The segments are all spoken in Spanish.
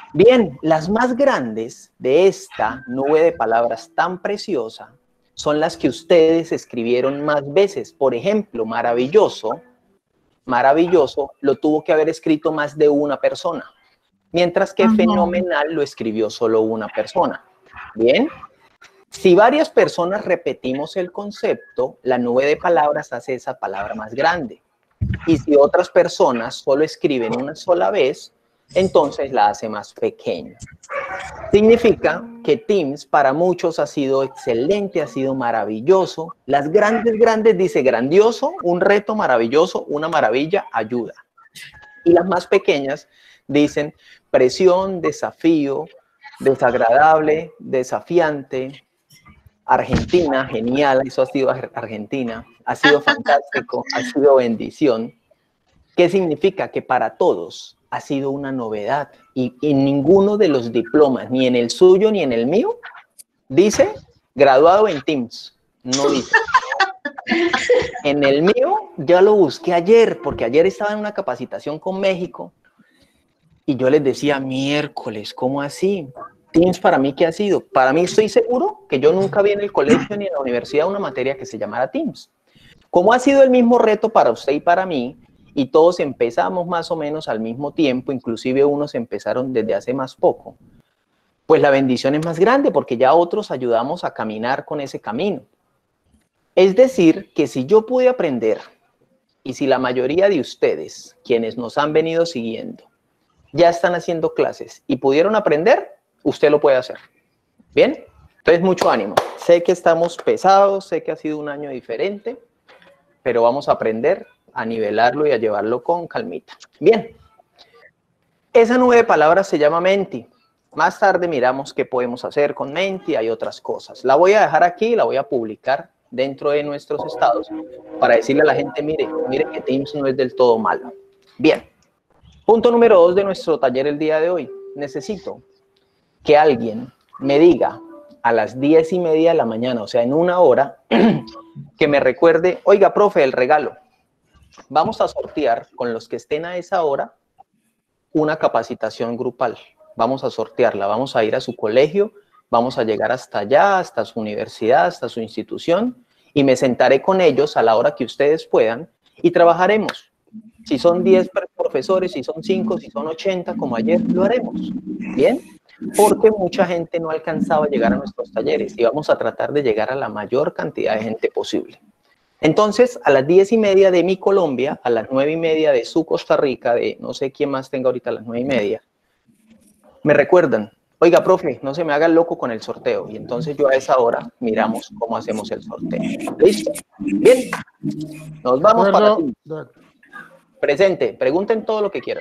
Bien, las más grandes de esta nube de palabras tan preciosa son las que ustedes escribieron más veces. Por ejemplo, maravilloso, maravilloso, lo tuvo que haber escrito más de una persona, mientras que fenomenal lo escribió solo una persona. Bien, si varias personas repetimos el concepto, la nube de palabras hace esa palabra más grande. Y si otras personas solo escriben una sola vez, entonces la hace más pequeña. Significa que Teams para muchos ha sido excelente, ha sido maravilloso. Las grandes dice grandioso, un reto maravilloso, una maravilla, ayuda. Y las más pequeñas dicen presión, desafío, desagradable, desafiante, Argentina, genial, eso ha sido Argentina, ha sido fantástico, ha sido bendición. ¿Qué significa? Que para todos ha sido una novedad y en ninguno de los diplomas, ni en el suyo ni en el mío, dice graduado en Teams, no dice. En el mío ya lo busqué ayer, porque ayer estaba en una capacitación con México y yo les decía, miércoles, ¿cómo así? Teams para mí, ¿qué ha sido? Para mí estoy seguro que yo nunca vi en el colegio ni en la universidad una materia que se llamara Teams. ¿Cómo ha sido el mismo reto para usted y para mí? Y todos empezamos más o menos al mismo tiempo, inclusive unos empezaron desde hace más poco. Pues la bendición es más grande porque ya otros ayudamos a caminar con ese camino. Es decir, que si yo pude aprender y si la mayoría de ustedes, quienes nos han venido siguiendo, ya están haciendo clases y pudieron aprender, usted lo puede hacer. ¿Bien? Entonces, mucho ánimo. Sé que estamos pesados, sé que ha sido un año diferente, pero vamos a aprender a nivelarlo y a llevarlo con calmita. Bien. Esa nube de palabras se llama Menti. Más tarde miramos qué podemos hacer con Menti, hay otras cosas. La voy a dejar aquí, la voy a publicar dentro de nuestros estados para decirle a la gente, mire que Teams no es del todo malo. Bien. Punto número 2 de nuestro taller el día de hoy. Necesito que alguien me diga a las 10:30 de la mañana, o sea, en una hora, que me recuerde, oiga, profe, el regalo. Vamos a sortear con los que estén a esa hora una capacitación grupal. Vamos a sortearla, vamos a ir a su colegio, vamos a llegar hasta allá, hasta su universidad, hasta su institución, y me sentaré con ellos a la hora que ustedes puedan y trabajaremos. Si son 10 profesores, si son 5, si son 80, como ayer, lo haremos. ¿Bien? Porque mucha gente no alcanzaba a llegar a nuestros talleres y vamos a tratar de llegar a la mayor cantidad de gente posible. Entonces, a las 10:30 de mi Colombia, a las 9:30 de su Costa Rica, de no sé quién más tenga ahorita a las 9:30, me recuerdan, oiga, profe, no se me haga el loco con el sorteo. Y entonces yo a esa hora miramos cómo hacemos el sorteo. ¿Listo? Bien. Nos vamos para ti. Presente. Pregunten todo lo que quieran.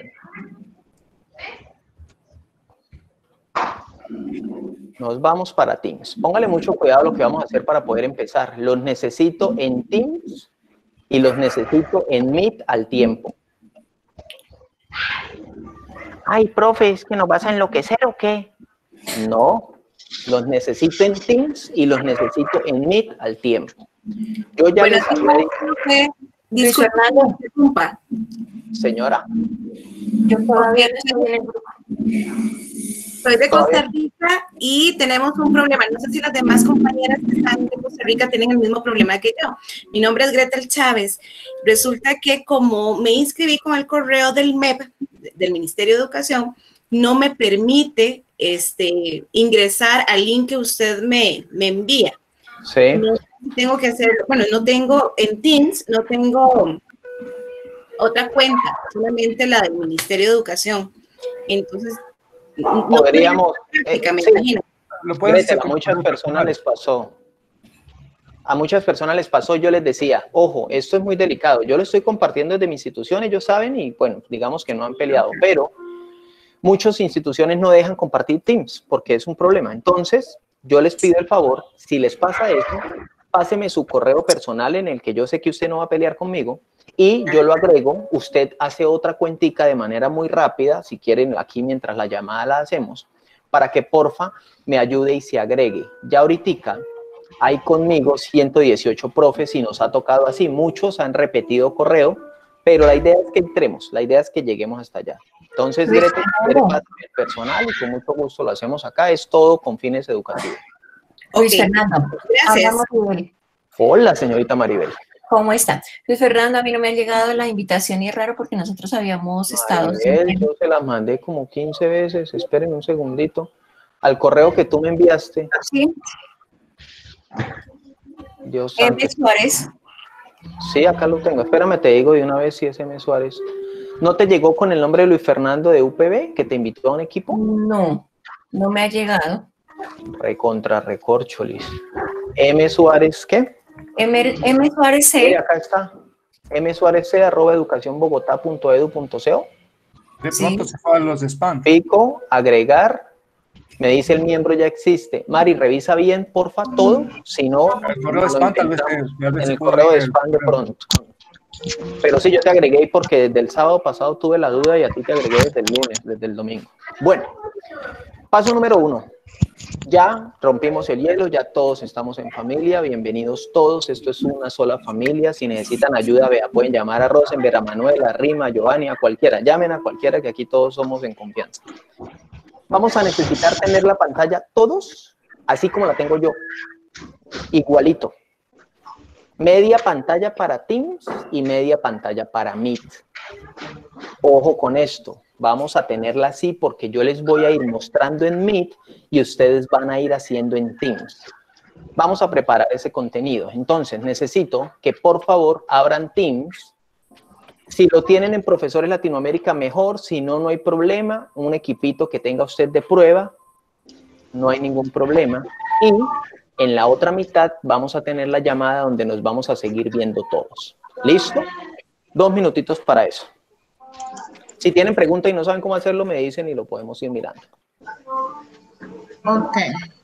Nos vamos para Teams. Póngale mucho cuidado a lo que vamos a hacer para poder empezar. Los necesito en Teams y los necesito en Meet al tiempo. Ay, profe, ¿es que nos vas a enloquecer o qué? No, los necesito en Teams y los necesito en Meet al tiempo. Yo ya les hablé. Disculpa. Señora. Yo todavía no estoy en el grupo. Soy de Costa Rica y tenemos un problema. No sé si las demás compañeras que están de Costa Rica tienen el mismo problema que yo. Mi nombre es Gretel Chávez. Resulta que como me inscribí con el correo del MEP, del Ministerio de Educación, no me permite ingresar al link que usted me envía. Sí. No tengo que hacerlo. Bueno, no tengo en Teams, no tengo otra cuenta, solamente la del Ministerio de Educación. Entonces, podríamos, a muchas personas les pasó. A muchas personas les pasó, yo les decía, ojo, esto es muy delicado. Yo lo estoy compartiendo desde mi institución, ellos saben y, bueno, digamos que no han peleado, pero muchas instituciones no dejan compartir Teams porque es un problema. Entonces, yo les pido el favor, si les pasa eso, páseme su correo personal en el que yo sé que usted no va a pelear conmigo y yo lo agrego. Usted hace otra cuentica de manera muy rápida, si quieren aquí mientras la llamada la hacemos, para que porfa me ayude y se agregue. Ya ahorita hay conmigo 118 profes y nos ha tocado así. Muchos han repetido correo, pero la idea es que entremos, la idea es que lleguemos hasta allá. Entonces, Grete, el personal y con mucho gusto lo hacemos acá, es todo con fines educativos. Luis Fernando, Gracias. Hola, señorita Maribel. ¿Cómo está? Luis Fernando, a mí no me ha llegado la invitación y es raro porque nosotros habíamos estado... Maribel, yo se la mandé como 15 veces, esperen un segundito, al correo que tú me enviaste. Sí. Dios santo. M. Suárez. Sí, acá lo tengo. Espérame, te digo de una vez si es M. Suárez. ¿No te llegó con el nombre de Luis Fernando de UPB, que te invitó a un equipo? No, no me ha llegado. Recorcholis. M. Suárez, ¿qué? M. Suárez Sí, C. acá está. msuarezc@educacionbogotá.edu.co. De pronto se fue a los spam. Pico, agregar. Me dice el miembro ya existe. Mari, revisa bien, porfa, todo. Si no, El correo de spam tal vez en el correo de spam de pronto. Pero sí, yo te agregué porque desde el sábado pasado tuve la duda y a ti te agregué desde el lunes, desde el domingo. Bueno, paso número 1. Ya rompimos el hielo, ya todos estamos en familia, bienvenidos todos, esto es una sola familia, si necesitan ayuda, vea, pueden llamar a Rosenberg, a Manuel, a Rima, a Giovanni, a cualquiera, llamen a cualquiera que aquí todos somos en confianza. Vamos a necesitar tener la pantalla todos, así como la tengo yo, igualito. Media pantalla para Teams y media pantalla para Meet. Ojo con esto, vamos a tenerla así porque yo les voy a ir mostrando en Meet y ustedes van a ir haciendo en Teams. Vamos a preparar ese contenido. Entonces, necesito que por favor abran Teams. Si lo tienen en Profesores Latinoamérica, mejor. Si no, no hay problema. Un equipito que tenga usted de prueba, no hay ningún problema. Y en la otra mitad vamos a tener la llamada donde nos vamos a seguir viendo todos. ¿Listo? 2 minutitos para eso. Si tienen preguntas y no saben cómo hacerlo, me dicen y lo podemos ir mirando. Ok.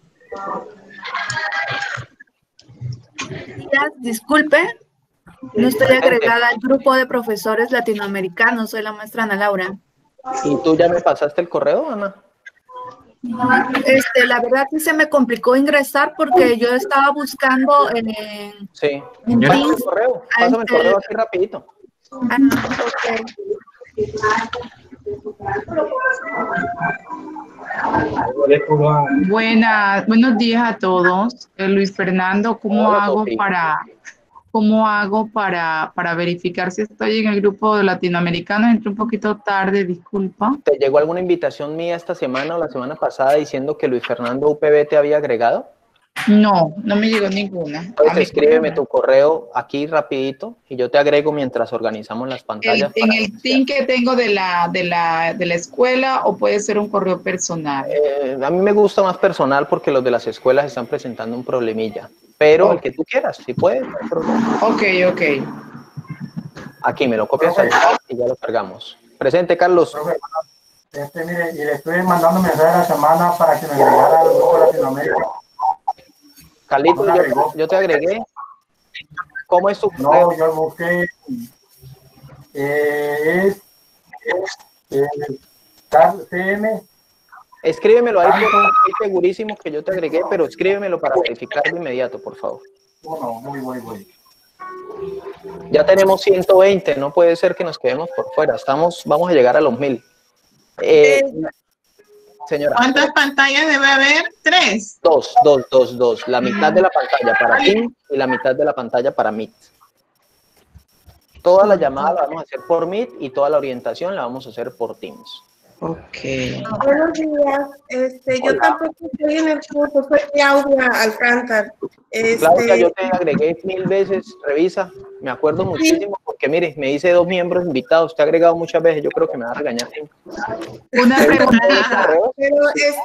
Disculpe, no estoy agregada al grupo de profesores latinoamericanos, soy la maestra Ana Laura. ¿Y tú ya me pasaste el correo, Ana? La verdad que se me complicó ingresar porque yo estaba buscando en Sí. en Pásame Teams. el correo, pásame el correo aquí rapidito. Ah, ok. Buenos días a todos. Luis Fernando, Hola, Sofi. ¿cómo hago para verificar si estoy en el grupo de latinoamericanos? Entré un poquito tarde, disculpa. ¿Te llegó alguna invitación mía esta semana o la semana pasada diciendo que Luis Fernando UPB te había agregado? No, no me llegó ninguna. Pues escríbeme tu correo aquí rapidito y yo te agrego mientras organizamos las pantallas. En el team que tengo de la escuela o puede ser un correo personal. A mí me gusta más personal porque los de las escuelas están presentando un problemilla. Pero el que tú quieras, si puedes, no hay problema. Ok. Aquí me lo copias al chat y ya lo cargamos. Presente, Carlos. Mire, y le estoy mandando mensaje a la semana para que me agregara al grupo de Latinoamérica. Carlitos, yo te agregué. ¿Cómo es tu correo? No, yo busqué. CM. Escríbemelo ahí, porque estoy segurísimo que yo te agregué, pero escríbemelo para verificar de inmediato, por favor. No, voy. Ya tenemos 120, no puede ser que nos quedemos por fuera. Vamos a llegar a los 1000. Señora. ¿Cuántas pantallas debe haber? 3. Dos. La mitad de la pantalla para Teams y la mitad de la pantalla para Meet. Toda la llamada la vamos a hacer por Meet y toda la orientación la vamos a hacer por Teams. Ok. Buenos días. Yo tampoco estoy en el curso, soy Claudia Alcántar. Claudia, yo te agregué 1000 veces, revisa, me acuerdo muchísimo porque mire, me dice 2 miembros invitados, te he agregado muchas veces, yo creo que me va a regañar. Una pregunta. Pero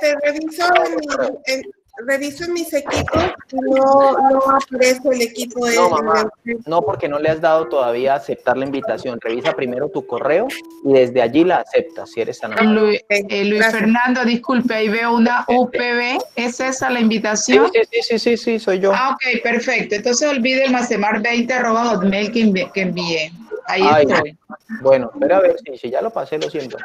reviso en mis equipos y no aparece el equipo de... No, mamá, no, porque no le has dado todavía a aceptar la invitación. Revisa primero tu correo y desde allí la aceptas, si eres tan amable. Luis Fernando, disculpe, ahí veo una UPB. ¿Es esa la invitación? Sí, soy yo. Ah, ok, perfecto. Entonces olvide el macemar20@hotmail que envié. Ahí estoy. Bueno, espera a ver si ya lo pasé, lo siento.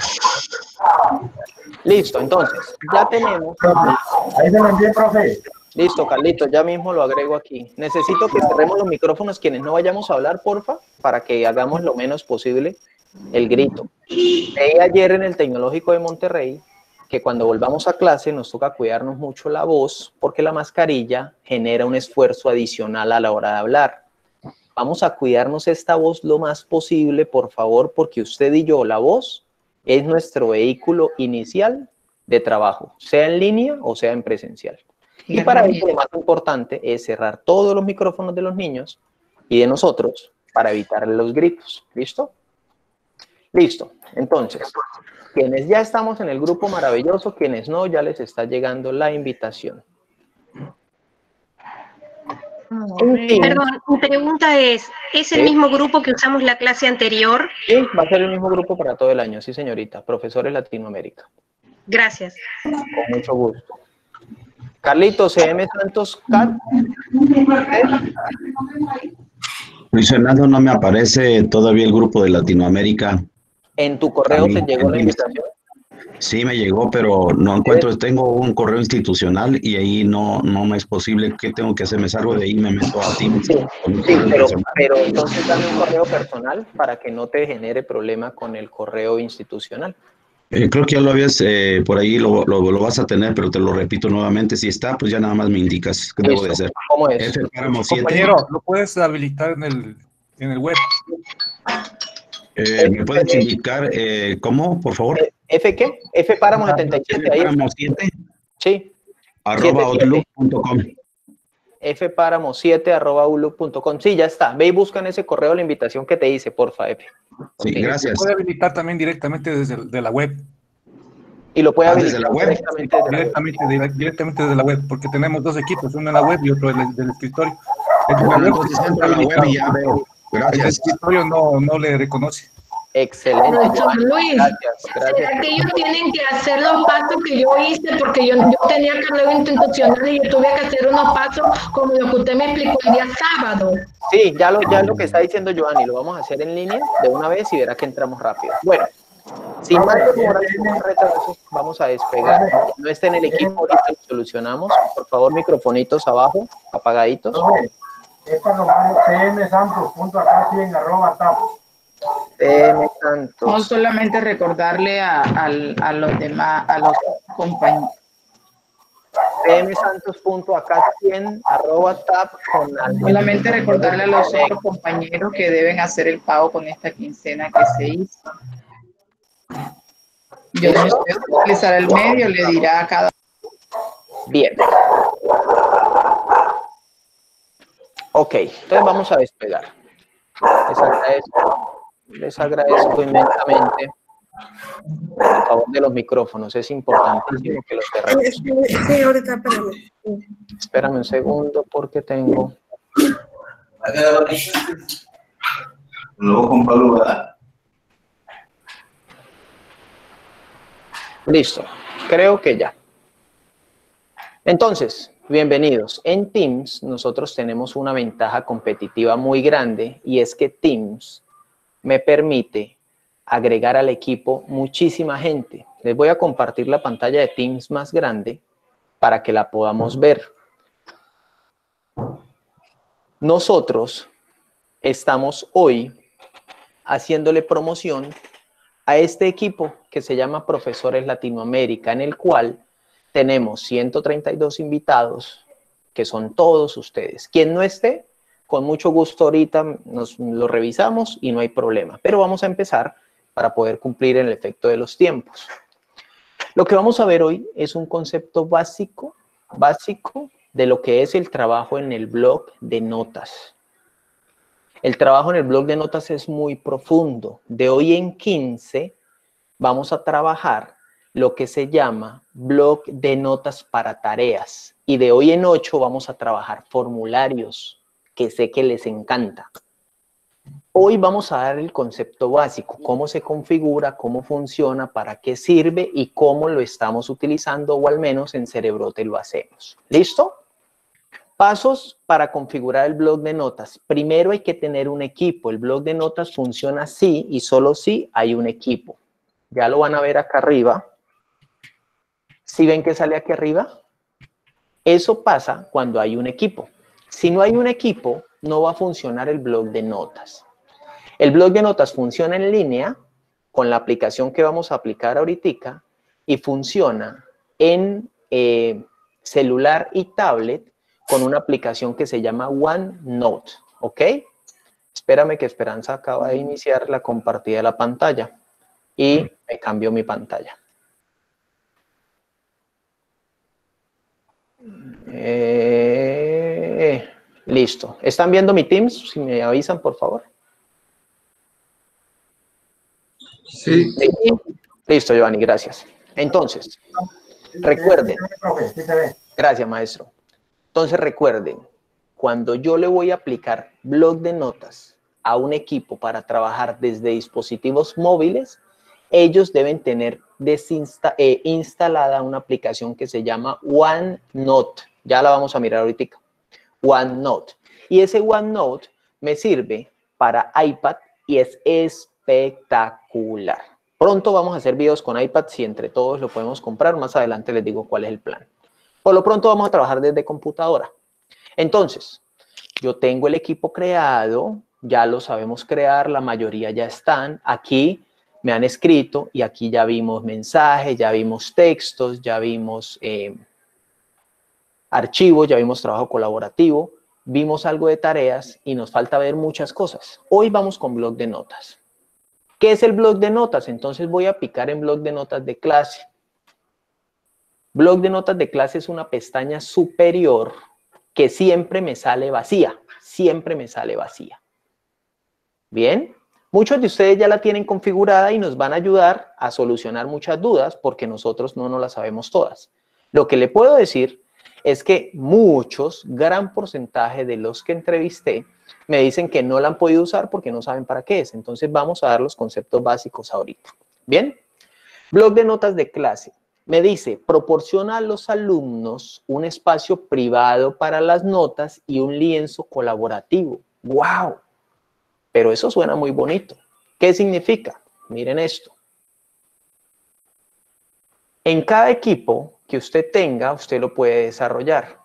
Listo, entonces, ya tenemos. Ahí se lo envié, profe. Listo, Carlitos, ya mismo lo agrego aquí. Necesito que cerremos los micrófonos quienes no vayamos a hablar, porfa, para que hagamos lo menos posible el grito. Leí ayer en el Tecnológico de Monterrey que cuando volvamos a clase nos toca cuidarnos mucho la voz porque la mascarilla genera un esfuerzo adicional a la hora de hablar. Vamos a cuidarnos esta voz lo más posible, por favor, porque usted y yo, la voz, es nuestro vehículo inicial de trabajo, sea en línea o sea en presencial. Y para eso lo más importante es cerrar todos los micrófonos de los niños y de nosotros para evitar los gritos. ¿Listo? Listo. Entonces, quienes ya estamos en el grupo maravilloso, quienes no, ya les está llegando la invitación. Perdón, mi pregunta es el mismo grupo que usamos la clase anterior? Sí, va a ser el mismo grupo para todo el año, sí señorita, Profesores Latinoamérica. Gracias. Con mucho gusto. Carlitos, CM Santos, Luis Fernando, no me aparece todavía el grupo de Latinoamérica. ¿En tu correo te llegó la invitación? Sí, me llegó, pero no encuentro, tengo un correo institucional y ahí no me es posible. ¿Qué tengo que hacer? Me salgo de ahí y me meto a Teams. Sí, pero entonces dame un correo personal para que no te genere problema con el correo institucional. Creo que ya lo habías, por ahí lo vas a tener, pero te lo repito nuevamente. Si está, pues ya nada más me indicas qué debo de hacer. ¿Cómo es? F Páramo 7. Compañero, ¿lo puedes habilitar en el web? ¿Me puedes indicar cómo, por favor? ¿F qué? F Páramo 77. F Páramo 7. Sí. @outlook.com. fpáramo7@outlook.com. Sí, ya está. Ve y busca en ese correo la invitación que te hice, porfa, F. Sí, gracias. Se puede habilitar también directamente desde la web. Y lo puede habilitar desde la web. Directamente desde la web, porque tenemos dos equipos, uno en la web y otro del escritorio. Entonces entra a la web y ya veo. Gracias. El escritorio no le reconoce. Excelente. Profesor Luis, gracias. ¿será que ellos tienen que hacer los pasos que yo hice? Porque yo tenía correo institucional y yo tuve que hacer unos pasos como lo que usted me explicó el día sábado. Sí, ya lo que está diciendo Giovanni, lo vamos a hacer en línea de una vez y verá que entramos rápido. Bueno, sin más retraso, vamos a despegar. No está en el equipo, ahorita lo solucionamos. Por favor, microfonitos abajo, apagaditos. Esta lo mando cmsantos.acá100@tab. No solamente recordarle a los demás, a los compañeros. cmsantos.acá100@tab. Solamente recordarle a los otros compañeros que deben hacer el pago con esta quincena que se hizo. Yo no sé utilizar el medio, le dirá a cada. Bien. Ok, entonces vamos a despegar. Les agradezco inmensamente a favor de los micrófonos. Es importantísimo que los cerremos. Sí, ahorita, espérame. Espérame un segundo porque tengo... Luego con Pablo, ¿verdad? Listo, creo que ya. Entonces, bienvenidos. En Teams nosotros tenemos una ventaja competitiva muy grande y es que Teams me permite agregar al equipo muchísima gente. Les voy a compartir la pantalla de Teams más grande para que la podamos ver. Nosotros estamos hoy haciéndole promoción a este equipo que se llama Profesores Latinoamérica, en el cual tenemos 132 invitados, que son todos ustedes. Quien no esté, con mucho gusto ahorita nos lo revisamos y no hay problema. Pero vamos a empezar para poder cumplir el efecto de los tiempos. Lo que vamos a ver hoy es un concepto básico de lo que es el trabajo en el blog de notas. El trabajo en el blog de notas es muy profundo. De hoy en 15 vamos a trabajar lo que se llama blog de notas para tareas. Y de hoy en 8 vamos a trabajar formularios, que sé que les encanta. Hoy vamos a dar el concepto básico, cómo se configura, cómo funciona, para qué sirve y cómo lo estamos utilizando, o al menos en Cerebrote lo hacemos. ¿Listo? Pasos para configurar el blog de notas. Primero hay que tener un equipo. El blog de notas funciona si y solo si hay un equipo. Ya lo van a ver acá arriba. ¿Sí ven que sale aquí arriba? Eso pasa cuando hay un equipo. Si no hay un equipo, no va a funcionar el blog de notas. El blog de notas funciona en línea con la aplicación que vamos a aplicar ahorita y funciona en celular y tablet con una aplicación que se llama OneNote, ¿ok? Espérame que Esperanza acaba de iniciar la compartida de la pantalla y me cambió mi pantalla. Listo. ¿Están viendo mi Teams? Si me avisan, por favor. Sí. Listo, Giovanni, gracias. Entonces, recuerden. Gracias, maestro. Entonces, recuerden, cuando yo le voy a aplicar blog de notas a un equipo para trabajar desde dispositivos móviles, ellos deben tener instalada una aplicación que se llama OneNote. Ya la vamos a mirar ahorita. OneNote. Y ese OneNote me sirve para iPad y es espectacular. Pronto vamos a hacer videos con iPad, si entre todos lo podemos comprar. Más adelante les digo cuál es el plan. Por lo pronto vamos a trabajar desde computadora. Entonces, yo tengo el equipo creado, ya lo sabemos crear, la mayoría ya están. Aquí me han escrito y aquí ya vimos mensajes, ya vimos textos, ya vimos archivos, ya vimos trabajo colaborativo, vimos algo de tareas y nos falta ver muchas cosas. Hoy vamos con blog de notas. ¿Qué es el blog de notas? Entonces voy a picar en blog de notas de clase. Blog de notas de clase es una pestaña superior que siempre me sale vacía. Siempre me sale vacía. Bien. Muchos de ustedes ya la tienen configurada y nos van a ayudar a solucionar muchas dudas porque nosotros no nos las sabemos todas. Lo que le puedo decir es que muchos, gran porcentaje de los que entrevisté me dicen que no la han podido usar porque no saben para qué es. Entonces vamos a dar los conceptos básicos ahorita. Bien. Blog de notas de clase. Me dice, proporciona a los alumnos un espacio privado para las notas y un lienzo colaborativo. ¡Wow! Pero eso suena muy bonito. ¿Qué significa? Miren esto. En cada equipo que usted tenga, usted lo puede desarrollar.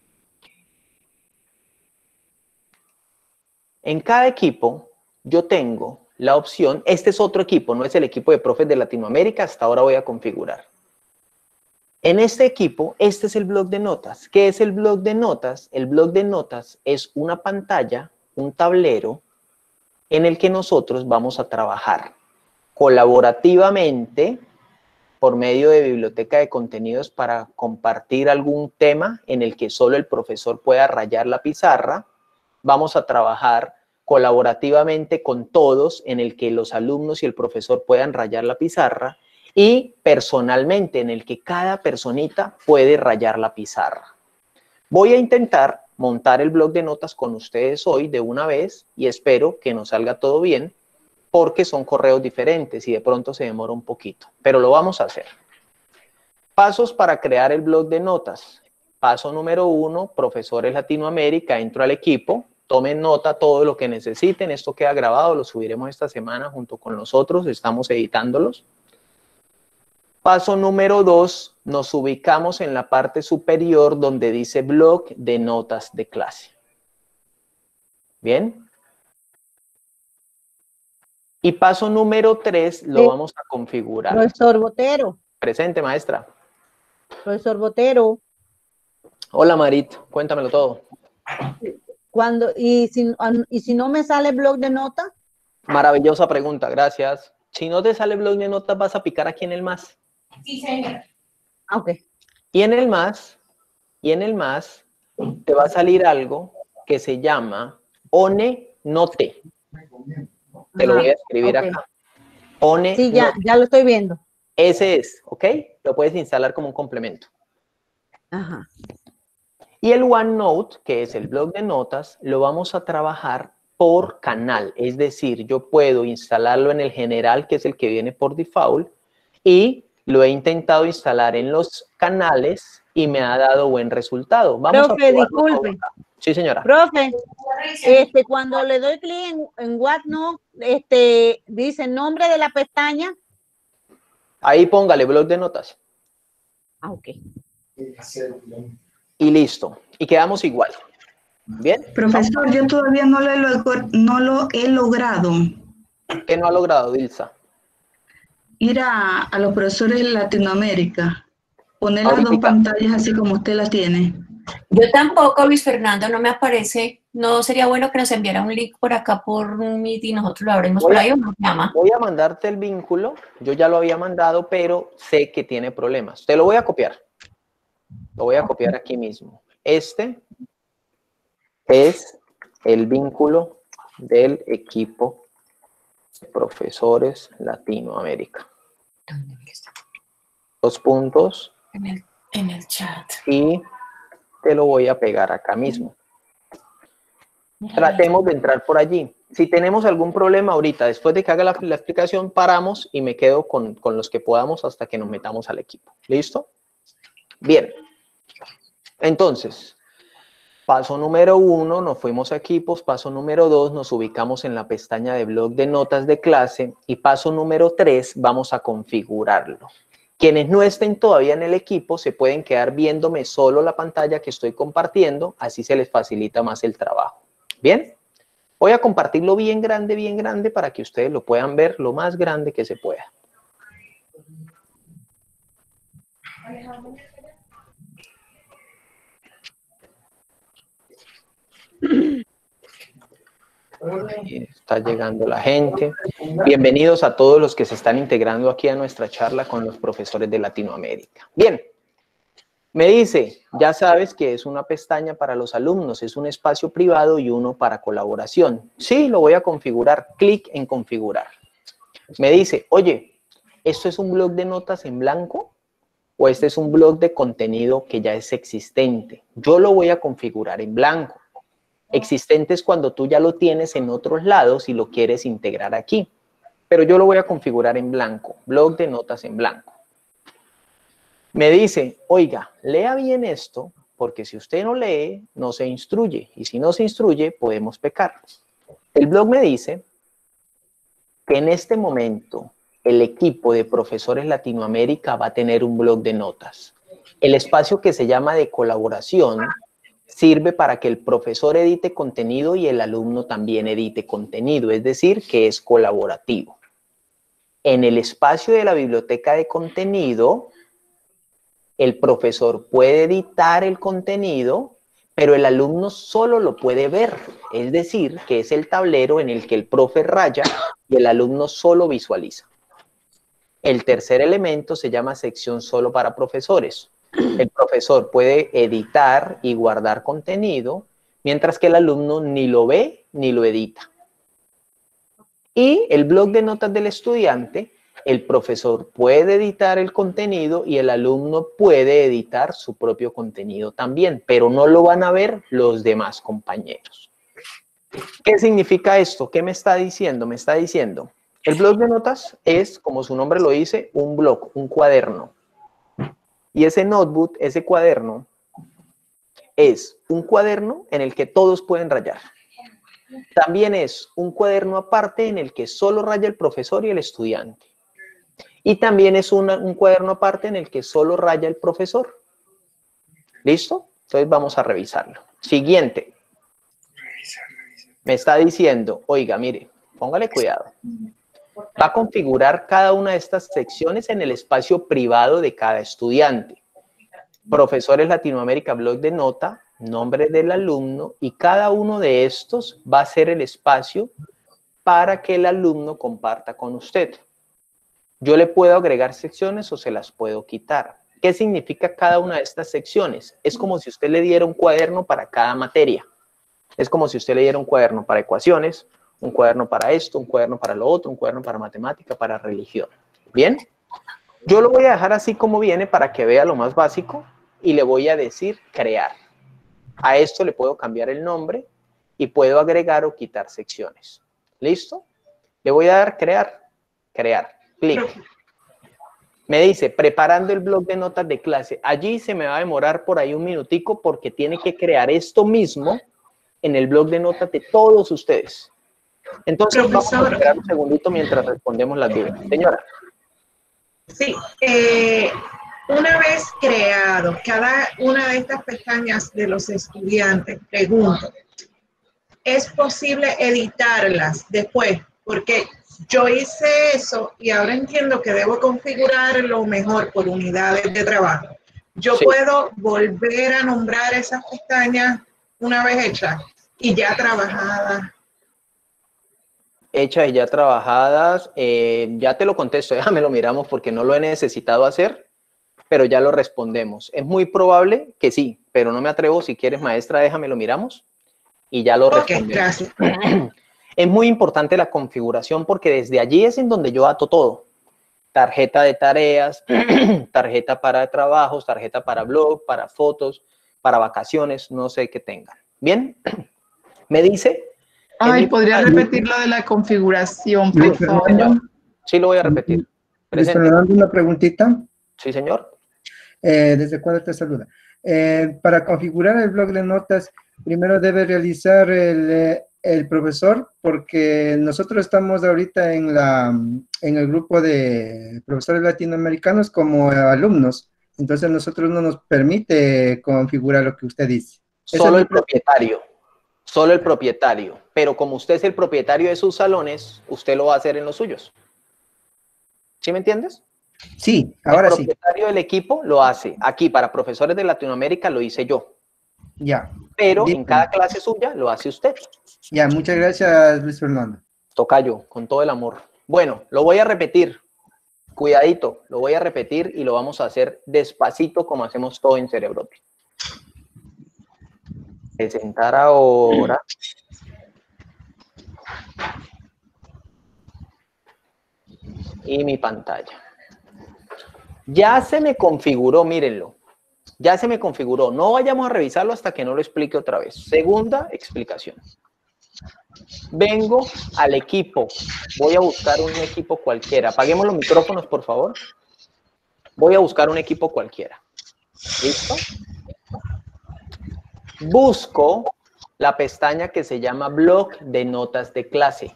En cada equipo, yo tengo la opción, este es otro equipo, no es el equipo de profes de Latinoamérica, hasta ahora voy a configurar. En este equipo, este es el blog de notas. ¿Qué es el blog de notas? El blog de notas es una pantalla, un tablero, en el que nosotros vamos a trabajar colaborativamente por medio de biblioteca de contenidos para compartir algún tema en el que solo el profesor pueda rayar la pizarra. Vamos a trabajar colaborativamente con todos en el que los alumnos y el profesor puedan rayar la pizarra y personalmente en el que cada personita puede rayar la pizarra. Voy a intentar montar el blog de notas con ustedes hoy de una vez y espero que nos salga todo bien porque son correos diferentes y de pronto se demora un poquito, pero lo vamos a hacer. Pasos para crear el blog de notas. Paso número 1, profesores Latinoamérica, entro al equipo, tomen nota todo lo que necesiten, esto queda grabado, lo subiremos esta semana junto con nosotros, estamos editándolos. Paso número 2, nos ubicamos en la parte superior donde dice blog de notas de clase. ¿Bien? Y paso número 3 lo vamos a configurar. Profesor Botero. Presente, maestra. Profesor Botero. Hola, Marito, cuéntamelo todo. ¿Y si no me sale blog de notas? Maravillosa pregunta, gracias. Si no te sale blog de notas, vas a picar aquí en el más. Sí, señor. Ok. Y en el más te va a salir algo que se llama OneNote. Te lo voy a escribir acá. OneNote. Sí, ya lo estoy viendo. Ese es, ¿ok? Lo puedes instalar como un complemento. Ajá. Y el OneNote, que es el blog de notas, lo vamos a trabajar por canal. Es decir, yo puedo instalarlo en el general, que es el que viene por default, y lo he intentado instalar en los canales y me ha dado buen resultado. Vamos Profe, disculpe. Sí, señora. Profe, cuando le doy clic en OneNote, dice nombre de la pestaña. Ahí póngale blog de notas. Ah, ok. y listo. Y quedamos igual. ¿Bien? Profesor, yo todavía no lo he logrado. ¿Qué no ha logrado, Dilsa? Ir a los profesores de Latinoamérica. Poner las Ahorita. dos pantallas así como usted la tiene. Yo tampoco, Luis Fernando, no me aparece. ¿No sería bueno que nos enviara un link por acá por Meet y nosotros lo abrimos por ahí o nos llama? Voy a mandarte el vínculo. Yo ya lo había mandado, pero sé que tiene problemas. Te lo voy a copiar. Lo voy a copiar aquí mismo. Este es el vínculo del equipo de profesores Latinoamérica. Dos puntos. En el chat. Y te lo voy a pegar acá mismo. Tratemos de entrar por allí. Si tenemos algún problema ahorita, después de que haga la explicación, paramos y me quedo con los que podamos hasta que nos metamos al equipo. ¿Listo? Bien. Entonces, paso número 1, nos fuimos a equipos. Paso número 2, nos ubicamos en la pestaña de blog de notas de clase. Y paso número 3, vamos a configurarlo. Quienes no estén todavía en el equipo se pueden quedar viéndome solo la pantalla que estoy compartiendo, así se les facilita más el trabajo. ¿Bien? Voy a compartirlo bien grande para que ustedes lo puedan ver lo más grande que se pueda. Ahí está llegando la gente. Bienvenidos a todos los que se están integrando aquí a nuestra charla con los profesores de Latinoamérica. Bien, me dice, ya sabes que es una pestaña para los alumnos, es un espacio privado y uno para colaboración. Sí, lo voy a configurar, clic en configurar. Me dice, oye, ¿esto es un blog de notas en blanco o este es un blog de contenido que ya es existente? Yo lo voy a configurar en blanco. Existente es cuando tú ya lo tienes en otros lados y lo quieres integrar aquí. Pero yo lo voy a configurar en blanco, blog de notas en blanco. Me dice, oiga, lea bien esto, porque si usted no lee, no se instruye. Y si no se instruye, podemos pecar. El blog me dice que en este momento el equipo de profesores Latinoamérica va a tener un blog de notas. El espacio que se llama de colaboración sirve para que el profesor edite contenido y el alumno también edite contenido, es decir, que es colaborativo. En el espacio de la biblioteca de contenido, el profesor puede editar el contenido, pero el alumno solo lo puede ver, es decir, que es el tablero en el que el profe raya y el alumno solo visualiza. El tercer elemento se llama sección solo para profesores. El profesor puede editar y guardar contenido, mientras que el alumno ni lo ve ni lo edita. Y el blog de notas del estudiante, el profesor puede editar el contenido y el alumno puede editar su propio contenido también, pero no lo van a ver los demás compañeros. ¿Qué significa esto? ¿Qué me está diciendo? Me está diciendo, el blog de notas es, como su nombre lo dice, un blog, un cuaderno. Y ese notebook, ese cuaderno, es un cuaderno en el que todos pueden rayar. También es un cuaderno aparte en el que solo raya el profesor y el estudiante. Y también es un cuaderno aparte en el que solo raya el profesor. ¿Listo? Entonces vamos a revisarlo. Siguiente. Me está diciendo, oiga, mire, póngale cuidado. Va a configurar cada una de estas secciones en el espacio privado de cada estudiante. Profesores Latinoamérica, blog de nota, nombre del alumno, y cada uno de estos va a ser el espacio para que el alumno comparta con usted. Yo le puedo agregar secciones o se las puedo quitar. ¿Qué significa cada una de estas secciones? Es como si usted le diera un cuaderno para cada materia. Es como si usted le diera un cuaderno para ecuaciones, un cuaderno para esto, un cuaderno para lo otro, un cuaderno para matemática, para religión. ¿Bien? Yo lo voy a dejar así como viene para que vea lo más básico y le voy a decir crear. A esto le puedo cambiar el nombre y puedo agregar o quitar secciones. ¿Listo? Le voy a dar crear. Crear. Clic. Me dice preparando el blog de notas de clase. Allí se me va a demorar por ahí un minutico porque tiene que crear esto mismo en el blog de notas de todos ustedes. Entonces, vamos a esperar un segundito mientras respondemos las dudas. Señora. Sí, una vez creado configurado cada una de estas pestañas de los estudiantes, pregunto, ¿es posible editarlas después? Porque yo hice eso y ahora entiendo que debo configurarlo mejor por unidades de trabajo. Yo puedo volver a nombrar esas pestañas una vez hechas y ya trabajadas. Hechas y ya trabajadas, ya te lo contesto, déjame lo miramos porque no lo he necesitado hacer, pero ya lo respondemos. Es muy probable que sí, pero no me atrevo. Si quieres, maestra, déjame lo miramos y ya lo respondemos. Gracias. Es muy importante la configuración porque desde allí es en donde yo ato todo. Tarjeta de tareas, tarjeta para trabajos, tarjeta para blog, para fotos, para vacaciones, no sé qué tengan. ¿Bien? Me dice... Ay, ¿podría repetir lo de la configuración, por favor? Sí, lo voy a repetir. Fernando, una preguntita. Sí, señor. ¿Desde cuándo te saluda? Para configurar el blog de notas, primero debe realizar el profesor, porque nosotros estamos ahorita en el grupo de profesores latinoamericanos como alumnos. Entonces, nosotros no nos permite configurar lo que usted dice. Solo el propietario. Solo el propietario, pero como usted es el propietario de sus salones, usted lo va a hacer en los suyos. ¿Sí me entiendes? Sí, ahora sí. El propietario del equipo lo hace. Aquí para profesores de Latinoamérica lo hice yo. Ya. Pero en cada clase suya lo hace usted. Ya, muchas gracias, Luis Fernando. Tocayo, con todo el amor. Bueno, lo voy a repetir. Cuidadito, lo voy a repetir y lo vamos a hacer despacito como hacemos todo en Cerebrote. Presentar ahora. Y mi pantalla. Ya se me configuró, mírenlo. Ya se me configuró. No vayamos a revisarlo hasta que no lo explique otra vez. Segunda explicación. Vengo al equipo. Voy a buscar un equipo cualquiera. Apaguemos los micrófonos, por favor. Voy a buscar un equipo cualquiera. ¿Listo? Busco la pestaña que se llama Blog de Notas de Clase.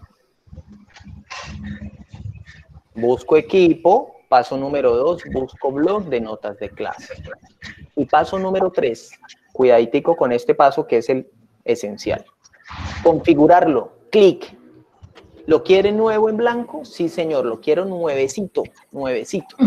Busco equipo, paso número 2, busco Blog de Notas de Clase. Y paso número 3, cuidaditico con este paso que es el esencial. Configurarlo, clic. ¿Lo quiere nuevo en blanco? Sí, señor, lo quiero nuevecito, nuevecito.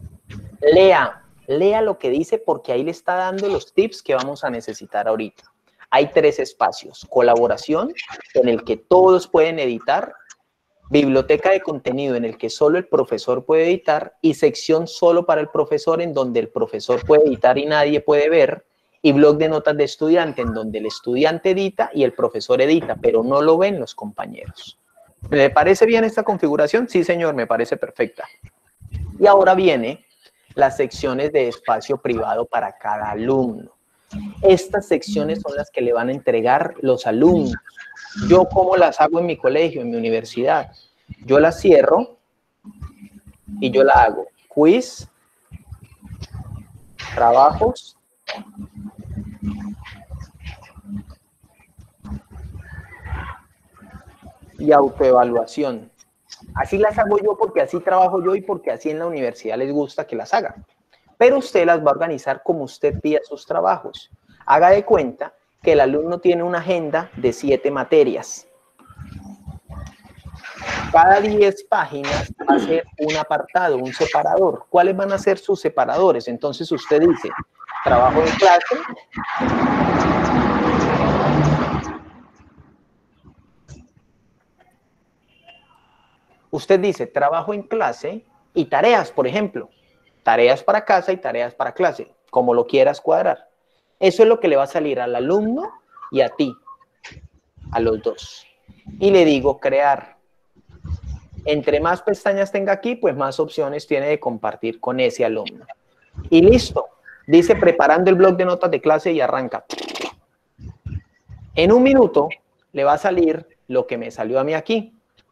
Lea lo que dice porque ahí le está dando los tips que vamos a necesitar ahorita. Hay 3 espacios. Colaboración, en el que todos pueden editar. Biblioteca de contenido, en el que solo el profesor puede editar. Y sección solo para el profesor, en donde el profesor puede editar y nadie puede ver. Y blog de notas de estudiante, en donde el estudiante edita y el profesor edita, pero no lo ven los compañeros. ¿Le parece bien esta configuración? Sí, señor, me parece perfecta. Y ahora viene las secciones de espacio privado para cada alumno. Estas secciones son las que le van a entregar los alumnos. Yo, ¿cómo las hago en mi colegio, en mi universidad? Yo las cierro y yo la hago. Quiz, trabajos, y autoevaluación. Así las hago yo porque así trabajo yo y porque así en la universidad les gusta que las haga. Pero usted las va a organizar como usted pida sus trabajos. Haga de cuenta que el alumno tiene una agenda de 7 materias. Cada 10 páginas va a ser un apartado, un separador. ¿Cuáles van a ser sus separadores? Entonces usted dice, trabajo en clase. Usted dice, trabajo en clase y tareas, por ejemplo. Tareas para casa y tareas para clase, como lo quieras cuadrar. Eso es lo que le va a salir al alumno y a ti, a los dos. Y le digo crear. Entre más pestañas tenga aquí, pues más opciones tiene de compartir con ese alumno. Y listo. Dice preparando el blog de notas de clase y arranca. En un minuto le va a salir lo que me salió a mí aquí.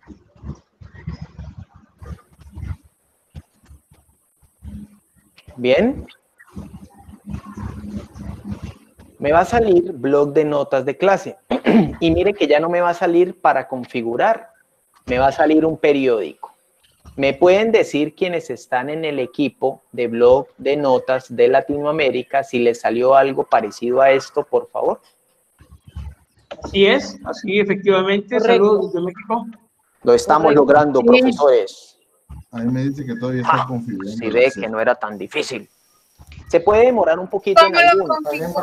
Bien. Me va a salir blog de notas de clase. Y mire que ya no me va a salir para configurar. Me va a salir un periódico. ¿Me pueden decir quienes están en el equipo de blog de notas de Latinoamérica si les salió algo parecido a esto, por favor? Así es, así efectivamente. Saludos desde México. Lo estamos logrando, Sí. profesores. A mí me dice que todavía está configurando. Si ve que no era tan difícil. Se puede demorar un poquito en algunos.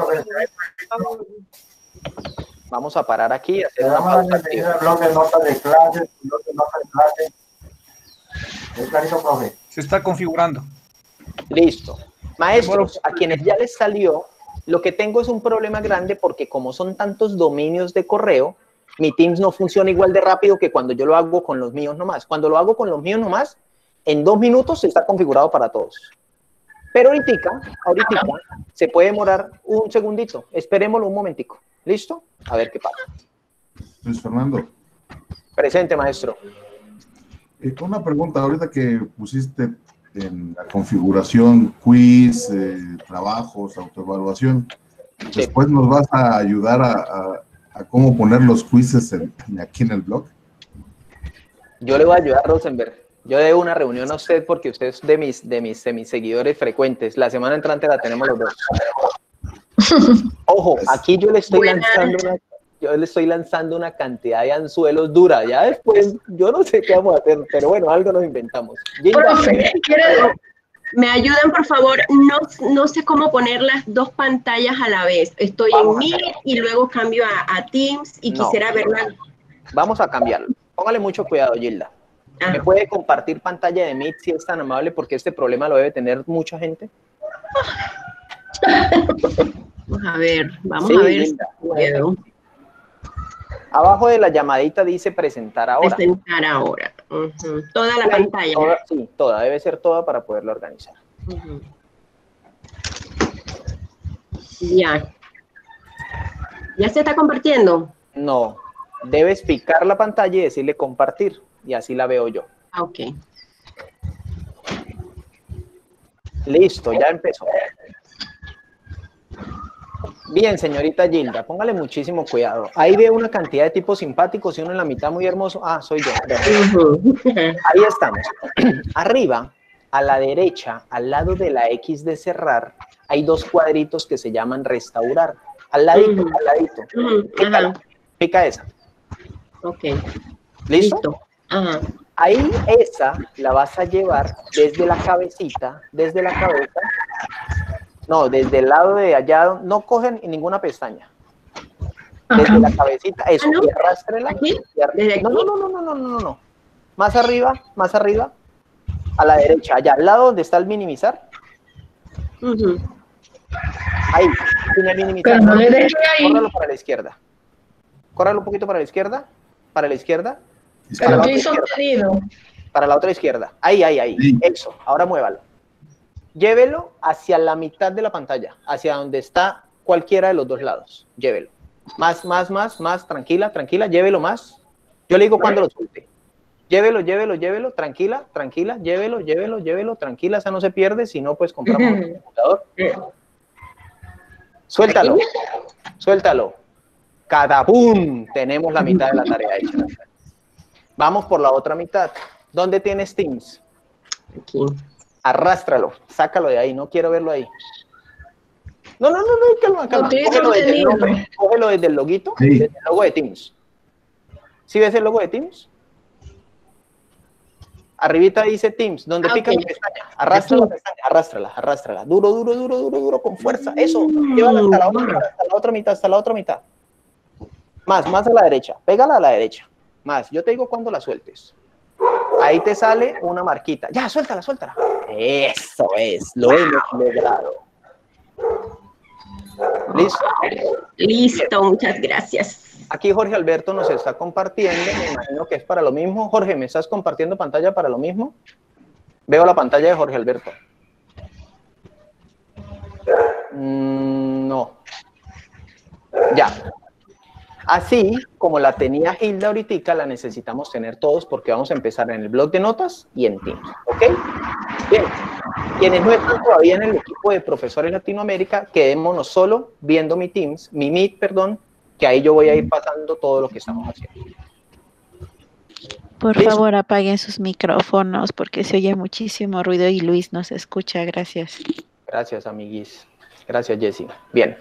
Vamos a parar aquí y hacer una pausa activa. Blog de notas de clases, blog de notas de clases. ¿Es clarito, profe? Se está configurando. Listo. Maestros, a quienes ya les salió, lo que tengo es un problema grande porque como son tantos dominios de correo, mi Teams no funciona igual de rápido que cuando yo lo hago con los míos nomás. Cuando lo hago con los míos nomás, en 2 minutos está configurado para todos. Pero ahorita se puede demorar un segundito. Esperémoslo un momentico. ¿Listo? A ver qué pasa. Luis Fernando. Presente, maestro. Una pregunta, ahorita que pusiste en la configuración quiz, trabajos, autoevaluación, después nos vas a ayudar a cómo poner los quizzes aquí en el blog. Yo le voy a ayudar a Rosenberg. Yo debo una reunión a usted porque usted es de mis seguidores frecuentes. La semana entrante la tenemos los dos. Ojo, aquí yo le estoy lanzando una cantidad de anzuelos dura. Ya después, yo no sé qué vamos a hacer, pero bueno, algo nos inventamos. Profe, me ayudan, por favor. No sé cómo poner las 2 pantallas a la vez. Estoy en Meet y luego cambio a Teams y quisiera verla. Vamos a cambiarlo. Póngale mucho cuidado, Gilda. ¿Me puede compartir pantalla de Meet si es tan amable? Porque este problema lo debe tener mucha gente. Vamos a ver, Sí, a ver. Gilda. Abajo de la llamadita dice presentar ahora. Presentar ahora. Toda la pantalla. Sí, toda. Debe ser toda para poderla organizar. Ya. ¿Ya se está compartiendo? No. Debes picar la pantalla y decirle compartir. Y así la veo yo. Ok. Listo, ya empezó. Bien, señorita Gilda, póngale muchísimo cuidado. Ahí veo una cantidad de tipos simpáticos y uno en la mitad muy hermoso. Ah, soy yo. Ahí estamos. Arriba, a la derecha, al lado de la X de cerrar, hay 2 cuadritos que se llaman restaurar. Al ladito, al ladito. Pícala. Pica esa. Ok. ¿Listo? Ajá. Ahí esa la vas a llevar desde la cabecita, desde la cabeza. No, desde el lado de allá, no cogen ninguna pestaña. Desde la cabecita, eso, y arrástrela. No. Más arriba, a la derecha, allá, al lado donde está el minimizar. Ahí, sin el minimizar. Pero no le deje ahí. Córralo para la izquierda. Córralo un poquito para la izquierda. Para la izquierda. Pero ¿qué hizo pedido? Para la otra izquierda. Ahí. Eso, ahora muévalo. Llévelo hacia la mitad de la pantalla, hacia donde está cualquiera de los 2 lados. Llévelo. Más, tranquila, llévelo más. Yo le digo cuando lo suelte. Llévelo, tranquila, llévelo, tranquila, esa no se pierde, si no, pues compramos un computador. Suéltalo. ¡Catapum! Tenemos la mitad de la tarea hecha. Vamos por la otra mitad. ¿Dónde tienes Teams? Aquí. Arrástralo, sácalo de ahí, no quiero verlo ahí. No, calma. Cógelo desde el loguito, desde el logo de Teams. ¿Sí ves el logo de Teams? Arribita dice Teams, donde pica la pestaña. Arrástrala. Duro, con fuerza. Eso, llévala hasta la otra mitad. Más a la derecha, pégala a la derecha. Más, yo te digo cuando la sueltes. Ahí te sale una marquita. Ya, suéltala. Eso es, lo hemos logrado. ¿Listo? Listo, muchas gracias. Aquí Jorge Alberto nos está compartiendo, me imagino que es para lo mismo. Jorge, ¿me estás compartiendo pantalla para lo mismo? Veo la pantalla de Jorge Alberto. No. Ya. Así como la tenía Gilda ahorita, la necesitamos tener todos porque vamos a empezar en el blog de notas y en Teams, ¿ok? Bien, quienes no están todavía en el equipo de profesores Latinoamérica, quedémonos solo viendo mi Meet, que ahí yo voy a ir pasando todo lo que estamos haciendo. Por Listo. favor, apaguen sus micrófonos porque se oye muchísimo ruido y Luis no se escucha. Gracias. Gracias, amiguis. Gracias, Jessy. Bien.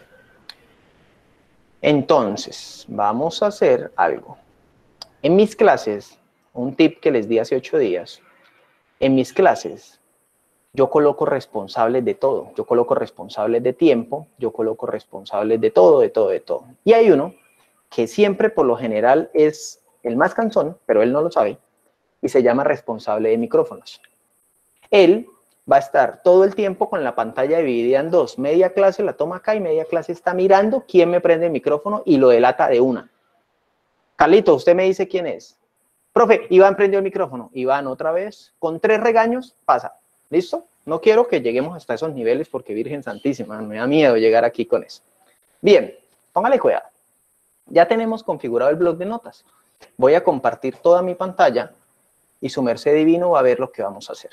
Entonces, vamos a hacer algo. En mis clases, un tip que les di hace 8 días, en mis clases, yo coloco responsables de todo. Yo coloco responsables de tiempo, yo coloco responsables de todo, de todo, de todo. Y hay uno que siempre, por lo general, es el más cansón, pero él no lo sabe, y se llama responsable de micrófonos. Él va a estar todo el tiempo con la pantalla dividida en dos. Media clase la toma acá y media clase está mirando quién me prende el micrófono y lo delata de una. Carlito, usted me dice quién es. Profe, Iván prendió el micrófono. Iván otra vez, con 3 regaños, pasa. ¿Listo? No quiero que lleguemos hasta esos niveles porque Virgen Santísima, me da miedo llegar aquí con eso. Bien, póngale cuidado. Ya tenemos configurado el bloc de notas. Voy a compartir toda mi pantalla y su merced divino va a ver lo que vamos a hacer.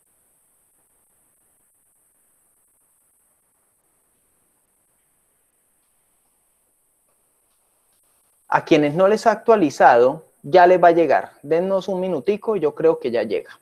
A quienes no les ha actualizado, ya les va a llegar. Dennos un minutico, yo creo que ya llega.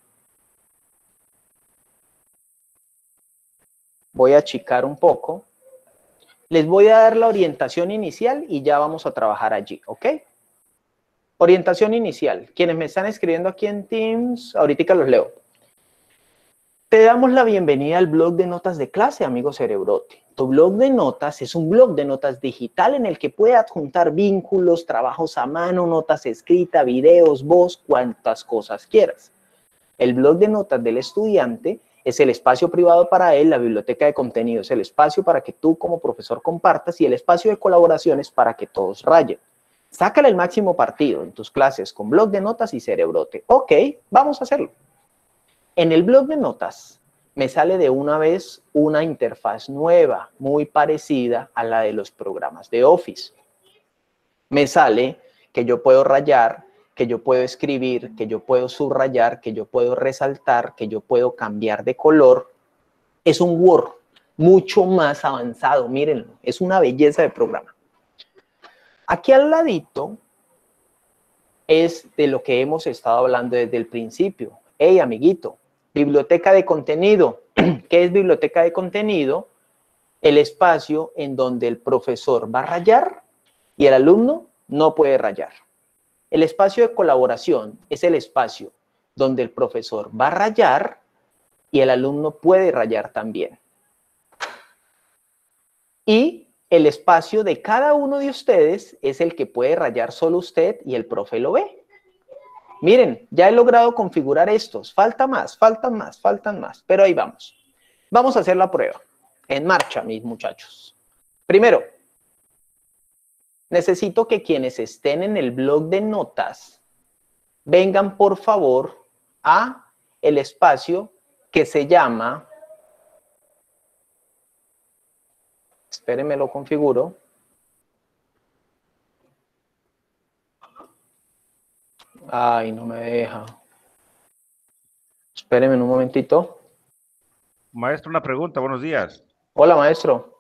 Voy a achicar un poco. Les voy a dar la orientación inicial y ya vamos a trabajar allí, ¿ok? Orientación inicial. Quienes me están escribiendo aquí en Teams, ahorita los leo. Te damos la bienvenida al blog de notas de clase, amigo Cerebrote. Tu blog de notas es un blog de notas digital en el que puedes adjuntar vínculos, trabajos a mano, notas escritas, videos, voz, cuantas cosas quieras. El blog de notas del estudiante es el espacio privado para él, la biblioteca de contenidos, el espacio para que tú como profesor compartas y el espacio de colaboraciones para que todos rayen. Sácale el máximo partido en tus clases con blog de notas y Cerebrote. Ok, vamos a hacerlo. En el blog de notas me sale de una vez una interfaz nueva, muy parecida a la de los programas de Office. Me sale que yo puedo rayar, que yo puedo escribir, que yo puedo subrayar, que yo puedo resaltar, que yo puedo cambiar de color. Es un Word mucho más avanzado, mírenlo, es una belleza de programa. Aquí al ladito es de lo que hemos estado hablando desde el principio. Hey, amiguito, biblioteca de contenido. ¿Qué es biblioteca de contenido? El espacio en donde el profesor va a rayar y el alumno no puede rayar. El espacio de colaboración es el espacio donde el profesor va a rayar y el alumno puede rayar también. Y el espacio de cada uno de ustedes es el que puede rayar solo usted y el profe lo ve. Miren, ya he logrado configurar estos. Falta más, faltan más, faltan más. Pero ahí vamos. Vamos a hacer la prueba. En marcha, mis muchachos. Primero, necesito que quienes estén en el blog de notas vengan, por favor, a el espacio que se llama... Espérenme, lo configuro. Ay, no me deja. Espérenme un momentito. Maestro, una pregunta. Buenos días. Hola, maestro.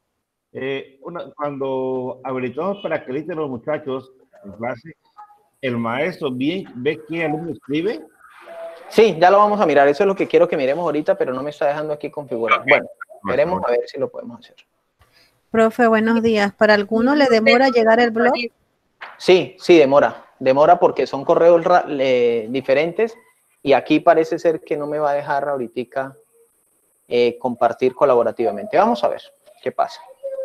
Cuando habilitamos para que editen los muchachos en clase, ¿el maestro ve qué alumno escribe? Sí, ya lo vamos a mirar. Eso es lo que quiero que miremos ahorita, pero no me está dejando aquí configurar. Bueno, veremos a ver si lo podemos hacer. Profe, buenos días. ¿Para alguno le demora llegar el blog? Sí, sí, demora. Demora porque son correos diferentes y aquí parece ser que no me va a dejar ahorita compartir colaborativamente. Vamos a ver qué pasa.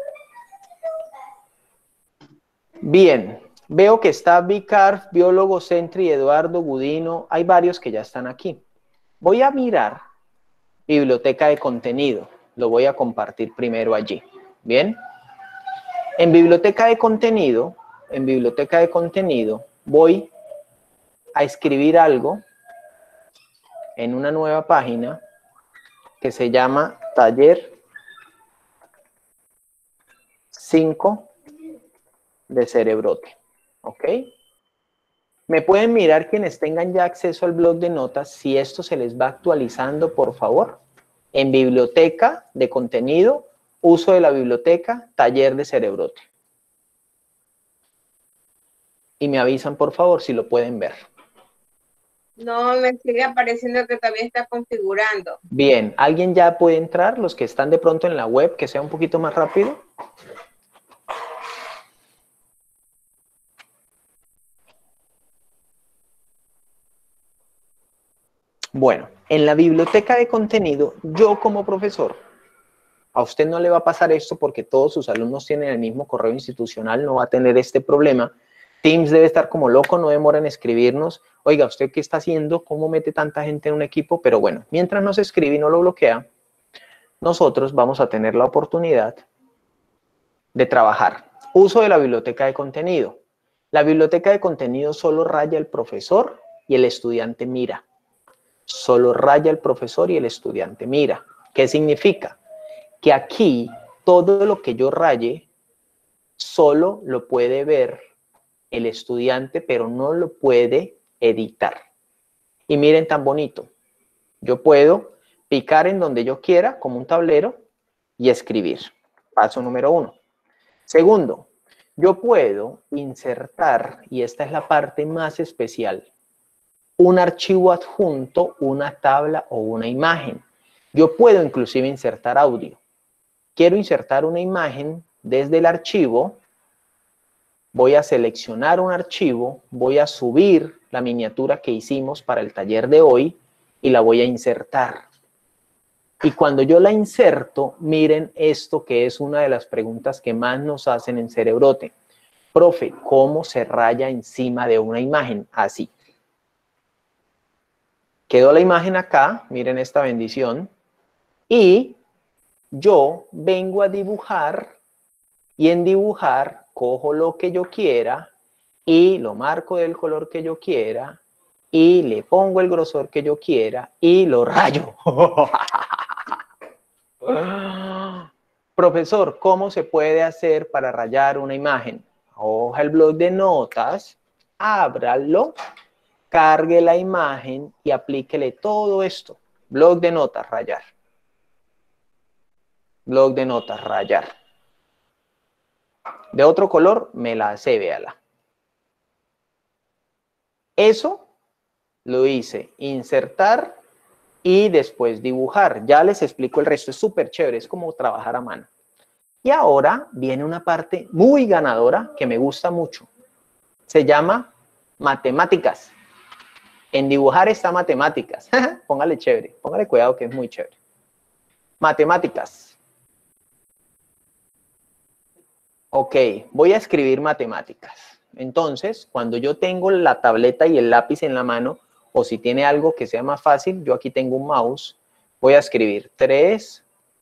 Bien, veo que está Vicar, Biólogo, Sentry, Eduardo, Gudino. Hay varios que ya están aquí. Voy a mirar biblioteca de contenido. Lo voy a compartir primero allí. Bien. En biblioteca de contenido, voy a escribir algo en una nueva página que se llama Taller 5 de Cerebrote. ¿Ok? Me pueden mirar quienes tengan ya acceso al blog de notas si esto se les va actualizando, por favor. En biblioteca de contenido, uso de la biblioteca, Taller de Cerebrote. Y me avisan, por favor, si lo pueden ver. No, me sigue apareciendo que todavía está configurando. Bien, ¿alguien ya puede entrar? Los que están de pronto en la web, que sea un poquito más rápido. Bueno, en la biblioteca de contenido, yo como profesor, a usted no le va a pasar esto porque todos sus alumnos tienen el mismo correo institucional, no va a tener este problema. Teams debe estar como loco, no demora en escribirnos. Oiga, ¿usted qué está haciendo? ¿Cómo mete tanta gente en un equipo? Pero bueno, mientras nos escribe y no lo bloquea, nosotros vamos a tener la oportunidad de trabajar. Uso de la biblioteca de contenido. La biblioteca de contenido solo raya el profesor y el estudiante mira. Solo raya el profesor y el estudiante mira. ¿Qué significa? Que aquí todo lo que yo raye solo lo puede ver el estudiante, pero no lo puede editar. Y miren tan bonito. Yo puedo picar en donde yo quiera, como un tablero, y escribir. Paso número 1. Segundo, yo puedo insertar, y esta es la parte más especial, un archivo adjunto, una tabla o una imagen. Yo puedo inclusive insertar audio. Quiero insertar una imagen desde el archivo, voy a seleccionar un archivo, voy a subir la miniatura que hicimos para el taller de hoy y la voy a insertar. Y cuando yo la inserto, miren esto que es una de las preguntas que más nos hacen en Cerebrote. Profe, ¿cómo se raya encima de una imagen? Así. Quedó la imagen acá, miren esta bendición, y yo vengo a dibujar, y en dibujar cojo lo que yo quiera, y lo marco del color que yo quiera, y le pongo el grosor que yo quiera, y lo rayo. Profesor, ¿cómo se puede hacer para rayar una imagen? Coja el bloc de notas, ábralo, cargue la imagen y aplíquele todo esto. Bloc de notas, rayar. Bloc de notas, rayar. De otro color, me la hace, véala. Eso lo hice, insertar y después dibujar. Ya les explico el resto, es súper chévere, es como trabajar a mano. Y ahora viene una parte muy ganadora que me gusta mucho. Se llama matemáticas. En dibujar está matemáticas. Póngale chévere, póngale cuidado que es muy chévere. Matemáticas. Ok, voy a escribir matemáticas. Entonces, cuando yo tengo la tableta y el lápiz en la mano, o si tiene algo que sea más fácil, yo aquí tengo un mouse, voy a escribir 3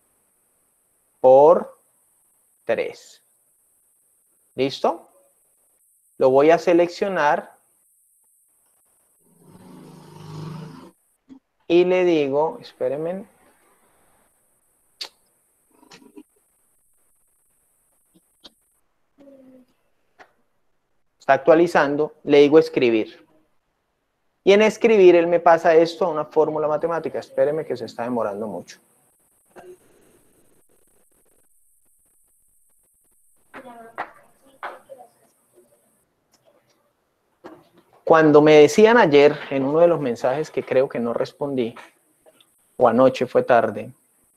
por 3. ¿Listo? Lo voy a seleccionar y le digo, espérenme. Está actualizando, le digo escribir. Y en escribir él me pasa esto a una fórmula matemática. Espéreme que se está demorando mucho. Cuando me decían ayer en uno de los mensajes que creo que no respondí, o anoche fue tarde,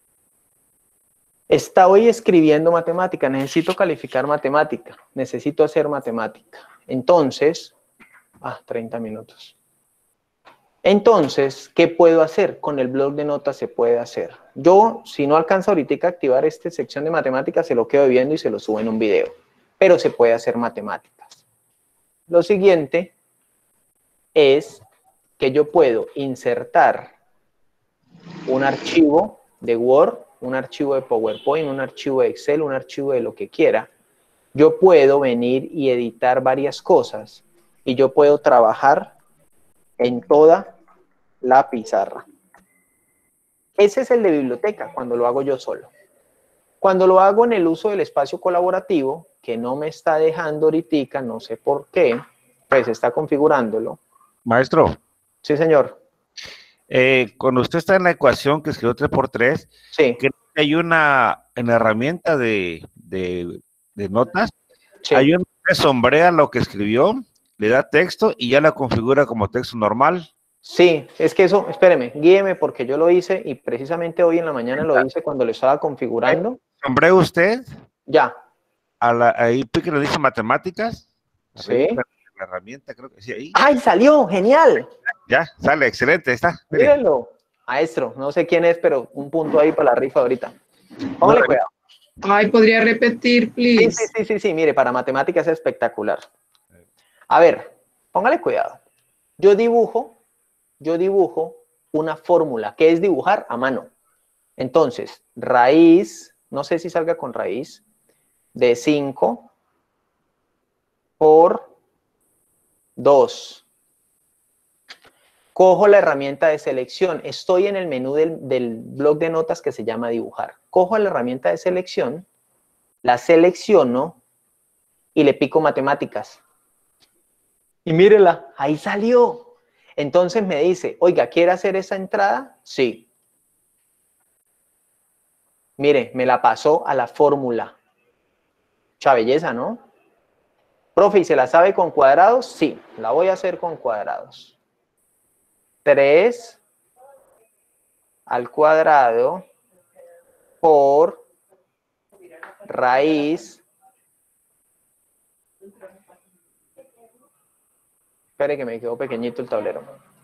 está hoy escribiendo matemática, necesito calificar matemática, necesito hacer matemática. Entonces, 30 minutos. Entonces, ¿qué puedo hacer? Con el bloc de notas se puede hacer. Yo, si no alcanzo ahorita a activar esta sección de matemáticas, se lo quedo viendo y se lo subo en un video. Pero se puede hacer matemáticas. Lo siguiente es que yo puedo insertar un archivo de Word, un archivo de PowerPoint, un archivo de Excel, un archivo de lo que quiera. Yo puedo venir y editar varias cosas y yo puedo trabajar en toda la pizarra. Ese es el de biblioteca, cuando lo hago yo solo. Cuando lo hago en el uso del espacio colaborativo, que no me está dejando ahorita, no sé por qué, pues está configurándolo. Maestro. Sí, señor. Cuando usted está en la ecuación que escribió 3×3, sí. Creo que hay una, en la herramienta de notas, sí. Hay una que sombrea lo que escribió, le da texto y ya la configura como texto normal. Sí, es que eso, espéreme, guíeme porque yo lo hice y precisamente hoy en la mañana lo hice cuando lo estaba configurando. ¿Nombré usted? Ya. Ahí que le dice matemáticas. Sí. La herramienta, creo que sí, ahí. ¡Ay, salió! ¡Genial! Ya, sale, excelente, está. Mire. Mírenlo. Maestro, no sé quién es, pero un punto ahí para la rifa ahorita. Póngale cuidado. Ay, ¿podría repetir, please? Sí, mire, para matemáticas es espectacular. A ver, póngale cuidado. Yo dibujo una fórmula, que es dibujar a mano. Entonces, raíz, no sé si salga con raíz, de 5 por 2. Cojo la herramienta de selección. Estoy en el menú del bloc de notas que se llama dibujar. Cojo la herramienta de selección, la selecciono y le pico matemáticas. Y mírela, ahí salió. Entonces me dice, oiga, ¿quiere hacer esa entrada? Sí. Mire, me la pasó a la fórmula. Mucha belleza, ¿no? Profe, ¿y se la sabe con cuadrados? Sí, la voy a hacer con cuadrados. 3 al cuadrado por raíz. Espere que me quedó pequeñito el tablero.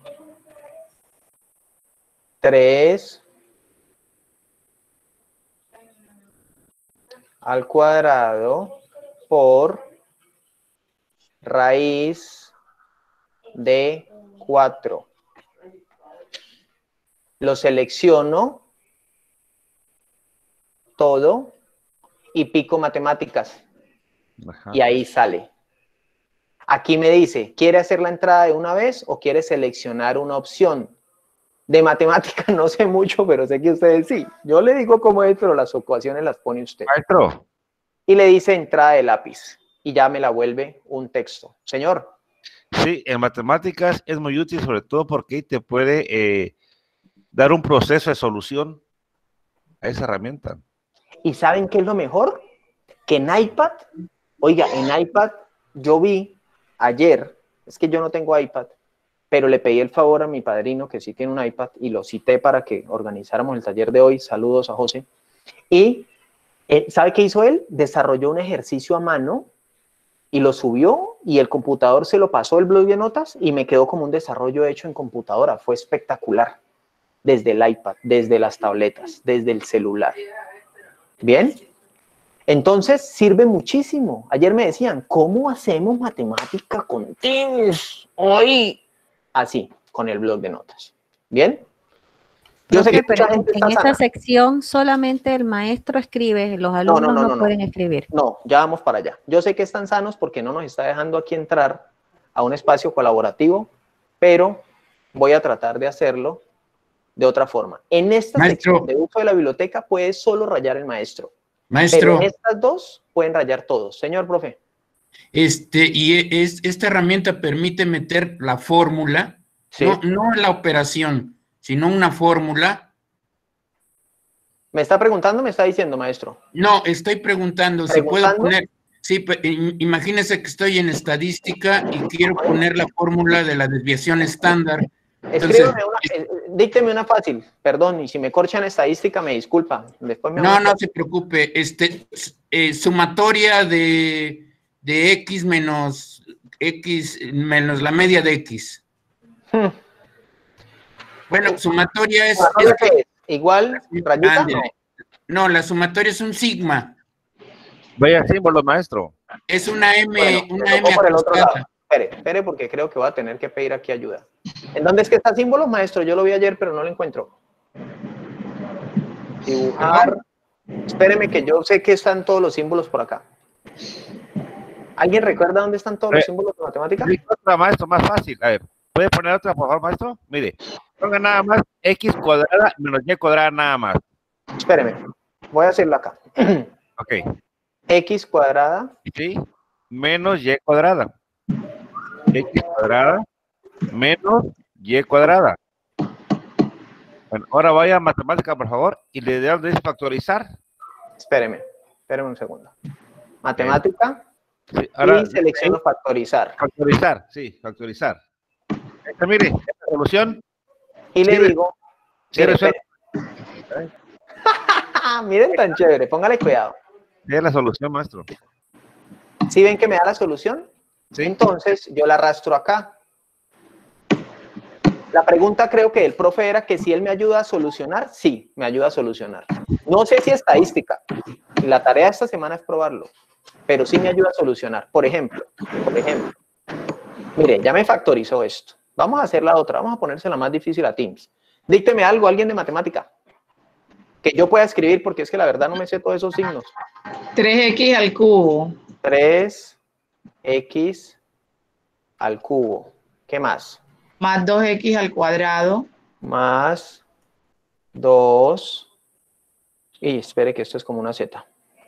3 al cuadrado por raíz de 4. Lo selecciono todo y pico matemáticas. Ajá. Y ahí sale. Aquí me dice, ¿quiere hacer la entrada de una vez o quiere seleccionar una opción? De matemáticas no sé mucho, pero sé que ustedes sí. Yo le digo cómo es, pero las ecuaciones las pone usted. Maestro. Y le dice entrada de lápiz. Y ya me la vuelve un texto. Señor. Sí, en matemáticas es muy útil, sobre todo porque te puede dar un proceso de solución a esa herramienta. ¿Y saben qué es lo mejor? Que en iPad, oiga, en iPad yo vi ayer, es que yo no tengo iPad, pero le pedí el favor a mi padrino que sí tiene un iPad y lo cité para que organizáramos el taller de hoy. Saludos a José. Y ¿sabe qué hizo él? Desarrolló un ejercicio a mano y lo subió y el computador se lo pasó el bloc de notas y me quedó como un desarrollo hecho en computadora. Fue espectacular. Desde el iPad, desde las tabletas, desde el celular. ¿Bien? Entonces sirve muchísimo. Ayer me decían, ¿cómo hacemos matemática con Teams hoy? Así, con el bloc de notas. ¿Bien? Yo sé que pero mucha gente en esta sección solamente el maestro escribe, los alumnos no pueden escribir. No, ya vamos para allá. Yo sé que están sanos porque no nos está dejando aquí entrar a un espacio colaborativo, pero voy a tratar de hacerlo de otra forma. En esta sección de uso de la biblioteca puede solo rayar el maestro. Maestro. Pero en estas dos pueden rayar todos. Señor profe. Esta herramienta permite meter la fórmula, sí. no la operación, sino una fórmula. ¿Me está preguntando o me está diciendo, maestro? No, estoy preguntando si puedo poner... Sí, imagínese que estoy en estadística y quiero poner la fórmula de la desviación estándar. Entonces, dícteme una fácil, perdón, y si me corchan estadística me disculpa. Después no se preocupe, sumatoria de x menos la media de x. Bueno, sumatoria es igual, rayita, no, la sumatoria es un sigma. Vaya símbolo, maestro. Es una M, bueno, por el otro lado. Espere, porque creo que voy a tener que pedir aquí ayuda. ¿En dónde es que está símbolo, maestro? Yo lo vi ayer, pero no lo encuentro. Dibujar. Espéreme que yo sé que están todos los símbolos por acá. ¿Alguien recuerda dónde están todos los símbolos de matemática? Otra, maestro, más fácil. A ver, ¿puede poner otra, por favor, maestro? Mire, ponga nada más x cuadrada menos y cuadrada nada más. Espéreme, voy a hacerlo acá. Ok. X cuadrada. Sí, menos y cuadrada. X cuadrada menos y cuadrada. Bueno, ahora vaya a matemática, por favor, y le debe factorizar. Espéreme un segundo. Matemática. Sí, ahora, y selecciono factorizar. Factorizar, sí, factorizar. Mire, esta solución. Y le digo, Sí, resuelve. miren tan chévere, póngale cuidado. Es la solución, maestro. ¿Sí ven que me da la solución? Sí. Entonces, yo la arrastro acá. La pregunta creo que el profe era que si él me ayuda a solucionar. Sí, me ayuda a solucionar. No sé si estadística. La tarea de esta semana es probarlo. Pero sí me ayuda a solucionar. Por ejemplo. Mire, ya me factorizó esto. Vamos a hacer la otra. Vamos a ponérsela más difícil a Teams. Dícteme algo, alguien de matemática. Que yo pueda escribir porque es que la verdad no me sé todos esos signos. 3x al cubo. 3x al cubo. ¿Qué más? Más 2x al cuadrado. Más 2. Y espere que esto es como una z.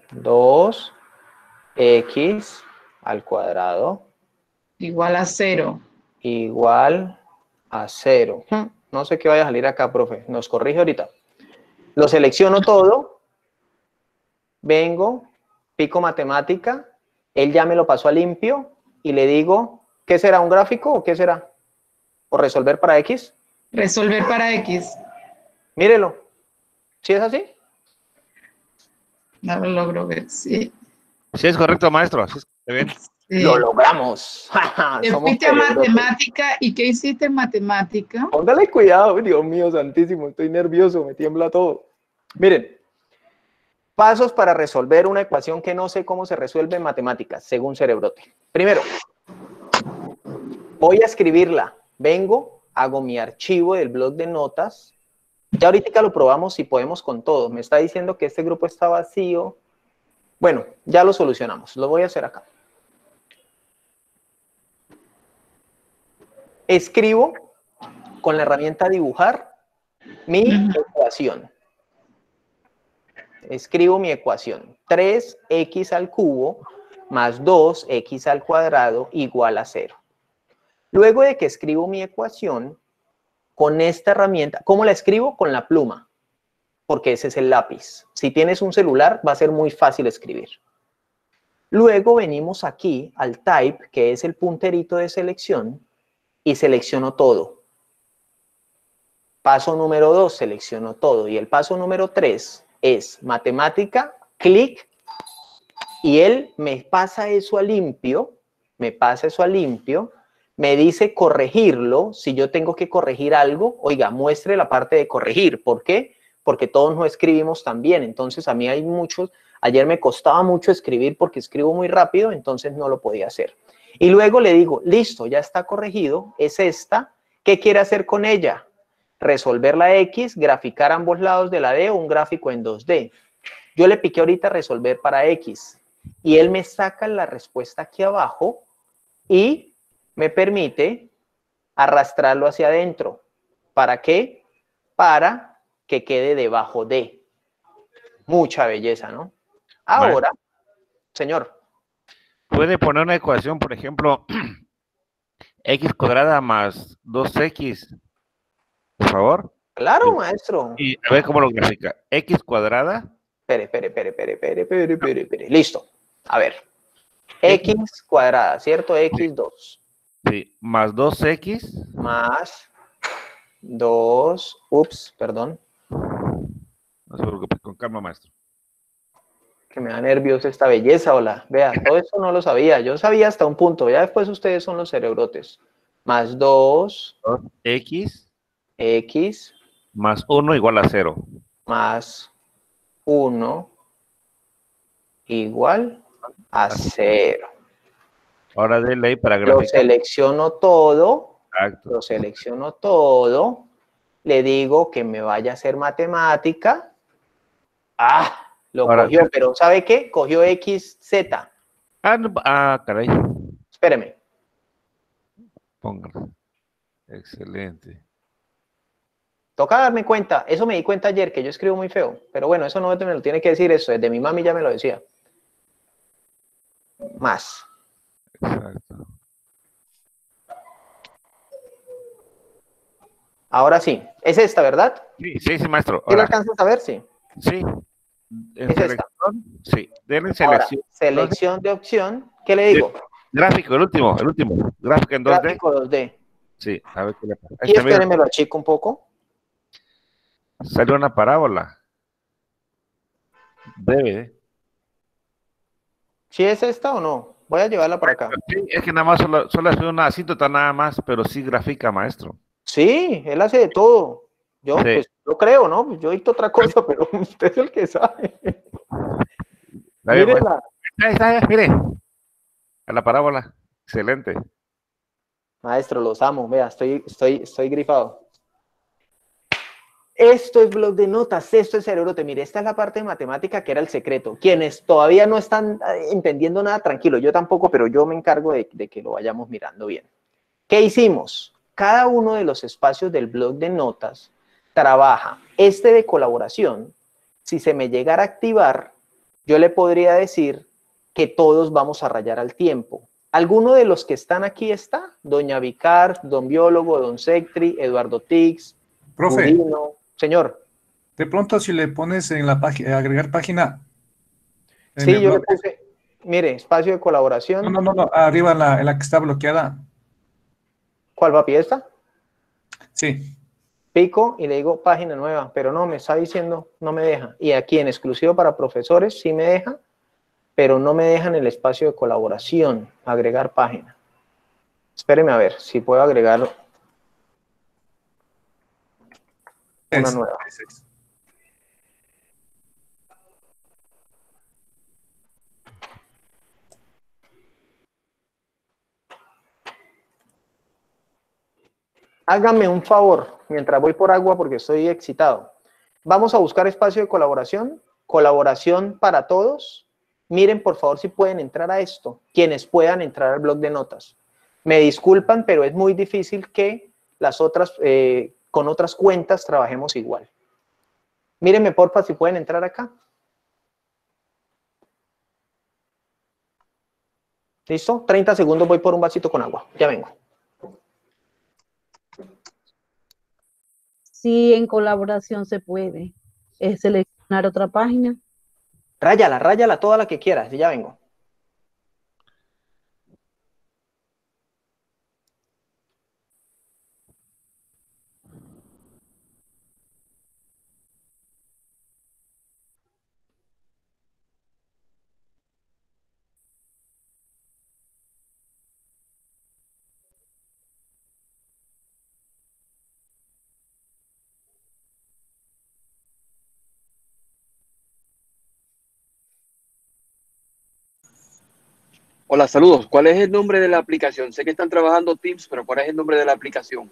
2x al cuadrado. Igual a 0. Igual a 0. No sé qué vaya a salir acá, profe. Nos corrige ahorita. Lo selecciono todo. Vengo, pico matemática. Él ya me lo pasó a limpio. Y le digo, ¿qué será? ¿Un gráfico o qué será? ¿O resolver para X? Resolver para X. Mírelo. ¿Sí es así? No lo logro ver, sí. Sí, es correcto, maestro. Sí, está bien. Sí. Lo logramos. Te fuiste a matemática. ¿Y qué hiciste en matemática? Póngale cuidado, Dios mío santísimo. Estoy nervioso, me tiembla todo. Miren. Pasos para resolver una ecuación que no sé cómo se resuelve en matemáticas, según Cerebrote. Primero, voy a escribirla. Vengo, hago mi archivo del blog de notas. Ya ahorita lo probamos si podemos con todo. Me está diciendo que este grupo está vacío. Bueno, ya lo solucionamos. Lo voy a hacer acá. Escribo con la herramienta dibujar mi ecuación. Escribo mi ecuación. 3x al cubo más 2x al cuadrado igual a 0. Luego de que escribo mi ecuación, con esta herramienta, ¿cómo la escribo? Con la pluma, porque ese es el lápiz. Si tienes un celular, va a ser muy fácil escribir. Luego venimos aquí al type, que es el punterito de selección, y selecciono todo. Paso número 2, selecciono todo. Y el paso número 3 es matemática, clic, y él me pasa eso a limpio, me dice corregirlo. Si yo tengo que corregir algo, oiga, muestre la parte de corregir. ¿Por qué? Porque todos no escribimos tan bien. Entonces a mí hay muchos, ayer me costaba mucho escribir porque escribo muy rápido, entonces no lo podía hacer. Y luego le digo, listo, ya está corregido, es esta. ¿Qué quiere hacer con ella? Resolver la X, graficar ambos lados de la D o un gráfico en 2D. Yo le piqué ahorita resolver para X y él me saca la respuesta aquí abajo y me permite arrastrarlo hacia adentro. ¿Para qué? Para que quede debajo de. Mucha belleza, ¿no? Ahora, señor. ¿Puede poner una ecuación, por ejemplo, x cuadrada más 2x, por favor? Claro, maestro. Y a ver cómo lo grafica. X cuadrada. Espere. Listo. A ver. X cuadrada, ¿cierto? X2. Sí, más 2x. Más 2. Ups, perdón. No se preocupe, con calma, maestro. Que me da nervios esta belleza, hola. Vea, todo eso no lo sabía. Yo sabía hasta un punto. Ya después ustedes son los cerebrotes. Más 2. X. X. Más 1 igual a 0. Más 1 igual a 0. Ahora denle ahí para graficar. Lo selecciono todo. Exacto. Lo selecciono todo. Le digo que me vaya a hacer matemática. Lo ahora, cogió, pero ¿sabe qué? Cogió XZ. Caray. Espéreme. Póngalo. Excelente. Toca darme cuenta. Eso me di cuenta ayer, que yo escribo muy feo. Pero bueno, eso no me lo tiene que decir eso. Desde mi mami ya me lo decía. Más. Exacto. Ahora sí. Es esta, ¿verdad? Sí, maestro. ¿Sí lo alcanzas a ver? Sí. Sí. En ¿Es selección, esta? sí. Denle selección. Ahora, selección de opción. ¿Qué le digo? Gráfico, el último. Gráfico en 2D. Gráfico 2D. Sí, a ver qué le pasa. Y espérenme, lo achico un poco. Sale una parábola. Debe. ¿Sí es esta o no? Voy a llevarla para acá. Sí, es que nada más solo es una asíntota nada más, pero sí grafica, maestro. Sí, él hace de todo. Yo, Sí. pues, yo creo, ¿no? Yo dicto otra cosa, pero usted es el que sabe. Mírenla. Ahí está, mire. A la parábola. Excelente. Maestro, los amo. Vea, estoy grifado. Esto es blog de notas, esto es cerebrote. Mire, esta es la parte de matemática que era el secreto. Quienes todavía no están entendiendo nada, tranquilo, yo tampoco, pero yo me encargo de que lo vayamos mirando bien. ¿Qué hicimos? Cada uno de los espacios del blog de notas trabaja. Este de colaboración, si se me llegara a activar, yo le podría decir que todos vamos a rayar al tiempo. ¿Alguno de los que están aquí está? Doña Vicar, don Biólogo, don Sectri, Eduardo Tix, Profe. Budino. Señor. De pronto si le pones en la página, agregar página. Sí, yo le puse, mire, espacio de colaboración. No, arriba en la que está bloqueada. ¿Cuál, papi, esta? Sí. Pico y le digo página nueva, pero no, me está diciendo, no me deja. Y aquí en exclusivo para profesores sí me deja, pero no me deja en el espacio de colaboración, agregar página. Espéreme a ver si puedo agregar una nueva. Hágame un favor, mientras voy por agua porque estoy excitado. Vamos a buscar espacio de colaboración, colaboración para todos. Miren, por favor, si pueden entrar a esto, quienes puedan entrar al blog de notas. Me disculpan, pero es muy difícil que las otras, con otras cuentas trabajemos igual. Mírenme, porfa, si pueden entrar acá. ¿Listo? 30 segundos, voy por un vasito con agua. Ya vengo. Sí, en colaboración se puede. Es seleccionar otra página. Ráyala, toda la que quieras, ya vengo. Hola, saludos. ¿Cuál es el nombre de la aplicación? Sé que están trabajando Teams, pero ¿cuál es el nombre de la aplicación?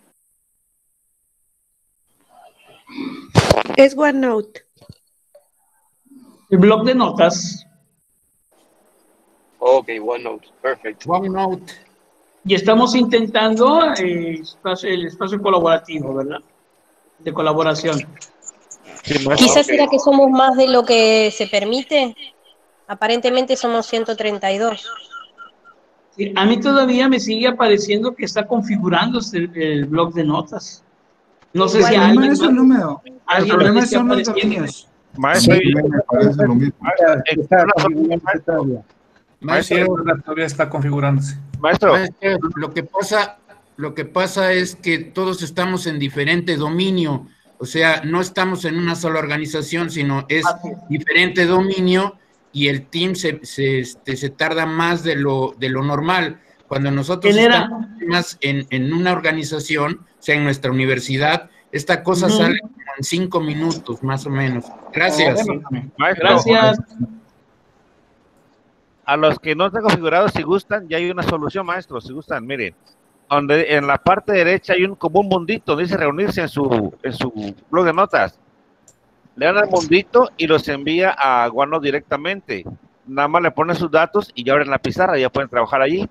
Es OneNote. El blog de notas. Ok, OneNote. Perfecto. OneNote. Y estamos intentando el espacio colaborativo, ¿verdad? De colaboración. Quizás será que somos más de lo que se permite. Aparentemente somos 132. Sí, a mí todavía me sigue apareciendo que está configurándose el blog de notas. No sé si alguien no es el número. El problema son los dominios. Maestro, me parece lo mismo. Maestro, todavía está configurándose. Maestro, lo que pasa es que todos estamos en diferente dominio, o sea, no estamos en una sola organización, sino es diferente dominio y el team se tarda más de lo normal. Cuando nosotros estamos más en una organización, o sea, en nuestra universidad, esta cosa sale como en 5 minutos, más o menos. Gracias. Maestro, gracias. A los que no están configurados, si gustan, ya hay una solución, maestro. Si gustan, miren, donde en la parte derecha hay como un mundito donde dice reunirse en su blog de notas. Le dan al mundito y los envía a OneNote directamente. Nada más le ponen sus datos y ya abren la pizarra, ya pueden trabajar allí.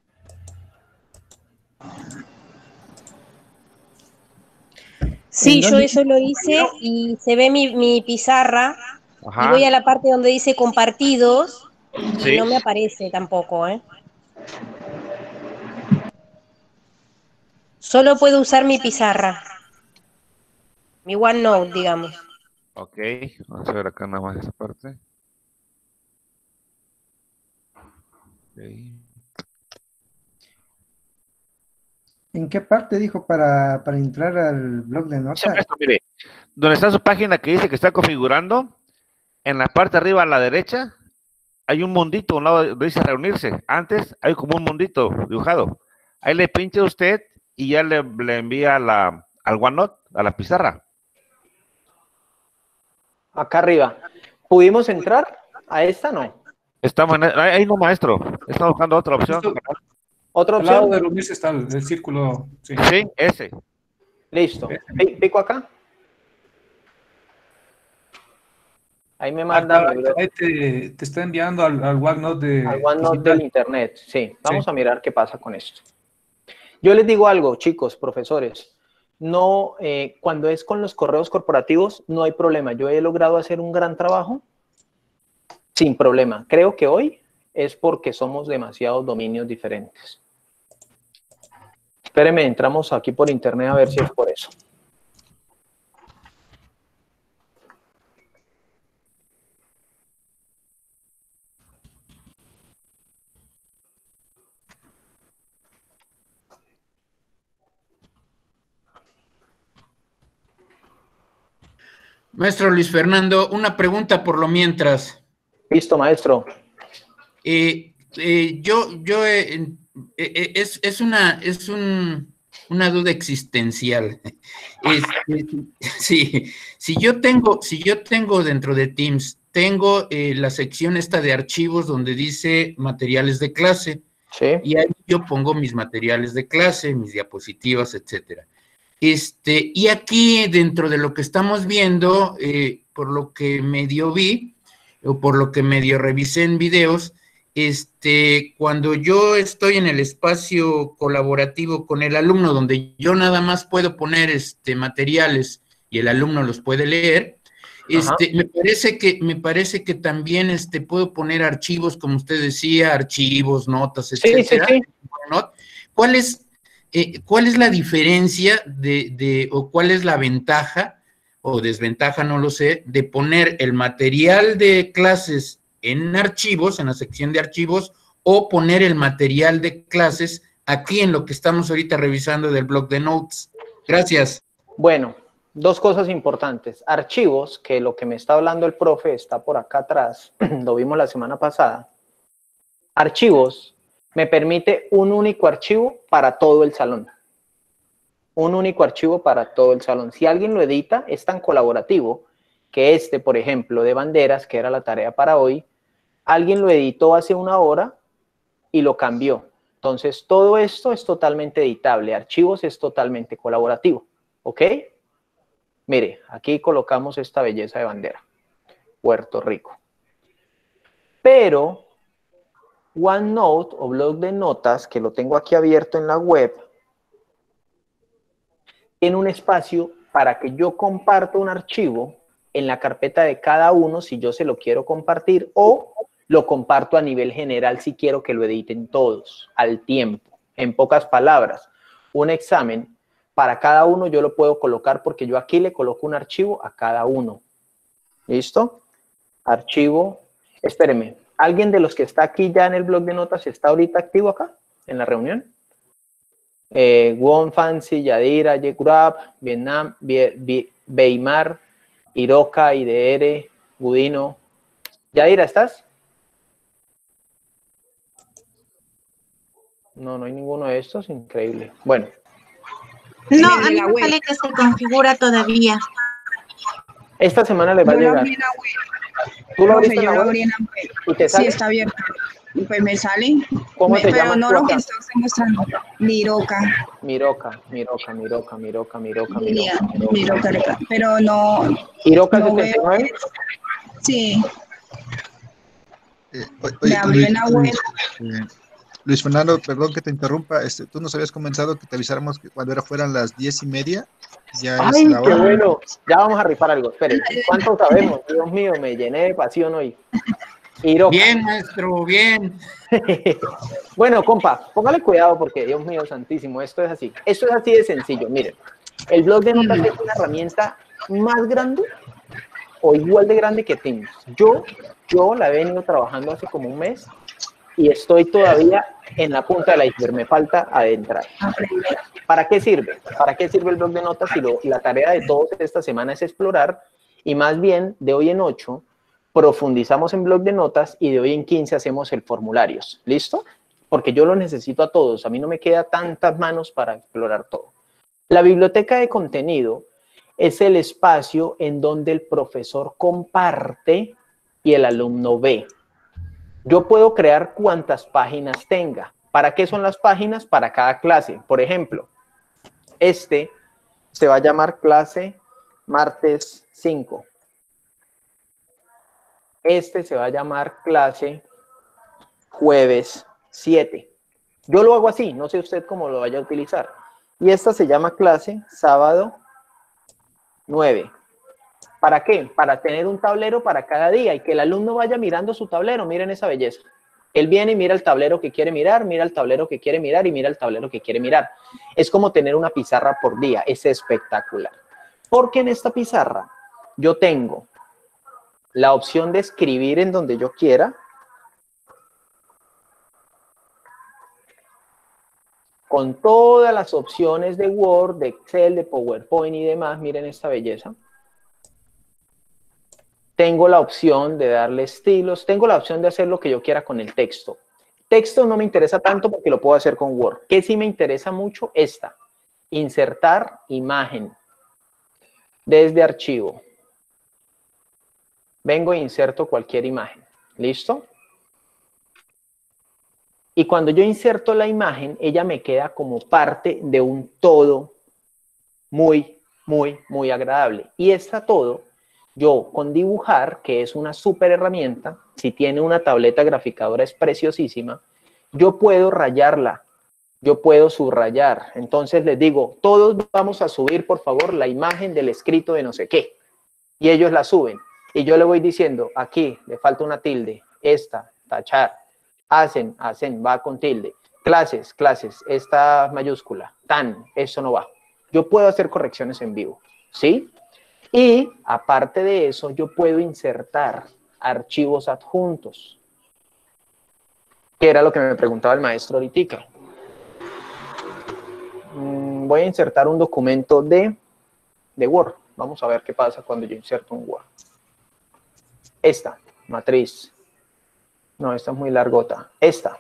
Sí, yo eso lo hice y se ve mi pizarra. Ajá. Y voy a la parte donde dice compartidos y Sí. no me aparece tampoco, ¿eh? Solo puedo usar mi pizarra. Mi OneNote, digamos. Ok, vamos a ver acá nada más esa parte. Okay. ¿En qué parte dijo para entrar al blog de notas? Sí, maestro, mire, donde está su página que dice que está configurando, en la parte de arriba a la derecha, hay un mundito, a un lado donde dice reunirse. Antes hay como un mundito dibujado. Ahí le pincha usted y ya le envía al OneNote, a la pizarra. Acá arriba. ¿Pudimos entrar a esta? No. Estamos ahí no, maestro. Estamos buscando otra opción. ¿Otra Al lado opción? de reunirse está el círculo. Sí, sí, ese. Listo. Pico acá. Ahí me manda. Ahí te está enviando al OneNote al OneNote del internet. Sí, vamos a mirar qué pasa con esto. Yo les digo algo, chicos, profesores. No, cuando es con los correos corporativos, no hay problema. Yo he logrado hacer un gran trabajo sin problema. Creo que hoy es porque somos demasiados dominios diferentes. Espérenme, entramos aquí por internet a ver si es por eso. Maestro Luis Fernando, una pregunta por lo mientras. Listo, maestro. Es una duda existencial. Sí, si yo tengo dentro de Teams, tengo la sección esta de archivos donde dice materiales de clase. Sí. Y ahí yo pongo mis materiales de clase, mis diapositivas, etcétera. Y aquí, dentro de lo que estamos viendo, por lo que medio vi, o por lo que medio revisé en videos, cuando yo estoy en el espacio colaborativo con el alumno, donde yo nada más puedo poner materiales y el alumno los puede leer, me parece que también puedo poner archivos, como usted decía, archivos, notas, etcétera. Sí, sí, sí. ¿Cuál es la diferencia o cuál es la ventaja o desventaja, no lo sé, de poner el material de clases en archivos, en la sección de archivos, o poner el material de clases aquí en lo que estamos ahorita revisando del blog de notes? Gracias. Bueno, dos cosas importantes. Archivos, que lo que me está hablando el profe está por acá atrás, lo vimos la semana pasada. Archivos me permite un único archivo para todo el salón. Un único archivo para todo el salón. Si alguien lo edita, es tan colaborativo que por ejemplo, de banderas, que era la tarea para hoy, alguien lo editó hace una hora y lo cambió. Entonces, todo esto es totalmente editable. Archivos es totalmente colaborativo. ¿Ok? Mire, aquí colocamos esta belleza de bandera. Puerto Rico. Pero OneNote o blog de notas, que lo tengo aquí abierto en la web, tiene un espacio para que yo comparta un archivo en la carpeta de cada uno si yo se lo quiero compartir, o lo comparto a nivel general si quiero que lo editen todos al tiempo. En pocas palabras, un examen para cada uno yo lo puedo colocar porque yo aquí le coloco un archivo a cada uno. ¿Listo? Archivo, espéreme. ¿Alguien de los que está aquí ya en el blog de notas está ahorita activo acá, en la reunión? Won Fancy, Yadira, Yegrab, Vietnam, Beimar, Iroka, IDR, Gudino. Yadira, ¿estás? No, no hay ninguno de estos, increíble. Bueno. No, a mí me sale que se configura todavía. Esta semana le va a llegar. ¿Tú lo abriste en la web? ¿Y te sale? Sí, está abierto. Pues me sale. ¿Cómo se llama? Pero no lo que estás mostrando. Miroca. Miroca. Pero no. ¿Iroca no 79? Sí. Oye, me abrió en la web. Luis Fernando, perdón que te interrumpa. Tú nos habías comenzado que te avisáramos que cuando fueran las 10:30. Ya ¡ay, es la qué hora. bueno! Ya vamos a rifar algo. Esperen, ¿cuánto sabemos? Dios mío, me llené de pasión hoy. Iroca. Bien, maestro, bien. Bueno, compa, póngale cuidado porque, Dios mío santísimo, esto es así. Esto es así de sencillo. Miren, el blog de notas es una herramienta más grande o igual de grande que Teams. Yo la he venido trabajando hace como un mes y estoy todavía en la punta del iceberg. Me falta adentrar. ¿Para qué sirve? ¿Para qué sirve el blog de notas? Y la tarea de todos esta semana es explorar, y más bien de hoy en 8 profundizamos en blog de notas y de hoy en 15 hacemos el formularios. ¿Listo? Porque yo lo necesito a todos. A mí no me queda tantas manos para explorar todo. La biblioteca de contenido es el espacio en donde el profesor comparte y el alumno ve. Yo puedo crear cuantas páginas tenga. ¿Para qué son las páginas? Para cada clase. Por ejemplo, este se va a llamar clase martes 5. Este se va a llamar clase jueves 7. Yo lo hago así, no sé usted cómo lo vaya a utilizar. Y esta se llama clase sábado 9. ¿Para qué? Para tener un tablero para cada día y que el alumno vaya mirando su tablero. Miren esa belleza. Él viene y mira el tablero que quiere mirar, mira el tablero que quiere mirar y mira el tablero que quiere mirar. Es como tener una pizarra por día. Es espectacular. Porque en esta pizarra yo tengo la opción de escribir en donde yo quiera, con todas las opciones de Word, de Excel, de PowerPoint y demás. Miren esta belleza. Tengo la opción de darle estilos, tengo la opción de hacer lo que yo quiera con el texto. Texto no me interesa tanto porque lo puedo hacer con Word. ¿Qué sí me interesa mucho? Esta, insertar imagen desde archivo. Vengo e inserto cualquier imagen. ¿Listo? Y cuando yo inserto la imagen, ella me queda como parte de un todo muy, muy, muy agradable. Y esta todo, yo con dibujar, que es una súper herramienta, si tiene una tableta graficadora es preciosísima, yo puedo rayarla, yo puedo subrayar. Entonces les digo, todos vamos a subir por favor la imagen del escrito de no sé qué. Y ellos la suben. Y yo le voy diciendo, aquí le falta una tilde, esta, tachar, hacen, va con tilde. Clases, esta mayúscula, tan, eso no va. Yo puedo hacer correcciones en vivo, ¿sí? Y aparte de eso, yo puedo insertar archivos adjuntos, que era lo que me preguntaba el maestro ahorita. Voy a insertar un documento de Word. Vamos a ver qué pasa cuando yo inserto un Word. Esta, matriz. No, esta es muy largota. Esta.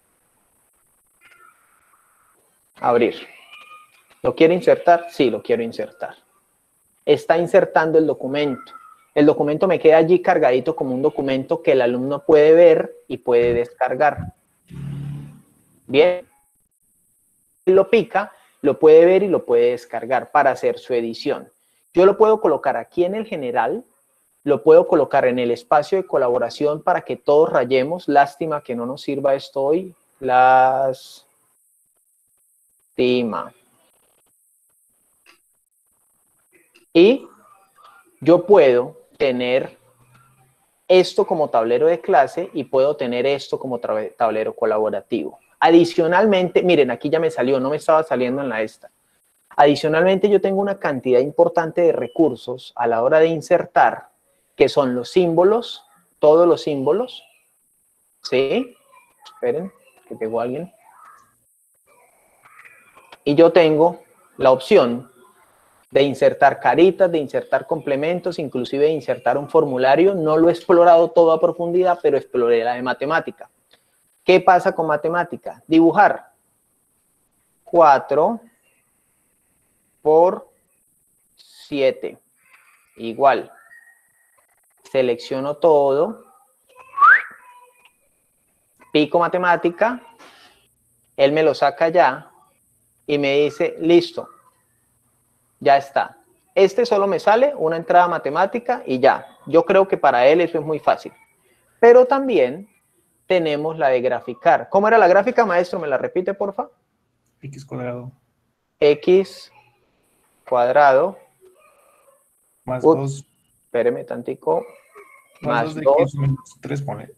Abrir. ¿Lo quiere insertar? Sí, lo quiero insertar. Está insertando el documento. El documento me queda allí cargadito como un documento que el alumno puede ver y puede descargar. Bien. Lo pica, lo puede ver y lo puede descargar para hacer su edición. Yo lo puedo colocar aquí en el general, lo puedo colocar en el espacio de colaboración para que todos rayemos. Lástima que no nos sirva esto hoy. Lástima. Y yo puedo tener esto como tablero de clase y puedo tener esto como tablero colaborativo. Adicionalmente, miren, aquí ya me salió, no me estaba saliendo en la esta. Adicionalmente, yo tengo una cantidad importante de recursos a la hora de insertar, que son los símbolos, todos los símbolos. ¿Sí? Esperen, que llegó alguien. Y yo tengo la opción de insertar caritas, de insertar complementos, inclusive de insertar un formulario. No lo he explorado todo a profundidad, pero exploré la de matemática. ¿Qué pasa con matemática? Dibujar 4 por 7. Igual. Selecciono todo. Pico matemática. Él me lo saca ya y me dice, listo. Ya está. Este solo me sale una entrada matemática y ya. Yo creo que para él eso es muy fácil. Pero también tenemos la de graficar. ¿Cómo era la gráfica, maestro? ¿Me la repite, porfa? X cuadrado. X cuadrado. Más 2. Espéreme tantico. Más 2. X menos 3, pone.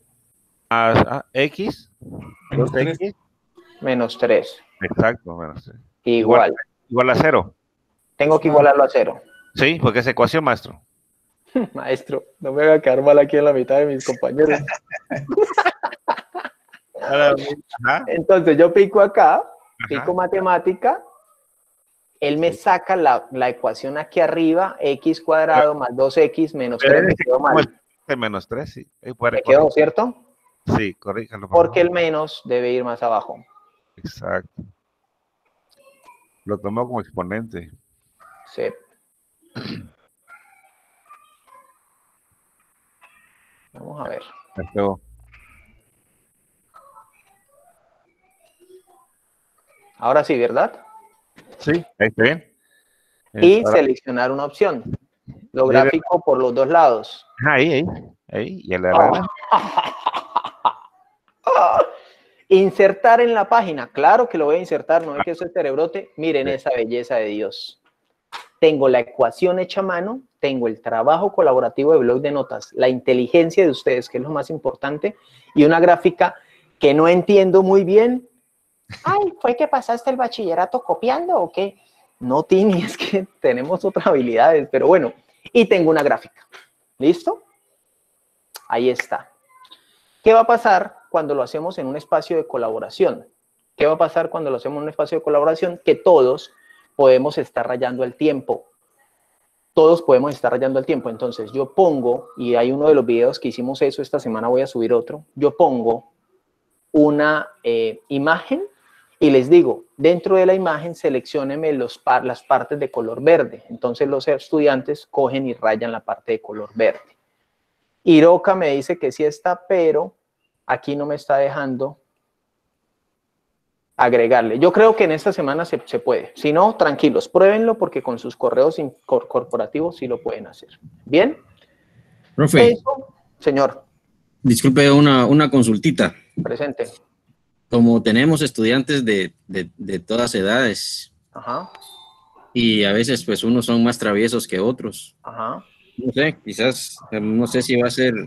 X. Menos 3. Menos 3. Exacto, menos 3. Igual a 0. Tengo que igualarlo a 0. Sí, porque es ecuación, maestro. Maestro, no me voy a quedar mal aquí en la mitad de mis compañeros. Entonces yo pico acá, pico matemática, él me saca la ecuación aquí arriba, x cuadrado más 2x menos 3, me quedó mal. Menos 3, sí. ¿Me quedó, cierto? Sí, corríjalo. Porque el menos debe ir más abajo. Exacto. Lo tomó como exponente. Sí. Vamos a ver. Perfecto. Ahora sí, ¿verdad? Sí, ahí está bien. Y Ahora, seleccionar una opción. Lo gráfico por los dos lados. ahí, ya le Insertar en la página. Claro que lo voy a insertar, no es que eso es cerebrote. Miren esa belleza de Dios. Tengo la ecuación hecha a mano, tengo el trabajo colaborativo de blog de notas, la inteligencia de ustedes, que es lo más importante, y una gráfica que no entiendo muy bien. Ay, ¿fue que pasaste el bachillerato copiando o qué? No, Tini, es que tenemos otras habilidades, pero bueno. Y tengo una gráfica. ¿Listo? Ahí está. ¿Qué va a pasar cuando lo hacemos en un espacio de colaboración? ¿Qué va a pasar cuando lo hacemos en un espacio de colaboración? Que todos podemos estar rayando el tiempo. Todos podemos estar rayando el tiempo. Entonces yo pongo, y hay uno de los videos que hicimos eso, esta semana voy a subir otro, yo pongo una imagen y les digo, dentro de la imagen selecciónenme las partes de color verde. Entonces los estudiantes cogen y rayan la parte de color verde. Iroka me dice que sí está, pero aquí no me está dejando agregarle. Yo creo que en esta semana se puede. Si no, tranquilos, pruébenlo porque con sus correos corporativos sí lo pueden hacer. ¿Bien? Profe. Eso, señor. Disculpe, una consultita. Presente. Como tenemos estudiantes de todas edades, Ajá. y a veces pues unos son más traviesos que otros. Ajá. No sé, quizás, no sé si va a ser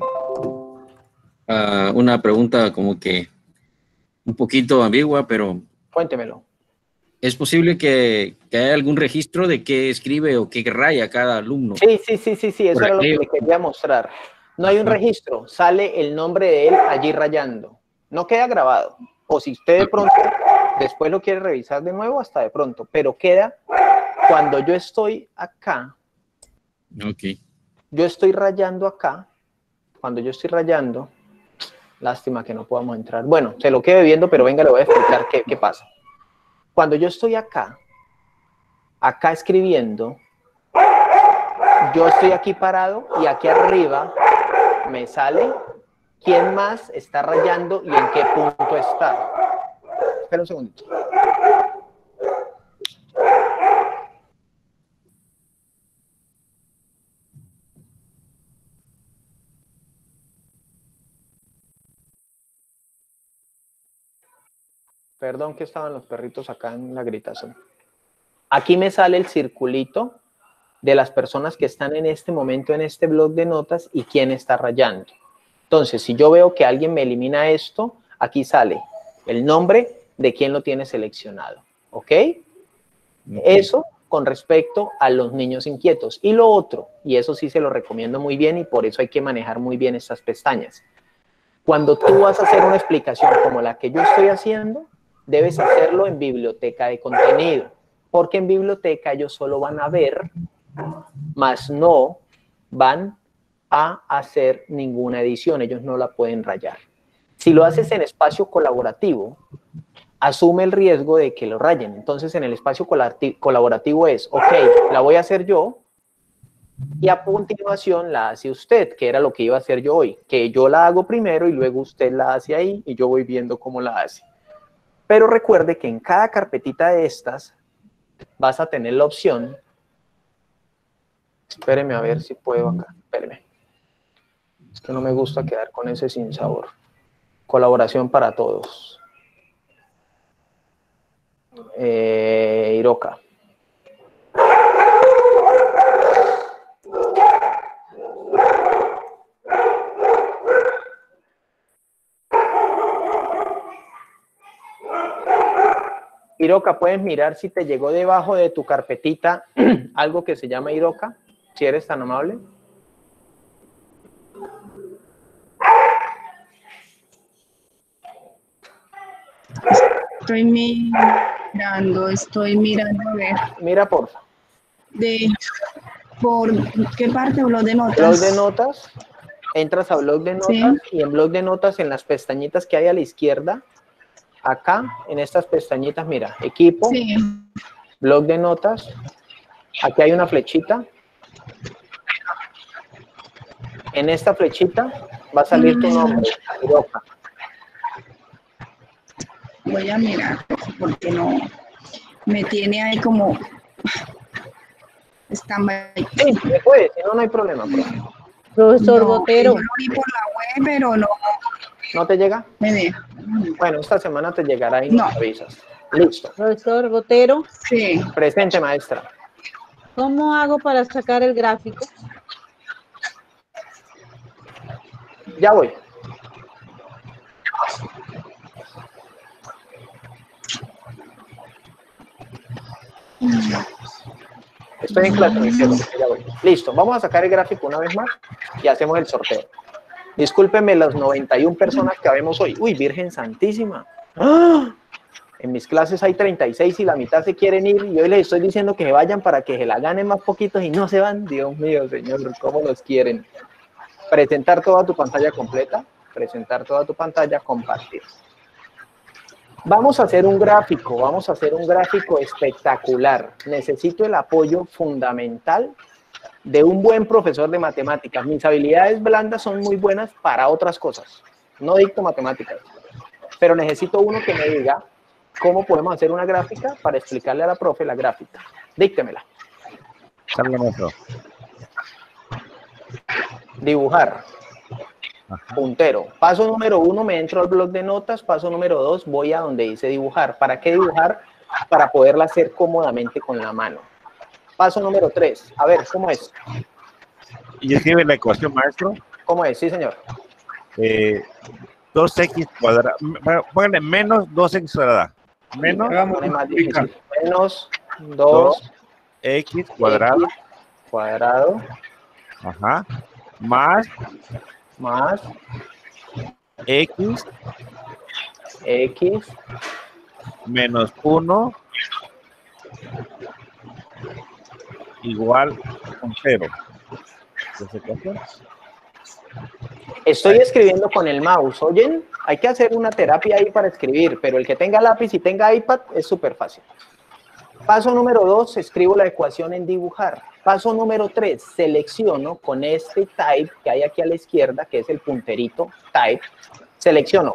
una pregunta como que un poquito ambigua, pero... Cuéntemelo. ¿Es posible que haya algún registro de qué escribe o qué raya cada alumno? Sí, eso era lo que le quería mostrar. No hay un registro, sale el nombre de él allí rayando. No queda grabado. O si usted de pronto después lo quiere revisar de nuevo, hasta de pronto. Pero queda cuando yo estoy acá. Ok. Yo estoy rayando acá. Cuando yo estoy rayando, lástima que no podamos entrar. Bueno, se lo quede viendo, pero venga, le voy a explicar qué pasa. Cuando yo estoy acá escribiendo, yo estoy aquí parado y aquí arriba me sale quién más está rayando y en qué punto está. Espera un segundito. Perdón que estaban los perritos acá en la gritación. Aquí me sale el circulito de las personas que están en este momento en este blog de notas y quién está rayando. Entonces, si yo veo que alguien me elimina esto, aquí sale el nombre de quien lo tiene seleccionado. ¿Ok? Eso con respecto a los niños inquietos. Y lo otro, y eso sí se lo recomiendo muy bien y por eso hay que manejar muy bien estas pestañas. Cuando tú vas a hacer una explicación como la que yo estoy haciendo, debes hacerlo en biblioteca de contenido, porque en biblioteca ellos solo van a ver, más no van a hacer ninguna edición, ellos no la pueden rayar. Si lo haces en espacio colaborativo, asume el riesgo de que lo rayen. Entonces en el espacio colaborativo es, ok, la voy a hacer yo y a continuación la hace usted, que era lo que iba a hacer yo hoy, que yo la hago primero y luego usted la hace ahí y yo voy viendo cómo la hace. Pero recuerde que en cada carpetita de estas vas a tener la opción, espéreme a ver si puedo acá, espéreme, es que no me gusta quedar con ese sinsabor. Colaboración para todos. Iroka. Iroka, ¿puedes mirar si te llegó debajo de tu carpetita algo que se llama Iroka? Si eres tan amable. Estoy mi... Estoy mirando a ver. Mira, porfa. ¿Por qué parte? Blog de notas. Blog de notas. Entras a blog de notas y en blog de notas, en las pestañitas que hay a la izquierda, acá, en estas pestañitas, mira, equipo, blog de notas, aquí hay una flechita. En esta flechita va a salir tu nombre, Europa. Voy a mirar, porque no me tiene ahí como stand-by. Sí, me puede, si no, no hay problema. Profesor Botero. Yo lo vi por la web, pero no. ¿No te llega? Me deja. Bueno, esta semana te llegará y nos avisas. Listo. Profesor Botero. Sí. Presente, maestra. ¿Cómo hago para sacar el gráfico? Ya voy. Estoy en clase, mi cielo, ya voy. Listo, vamos a sacar el gráfico una vez más y hacemos el sorteo. Discúlpenme las 91 personas que habemos hoy. Uy, Virgen Santísima. ¡Ah! En mis clases hay 36 y la mitad se quieren ir y hoy les estoy diciendo que se vayan para que se la ganen más poquitos y no se van. Dios mío, señor, ¿cómo los quieren? Presentar toda tu pantalla completa, presentar toda tu pantalla, compartir. Vamos a hacer un gráfico espectacular. Necesito el apoyo fundamental de un buen profesor de matemáticas. Mis habilidades blandas son muy buenas para otras cosas. No dicto matemáticas, pero necesito uno que me diga cómo podemos hacer una gráfica para explicarle a la profe la gráfica. Díctemela. Salga, maestro. Dibujar. Puntero. Paso número 1, me entro al blog de notas. Paso número 2, voy a donde dice dibujar. ¿Para qué dibujar? Para poderla hacer cómodamente con la mano. Paso número 3. A ver, ¿cómo es? ¿Y escribe la ecuación, maestro? ¿Cómo es? Sí, señor. 2x cuadrado. Pónganle menos 2x cuadrada. Menos, menos 2x cuadrado. Cuadrado. Ajá. Más x menos 1 igual a 0. Estoy escribiendo con el mouse, ¿oyen? Hay que hacer una terapia ahí para escribir, pero el que tenga lápiz y tenga iPad es súper fácil. Paso número 2, escribo la ecuación en dibujar. Paso número 3, selecciono con este type que hay aquí a la izquierda, que es el punterito type, selecciono.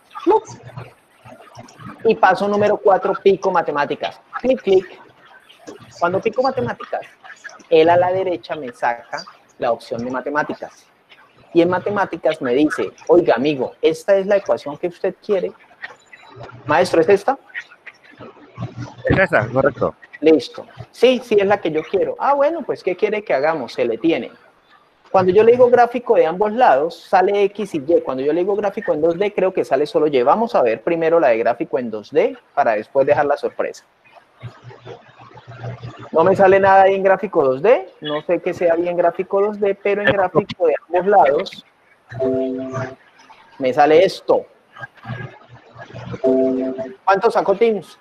Y paso número 4, pico matemáticas. Clic, clic. Cuando pico matemáticas, él a la derecha me saca la opción de matemáticas. Y en matemáticas me dice, oiga, amigo, esta es la ecuación que usted quiere. Maestro, ¿es esta? Es esa, correcto. Listo. Sí, sí es la que yo quiero. Ah, bueno, pues ¿qué quiere que hagamos? Se le tiene. Cuando yo le digo gráfico de ambos lados, sale X y Y. Cuando yo le digo gráfico en 2D, creo que sale solo Y. Vamos a ver primero la de gráfico en 2D para después dejar la sorpresa. No me sale nada ahí en gráfico 2D. No sé qué sea ahí en gráfico 2D, pero en gráfico de ambos lados me sale esto. ¿Cuánto sacó Teams?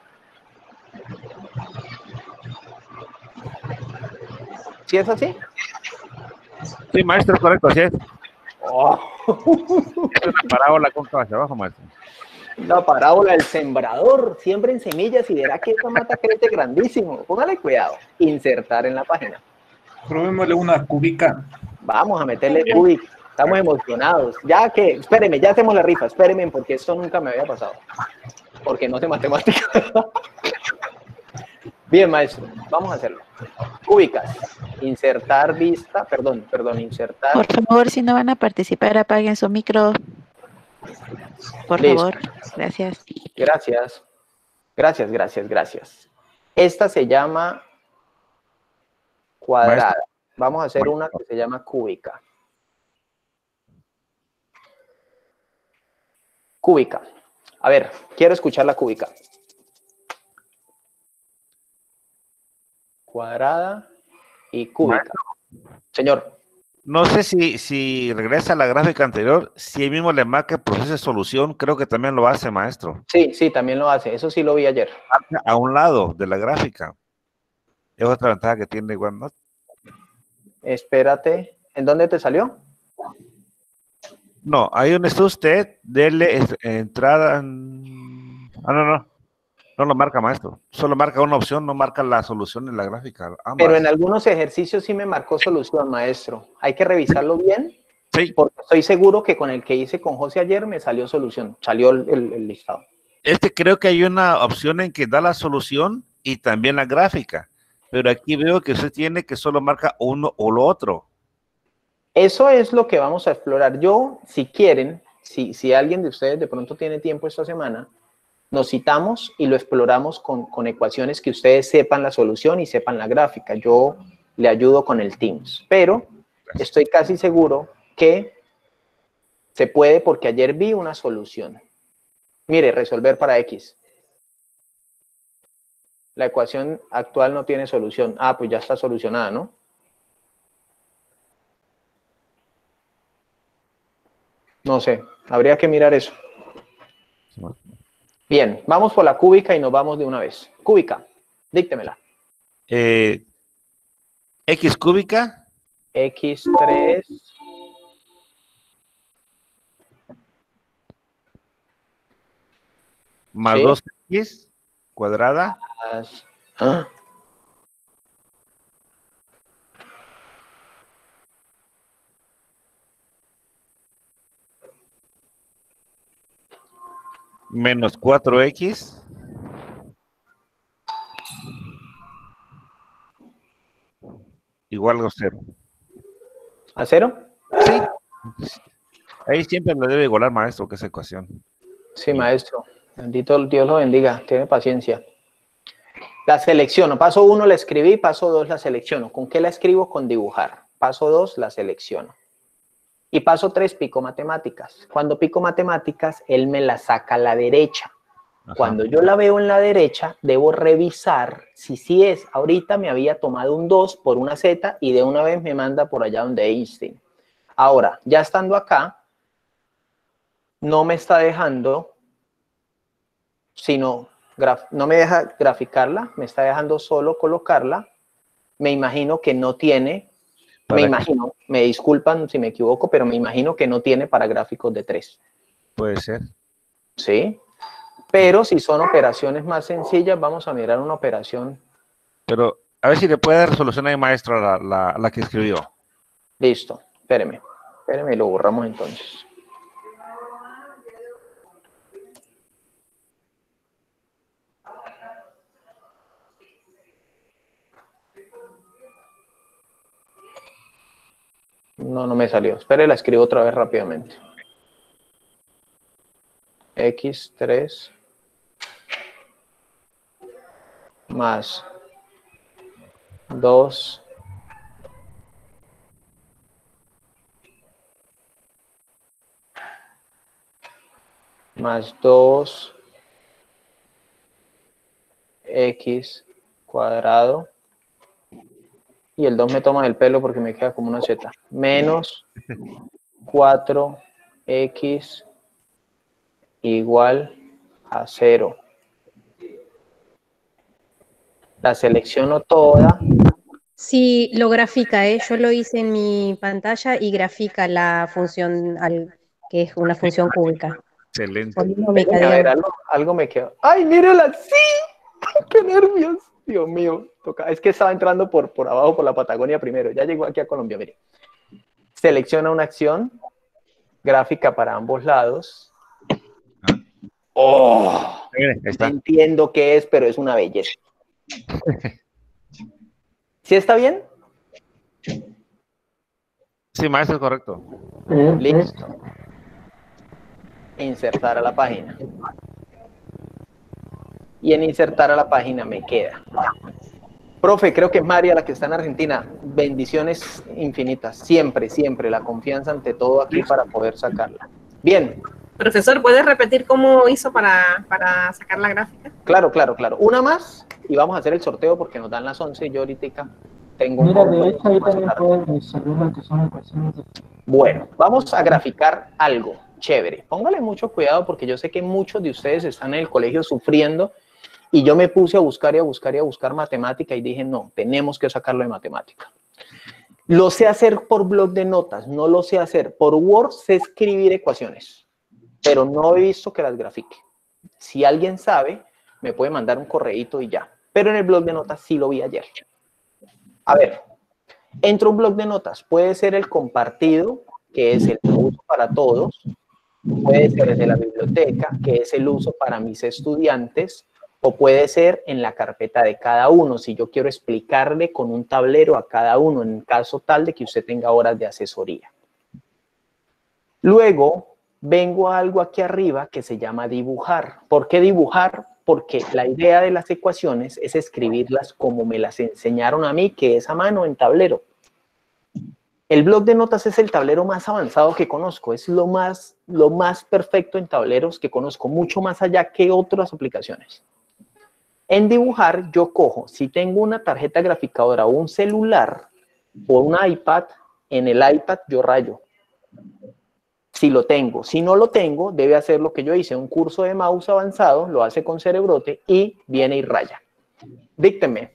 ¿Sí es así? Sí, maestro, correcto, así es. Oh. La parábola con hacia abajo, maestro. La parábola del sembrador. Siembren semillas y verá que esa mata crece grandísimo. Póngale cuidado. Insertar en la página. Probémosle una cúbica. Vamos a meterle cúbica. Estamos emocionados. Ya que, espérenme, ya hacemos la rifa. Espérenme, porque esto nunca me había pasado. Porque no sé matemáticas. Bien, maestro, vamos a hacerlo. Cúbicas. Insertar vista, perdón, insertar. Por favor, si no van a participar, apaguen su micro. Por favor, gracias. Gracias. Esta se llama cuadrada. Maestro. Vamos a hacer una que se llama cúbica. Cúbica. A ver, quiero escuchar la cúbica. Cuadrada y cúbica. Señor. No sé si regresa a la gráfica anterior, si él mismo le marca el proceso de solución, creo que también lo hace, maestro. Sí, sí, también lo hace. Eso sí lo vi ayer. A un lado de la gráfica. Es otra ventaja que tiene OneNote. Espérate. ¿En dónde te salió? No, ahí donde está usted, dele entrada. No lo marca, maestro. Solo marca una opción, no marca la solución en la gráfica. Ambas. Pero en algunos ejercicios sí me marcó solución, maestro. Hay que revisarlo bien. Sí. Porque estoy seguro que con el que hice con José ayer me salió solución. Salió el listado. Creo que hay una opción en que da la solución y también la gráfica. Pero aquí veo que usted tiene que solo marca uno o lo otro. Eso es lo que vamos a explorar. Yo, si quieren, si alguien de ustedes de pronto tiene tiempo esta semana, nos citamos y lo exploramos con ecuaciones que ustedes sepan la solución y sepan la gráfica. Yo le ayudo con el Teams, pero estoy casi seguro que se puede porque ayer vi una solución. Mire, resolver para X. La ecuación actual no tiene solución. Ah, pues ya está solucionada, ¿no? No sé, habría que mirar eso. Bien, vamos por la cúbica y nos vamos de una vez. Cúbica, díctemela. X cúbica. X3. Más Sí. 2X cuadrada. ¿Ah? Menos 4X. Igual a 0. ¿A 0? Sí. Ahí siempre lo debe igualar, maestro, que esa ecuación. Sí, maestro. Bendito Dios lo bendiga. Tiene paciencia. La selecciono. Paso 1 la escribí, paso 2 la selecciono. ¿Con qué la escribo? Con dibujar. Paso 2 la selecciono. Y paso 3 pico matemáticas. Cuando pico matemáticas, él me la saca a la derecha. Ajá. Cuando yo la veo en la derecha, debo revisar si sí es. Ahorita me había tomado un 2 por una Z y de una vez me manda por allá donde Einstein. Ahora, ya estando acá, no me está dejando, sino, no me deja graficarla, me está dejando solo colocarla. Me imagino que no tiene, me disculpan si me equivoco, pero me imagino que no tiene para gráficos de 3. Puede ser. Sí, pero si son operaciones más sencillas, vamos a mirar una operación. Pero a ver si le puede dar solución ahí, maestro, a la que escribió. Listo, espéreme, y lo borramos entonces. No me salió. Espere, la escribo otra vez rápidamente. X3 más 2 más 2 X cuadrado. Y el 2 me toma del pelo porque me queda como una Z. Menos 4X igual a 0. La selecciono toda. Sí, lo grafica, yo lo hice en mi pantalla y grafica la función, que es una función cúbica. Excelente. Polinómica, A ver, digamos. algo me quedó. ¡Ay, mírala! ¡Sí! ¡Qué nervios! Dios mío. Es que estaba entrando por abajo, por la Patagonia primero. Ya llegó aquí a Colombia, mire. Selecciona una acción. Gráfica para ambos lados. ¡Oh! Entiendo qué es, pero es una belleza. ¿Sí está bien? Sí, maestro, correcto. Listo. Insertar a la página. Y en insertar a la página me queda. Profe, creo que es María la que está en Argentina. Bendiciones infinitas. Siempre, siempre. La confianza ante todo aquí para poder sacarla. Bien. Profesor, ¿puedes repetir cómo hizo para sacar la gráfica? Claro. Una más y vamos a hacer el sorteo porque nos dan las 11 y yo ahorita Tengo un Mira, poco de hecho, ahí más también tarde. puedes resolver lo que son ecuaciones de... Bueno, vamos a graficar algo chévere. Póngale mucho cuidado porque yo sé que muchos de ustedes están en el colegio sufriendo y yo me puse a buscar y a buscar y a buscar matemática y dije, no, tenemos que sacarlo de matemática. Lo sé hacer por bloc de notas, no lo sé hacer. Por Word sé escribir ecuaciones, pero no he visto que las grafique. Si alguien sabe, me puede mandar un correíto y ya. Pero en el bloc de notas sí lo vi ayer. A ver, entro a un bloc de notas. Puede ser el compartido, que es el uso para todos. Puede ser el de la biblioteca, que es el uso para mis estudiantes. O puede ser en la carpeta de cada uno, si yo quiero explicarle con un tablero a cada uno, en caso tal de que usted tenga horas de asesoría. Luego, vengo a algo aquí arriba que se llama dibujar. ¿Por qué dibujar? Porque la idea de las ecuaciones es escribirlas como me las enseñaron a mí, que es a mano en tablero. El bloc de notas es el tablero más avanzado que conozco, es lo más perfecto en tableros que conozco, mucho más allá que otras aplicaciones. En dibujar, yo cojo, si tengo una tarjeta graficadora o un celular o un iPad, en el iPad yo rayo. Si lo tengo. Si no lo tengo, debe hacer lo que yo hice, un curso de mouse avanzado, lo hace con Cerebrote y viene y raya. Dícteme.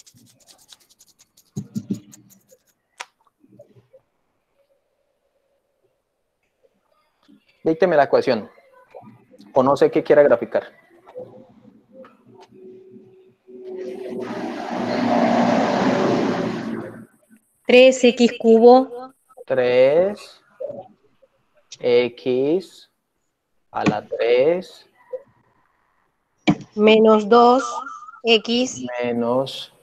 Dícteme la ecuación. O no sé qué quiera graficar. Tres x cubo. 3x a la 3 Menos 2x. Menos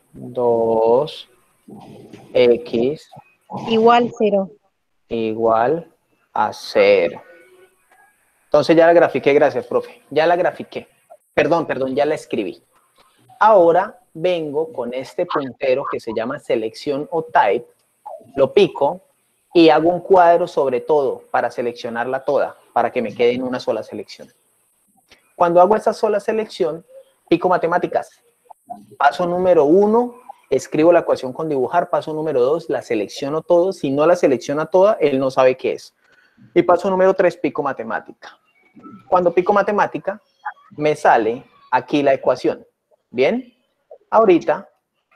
2x Igual 0. Igual a 0. Entonces ya la grafiqué, gracias, profe. Ya la grafiqué. Perdón, ya la escribí. Ahora vengo con este puntero que se llama selección o type, lo pico y hago un cuadro sobre todo para seleccionarla toda, para que me quede en una sola selección. Cuando hago esa sola selección, pico matemáticas. Paso número 1, escribo la ecuación con dibujar. Paso número 2, la selecciono todo. Si no la selecciona toda, él no sabe qué es. Y paso número 3, pico matemática. Cuando pico matemática, me sale aquí la ecuación. ¿Bien? Ahorita,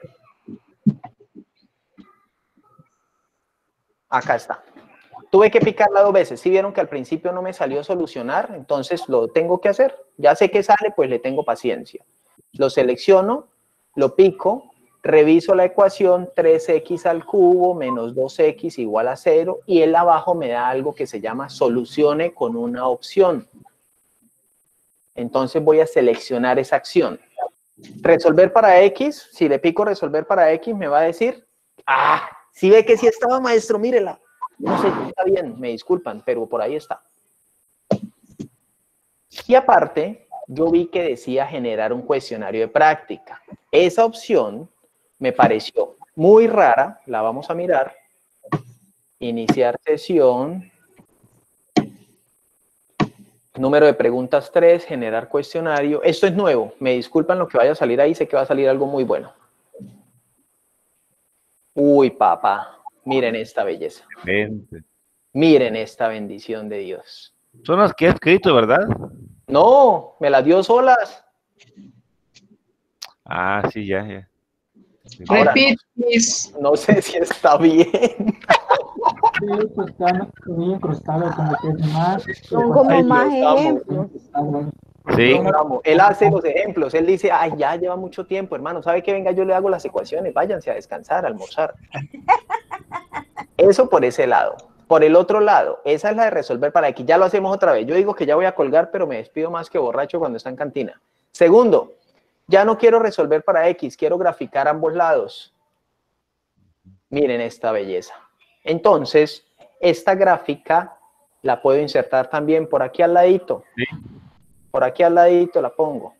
acá está. Tuve que picarla 2 veces. Si vieron que al principio no me salió solucionar, entonces lo tengo que hacer. Ya sé que sale, pues le tengo paciencia. Lo selecciono, lo pico, reviso la ecuación 3x al cubo menos 2x igual a 0 y él abajo me da algo que se llama solucione con una opción. Entonces voy a seleccionar esa acción. Resolver para x, si le pico resolver para x me va a decir, si ve que sí estaba, maestro, mírela. No sé si está bien, me disculpan, pero por ahí está. Y aparte, yo vi que decía generar un cuestionario de práctica. Esa opción me pareció muy rara, la vamos a mirar. Iniciar sesión. Número de preguntas 3, generar cuestionario. Esto es nuevo, me disculpan lo que vaya a salir ahí, sé que va a salir algo muy bueno. Uy, papá, miren esta belleza. Excelente. Miren esta bendición de Dios. Son las que he escrito, ¿verdad? No, me las dio solas. Ah, sí, ya. Ahora, Repeat, please. no sé si está bien. Están muy incrustados, como que es más... Son como Ay, más Dios, amo. ejemplos. Sí. Él hace los ejemplos, él dice, ay, ya lleva mucho tiempo, hermano, ¿sabe qué? Venga, yo le hago las ecuaciones, váyanse a descansar, a almorzar. Eso por ese lado. Por el otro lado, esa es la de resolver para X, ya lo hacemos otra vez. Yo digo que ya voy a colgar, pero me despido más que borracho cuando está en cantina. Segundo, ya no quiero resolver para X, quiero graficar ambos lados. Miren esta belleza. Entonces, esta gráfica la puedo insertar también por aquí al ladito. Sí. Por aquí al ladito la pongo.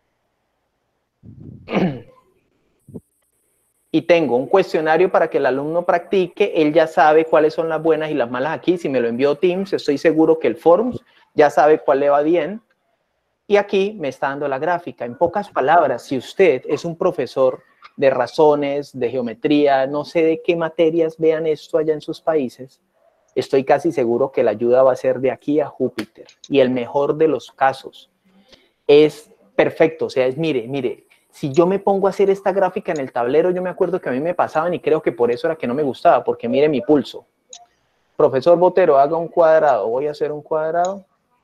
Y tengo un cuestionario para que el alumno practique. Él ya sabe cuáles son las buenas y las malas aquí. Si me lo envió Teams, estoy seguro que el Forms ya sabe cuál le va bien. Y aquí me está dando la gráfica. En pocas palabras, si usted es un profesor de razones, de geometría, no sé de qué materias vean esto allá en sus países, estoy casi seguro que la ayuda va a ser de aquí a Júpiter. Y el mejor de los casos es perfecto, o sea, es mire, si yo me pongo a hacer esta gráfica en el tablero, yo me acuerdo que a mí me pasaban y creo que por eso era que no me gustaba, porque mire mi pulso. Profesor Botero, haga un cuadrado, voy a hacer un cuadrado.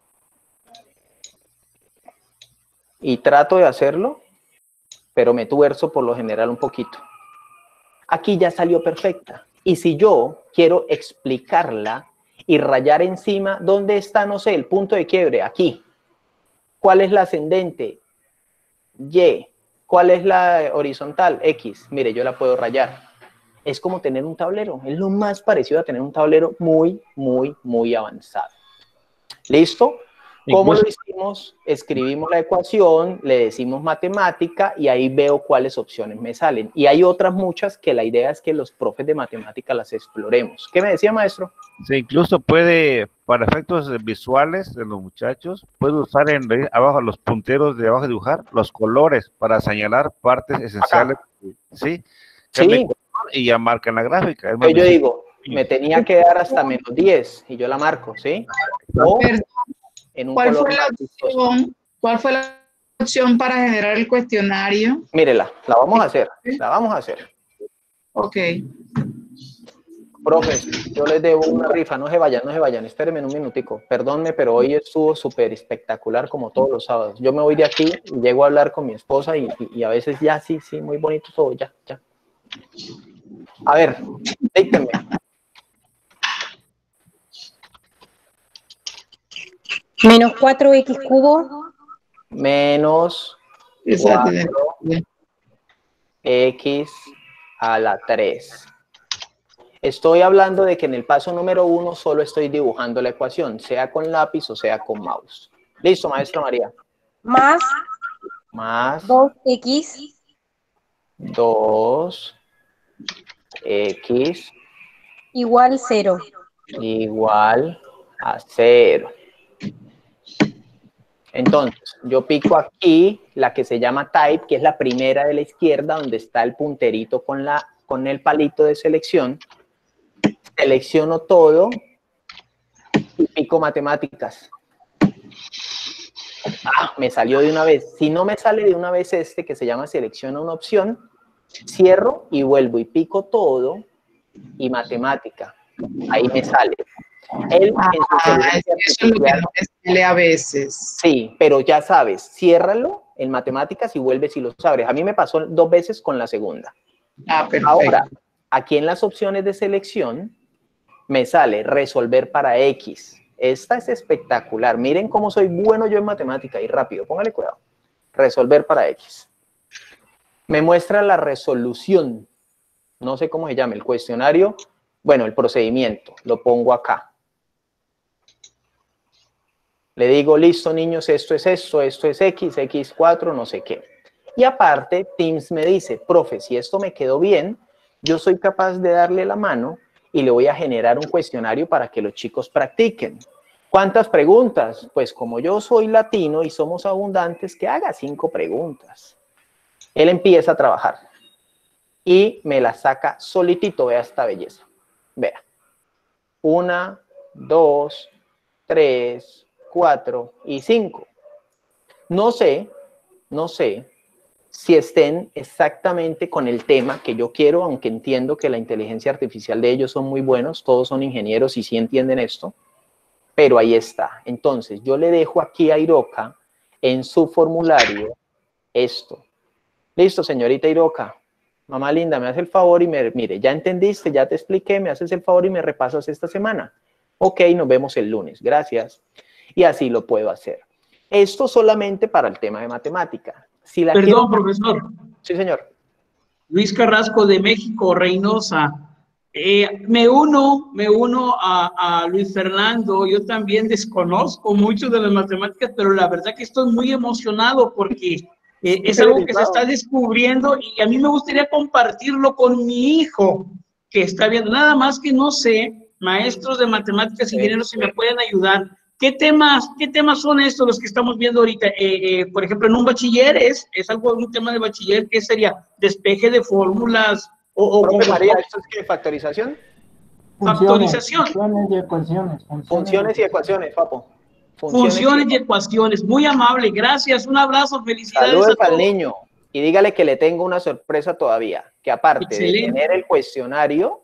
Y trato de hacerlo, pero me tuerzo por lo general un poquito. Aquí ya salió perfecta. Y si yo quiero explicarla y rayar encima, ¿dónde está, no sé, el punto de quiebre? Aquí. ¿Cuál es la ascendente? Y. ¿Cuál es la horizontal? X. Mire, yo la puedo rayar. Es como tener un tablero. Es lo más parecido a tener un tablero muy, muy, muy avanzado. ¿Listo? ¿Cómo lo hicimos? Escribimos la ecuación, le decimos matemática y ahí veo cuáles opciones me salen. Y hay otras muchas que la idea es que los profes de matemática las exploremos. ¿Qué me decía, maestro? Sí, incluso puede, para efectos visuales de los muchachos, puede usar abajo los punteros de abajo de dibujar, los colores para señalar partes esenciales. ¿Sí? Sí. Y ya marcan la gráfica. Es yo digo, me tenía que dar hasta menos 10 y yo la marco, ¿sí? O en un ¿Cuál color ¿Cuál fue la opción para generar el cuestionario? Mírela, la vamos a hacer, Ok. Profes, yo les debo una rifa, no se vayan, espérenme un minutico, perdónme, pero hoy estuvo súper espectacular como todos los sábados. Yo me voy de aquí y llego a hablar con mi esposa y a veces ya, sí, muy bonito todo, ya. A ver, dígame. Menos 4x cubo. Menos 4x a la 3. Estoy hablando de que en el paso número 1 solo estoy dibujando la ecuación, sea con lápiz o sea con mouse. ¿Listo, maestra María? Más 2x. 2x igual 0. Igual a 0. Entonces, yo pico aquí la que se llama type, que es la primera de la izquierda, donde está el punterito con el palito de selección. Selecciono todo y pico matemáticas. Me salió de una vez. Si no me sale de una vez este, que se llama selecciona una opción, cierro y vuelvo y pico todo y matemática. Ahí me sale. Él eso es lo que no me sale a veces. Sí, pero ya sabes, ciérralo en matemáticas y vuelves y lo abres. A mí me pasó 2 veces con la segunda. Perfecto. Ahora, aquí en las opciones de selección me sale resolver para X. Esta es espectacular. Miren cómo soy bueno yo en matemática y rápido. Póngale cuidado. Resolver para X. Me muestra la resolución. No sé cómo se llama, el cuestionario. Bueno, el procedimiento. Lo pongo acá. Le digo, listo, niños, esto es X, X4, no sé qué. Y aparte, Teams me dice, profe, si esto me quedó bien, yo soy capaz de darle la mano y le voy a generar un cuestionario para que los chicos practiquen. ¿Cuántas preguntas? Pues como yo soy latino y somos abundantes, que haga 5 preguntas. Él empieza a trabajar y me la saca solitito, vea esta belleza. Vea. 1, 2, 3, 4 y 5. No sé si estén exactamente con el tema que yo quiero, aunque entiendo que la inteligencia artificial de ellos son muy buenos, todos son ingenieros y sí entienden esto, pero ahí está. Entonces, yo le dejo aquí a Iroka en su formulario esto. Listo, señorita Iroka. Mamá linda, me hace el favor y mire, ya entendiste, ya te expliqué, me haces el favor y me repasas esta semana. Ok, nos vemos el lunes, gracias. Y así lo puedo hacer. Esto solamente para el tema de matemática. Si Perdón, profesor. Sí, señor. Luis Carrasco de México, Reynosa. Me uno a Luis Fernando. Yo también desconozco mucho de las matemáticas, pero la verdad que estoy muy emocionado porque es algo que se está descubriendo y a mí me gustaría compartirlo con mi hijo que está viendo. Nada más que no sé, maestros de matemáticas y ingenieros, si me pueden ayudar. ¿Qué temas son estos los que estamos viendo ahorita? Por ejemplo, en un bachiller es algo, un tema de bachiller, ¿qué sería? Despeje de fórmulas Profe María, ¿esto es qué? ¿Factorización? Factorización. Funciones y ecuaciones. Funciones y ecuaciones, papo. Funciones y ecuaciones. Muy amable, gracias. Un abrazo, felicidades Saludos a todos. al niño y dígale que le tengo una sorpresa todavía, que aparte de tener el cuestionario,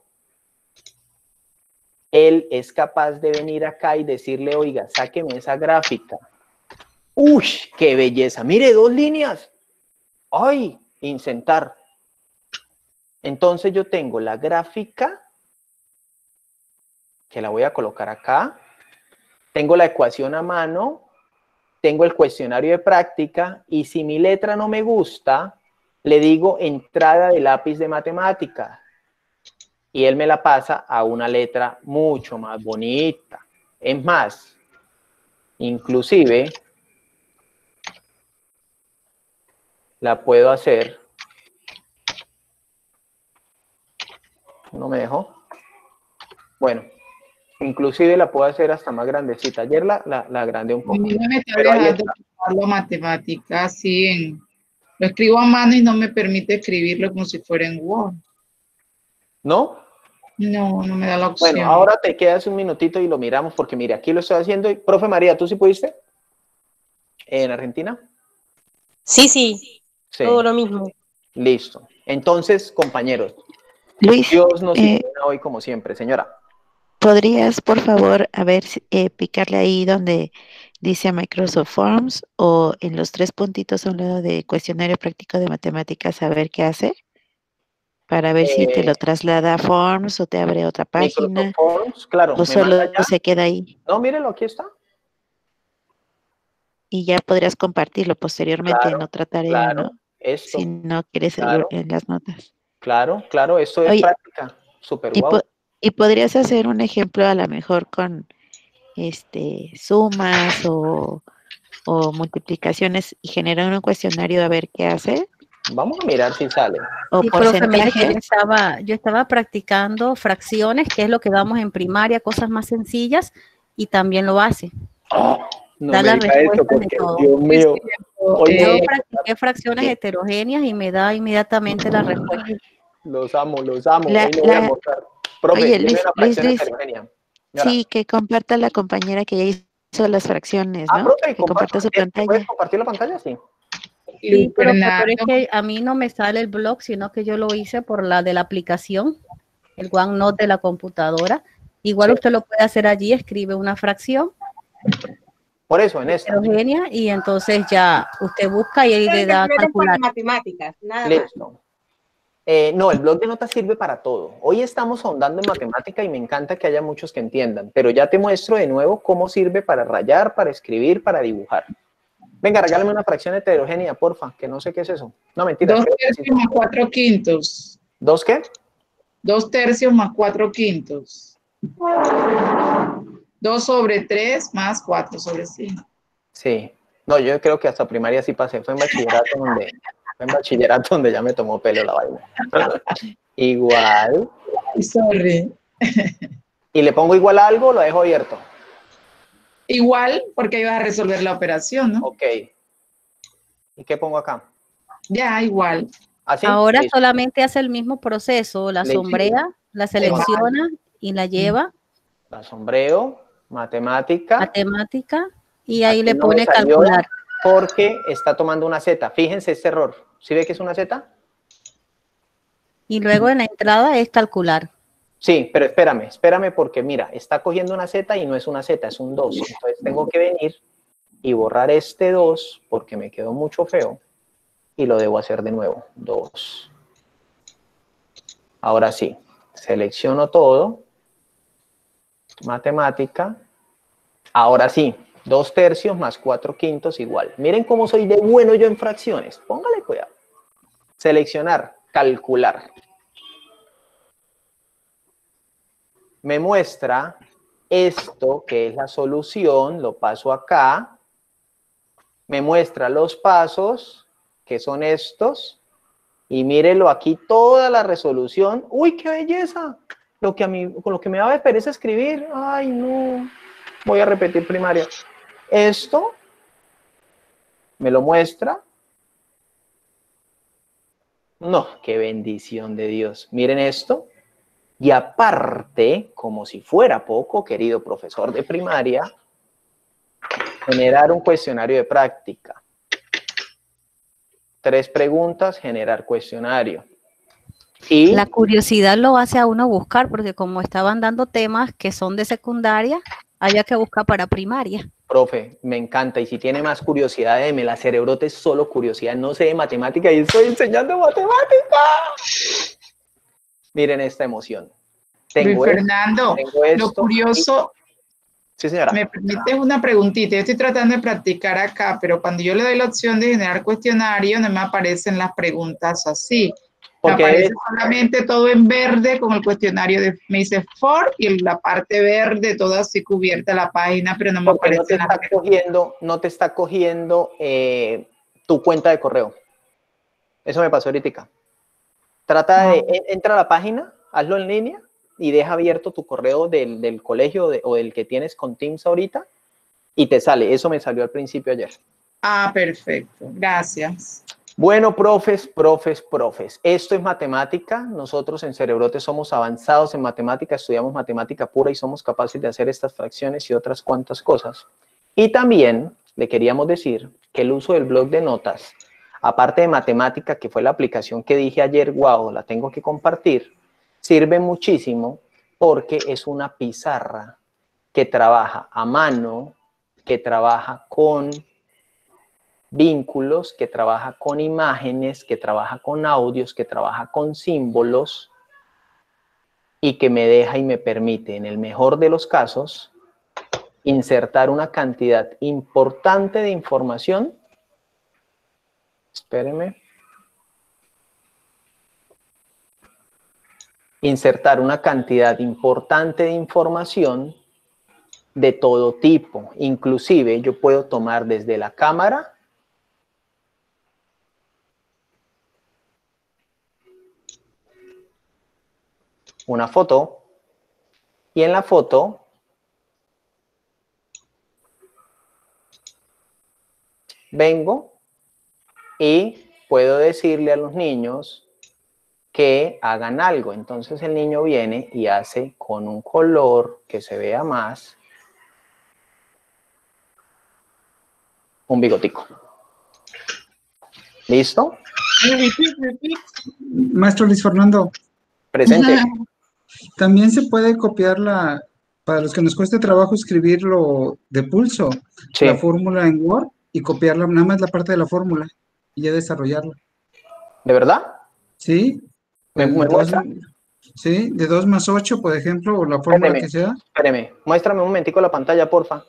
él es capaz de venir acá y decirle, oiga, sáqueme esa gráfica. ¡Uy, qué belleza! Mire, 2 líneas. ¡Ay! Incentar. Entonces yo tengo la gráfica, que la voy a colocar acá. Tengo la ecuación a mano. Tengo el cuestionario de práctica. Y si mi letra no me gusta, le digo entrada de lápiz de matemáticas. Y él me la pasa a una letra mucho más bonita. Es más, inclusive la puedo hacer. No me dejó. Bueno, inclusive la puedo hacer hasta más grandecita. Ayer la agrandé un poco. A mí no me está Pero ahí dejando está. la matemática así lo escribo a mano y no me permite escribirlo como si fuera en Word. ¿No? No, no me da la opción. Bueno, ahora te quedas un minutito y lo miramos porque mire, aquí lo estoy haciendo. Profe María, ¿tú sí pudiste? ¿En Argentina? Sí, sí, Sí. todo lo mismo. Listo. Entonces, compañeros, Luis, Dios nos ilumina hoy como siempre. Señora. ¿podrías, por favor, a ver, picarle ahí donde dice Microsoft Forms o en los 3 puntitos a un lado de cuestionario práctico de matemáticas, a ver qué hace? Para ver si te lo traslada a Forms o te abre otra página. Microsoft Forms, claro. O ¿Me solo manda ya? se queda ahí. No, mírelo, aquí está. Y ya podrías compartirlo posteriormente en Claro, otra tarea, claro. ¿no? Esto. Si no quieres Claro. en las notas. Claro, claro, esto es Oye, práctica. Súper Y, guau. y podrías hacer un ejemplo a lo mejor con sumas o multiplicaciones y generar un cuestionario a ver qué hace. Vamos a mirar si sale. O Sí, profe, mire que porcentajes. yo estaba practicando fracciones, que es lo que damos en primaria, cosas más sencillas, y también lo hace. No Da me la diga esto respuesta de porque, todo. Dios mío. Yo Oye, practiqué fracciones heterogéneas y me da inmediatamente la respuesta. los amo, los amo. La- Hoy no voy a la- almorzar. Profe, Oye, dime Luis, una fracción heterogénea. Señora. sí, que comparta la compañera que ya hizo las fracciones, ¿no? Profe, Que comparta su ¿puedes pantalla. compartir la pantalla? Sí. Sí, pero es que a mí no me sale el blog, sino que yo lo hice por la de la aplicación, el OneNote de la computadora. Igual usted lo puede hacer allí, escribe una fracción Por eso, en esta. heterogénea y entonces ya usted busca y ahí le da a calcular. Matemáticas, nada más. Listo. No, el blog de notas sirve para todo. Hoy estamos ahondando en matemática y me encanta que haya muchos que entiendan, pero ya te muestro de nuevo cómo sirve para rayar, para escribir, para dibujar. Venga, regálame una fracción heterogénea, porfa, que no sé qué es eso. No, mentira. 2 tercios más 4 quintos. ¿2 qué? 2 tercios más 4 quintos. 2 sobre 3 más 4 sobre 5. Sí. No, yo creo que hasta primaria sí pasé. Fue en bachillerato donde ya me tomó pelo la vaina. Igual. Sorry. ¿Y le pongo igual a algo o lo dejo abierto? Igual, porque ibas a resolver la operación, ¿no? Ok. ¿Y qué pongo acá? Ya, igual. ¿Así? Ahora Listo. solamente hace el mismo proceso, la Le- sombrea, la selecciona y la lleva. La sombreo, matemática. Y ahí le Aquí no me pone salió calcular. Porque está tomando una Z. Fíjense este error. ¿Sí ve que es una Z? Y luego en la entrada es calcular. Sí, pero espérame porque mira, está cogiendo una Z y no es una Z, es un 2. Entonces tengo que venir y borrar este 2 porque me quedó mucho feo y lo debo hacer de nuevo. 2. Ahora sí, selecciono todo. Matemática. Ahora sí, 2 tercios más 4 quintos igual. Miren cómo soy de bueno yo en fracciones. Póngale cuidado. Seleccionar, calcular. Me muestra esto, que es la solución, lo paso acá. Me muestra los pasos, que son estos. Y mírelo aquí, toda la resolución. ¡Uy, qué belleza! Con lo que me daba de pereza escribir. ¡Ay, no! Voy a repetir primaria. Esto me lo muestra. No, qué bendición de Dios. Miren esto. Y aparte, como si fuera poco, querido profesor de primaria, generar un cuestionario de práctica. 3 preguntas, generar cuestionario. Y la curiosidad lo hace a uno buscar, porque como estaban dando temas que son de secundaria, había que buscar para primaria. profe, me encanta. Y si tiene más curiosidad, déme. La Cerebrote es solo curiosidad. No sé de matemática y estoy enseñando matemática. Miren esta emoción. Tengo Luis Fernando, lo curioso... Sí, señora. Me permite una preguntita. Yo estoy tratando de practicar acá, pero cuando yo le doy la opción de generar cuestionario, no me aparecen las preguntas así. Me aparece solamente todo en verde con el cuestionario me dice for y la parte verde toda así cubierta la página, pero no me aparece no te está cogiendo tu cuenta de correo. Eso me pasó ahorita. Trata de entra a la página, hazlo en línea y deja abierto tu correo del colegio o del que tienes con Teams ahorita y te sale. Eso me salió al principio ayer. Ah, perfecto. Gracias. Bueno, profes. Esto es matemática. Nosotros en Cerebrote somos avanzados en matemática, estudiamos matemática pura y somos capaces de hacer estas fracciones y otras cuantas cosas. Y también le queríamos decir que el uso del bloc de notas, aparte de matemática, que fue la aplicación que dije ayer, wow, la tengo que compartir, sirve muchísimo porque es una pizarra que trabaja a mano, que trabaja con vínculos, que trabaja con imágenes, que trabaja con audios, que trabaja con símbolos y que me deja y me permite, en el mejor de los casos, insertar una cantidad importante de información. Espérenme. Insertar una cantidad importante de información de todo tipo. Inclusive yo puedo tomar desde la cámara una foto y en la foto vengo y puedo decirle a los niños que hagan algo. Entonces el niño viene y hace con un color que se vea más un bigotico. ¿Listo? Maestro Luis Fernando. Presente. También se puede copiar para los que nos cueste trabajo escribirlo de pulso, sí, la fórmula en Word y copiarla, nada más la parte de la fórmula y ya desarrollarla. ¿De verdad? Sí. ¿Me muestra? Sí, de 2 más 8, por ejemplo, o la fórmula que sea. Espéreme, muéstrame un momentico la pantalla, porfa.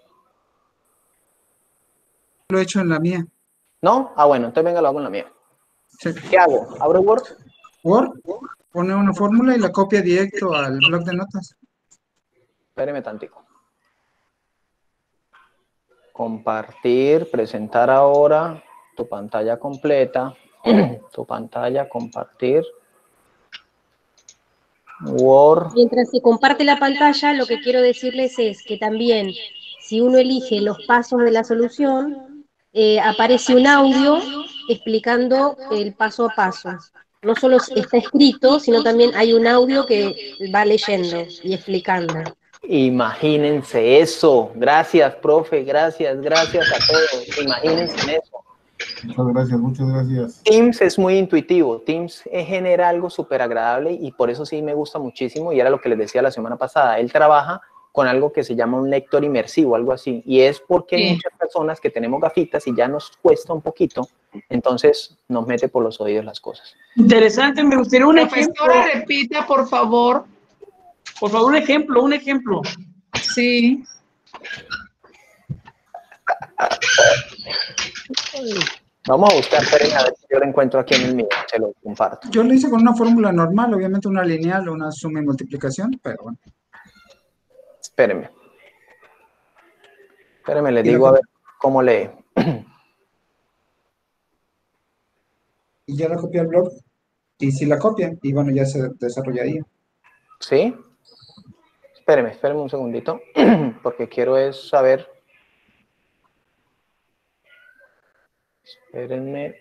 Lo he hecho en la mía. ¿No? Ah, bueno, entonces venga, lo hago en la mía. Sí. ¿Qué hago? ¿Abro Word? Word, pone una fórmula y la copia directo al bloc de notas. Espéreme tantico. Compartir, presentar ahora tu pantalla completa. Tu pantalla, compartir. Word. Mientras se comparte la pantalla, lo que quiero decirles es que también, si uno elige los pasos de la solución, aparece un audio explicando el paso a paso. No solo está escrito, sino también hay un audio que va leyendo y explicando. Imagínense eso. Gracias, profe. Gracias a todos. Imagínense en eso. Muchas gracias. Teams es muy intuitivo. Teams genera algo súper agradable y por eso sí me gusta muchísimo. Y era lo que les decía la semana pasada. Él trabaja con algo que se llama un lector inmersivo, algo así. Y es porque hay muchas personas que tenemos gafitas y ya nos cuesta un poquito. Entonces nos mete por los oídos las cosas. Interesante, me gustaría un ejemplo. Profesora, repita, por favor. Por favor, un ejemplo. Sí. Vamos a buscar, esperen a ver si yo lo encuentro aquí en el mío, se lo comparto. Yo lo hice con una fórmula normal, obviamente una lineal, una suma y multiplicación, pero bueno. Espérenme, les digo a ver cómo lee. Y ya la copié al blog, y si la copian, y bueno, ya se desarrollaría. ¿Sí? Espéreme un segundito, porque quiero es saber. Espérenme.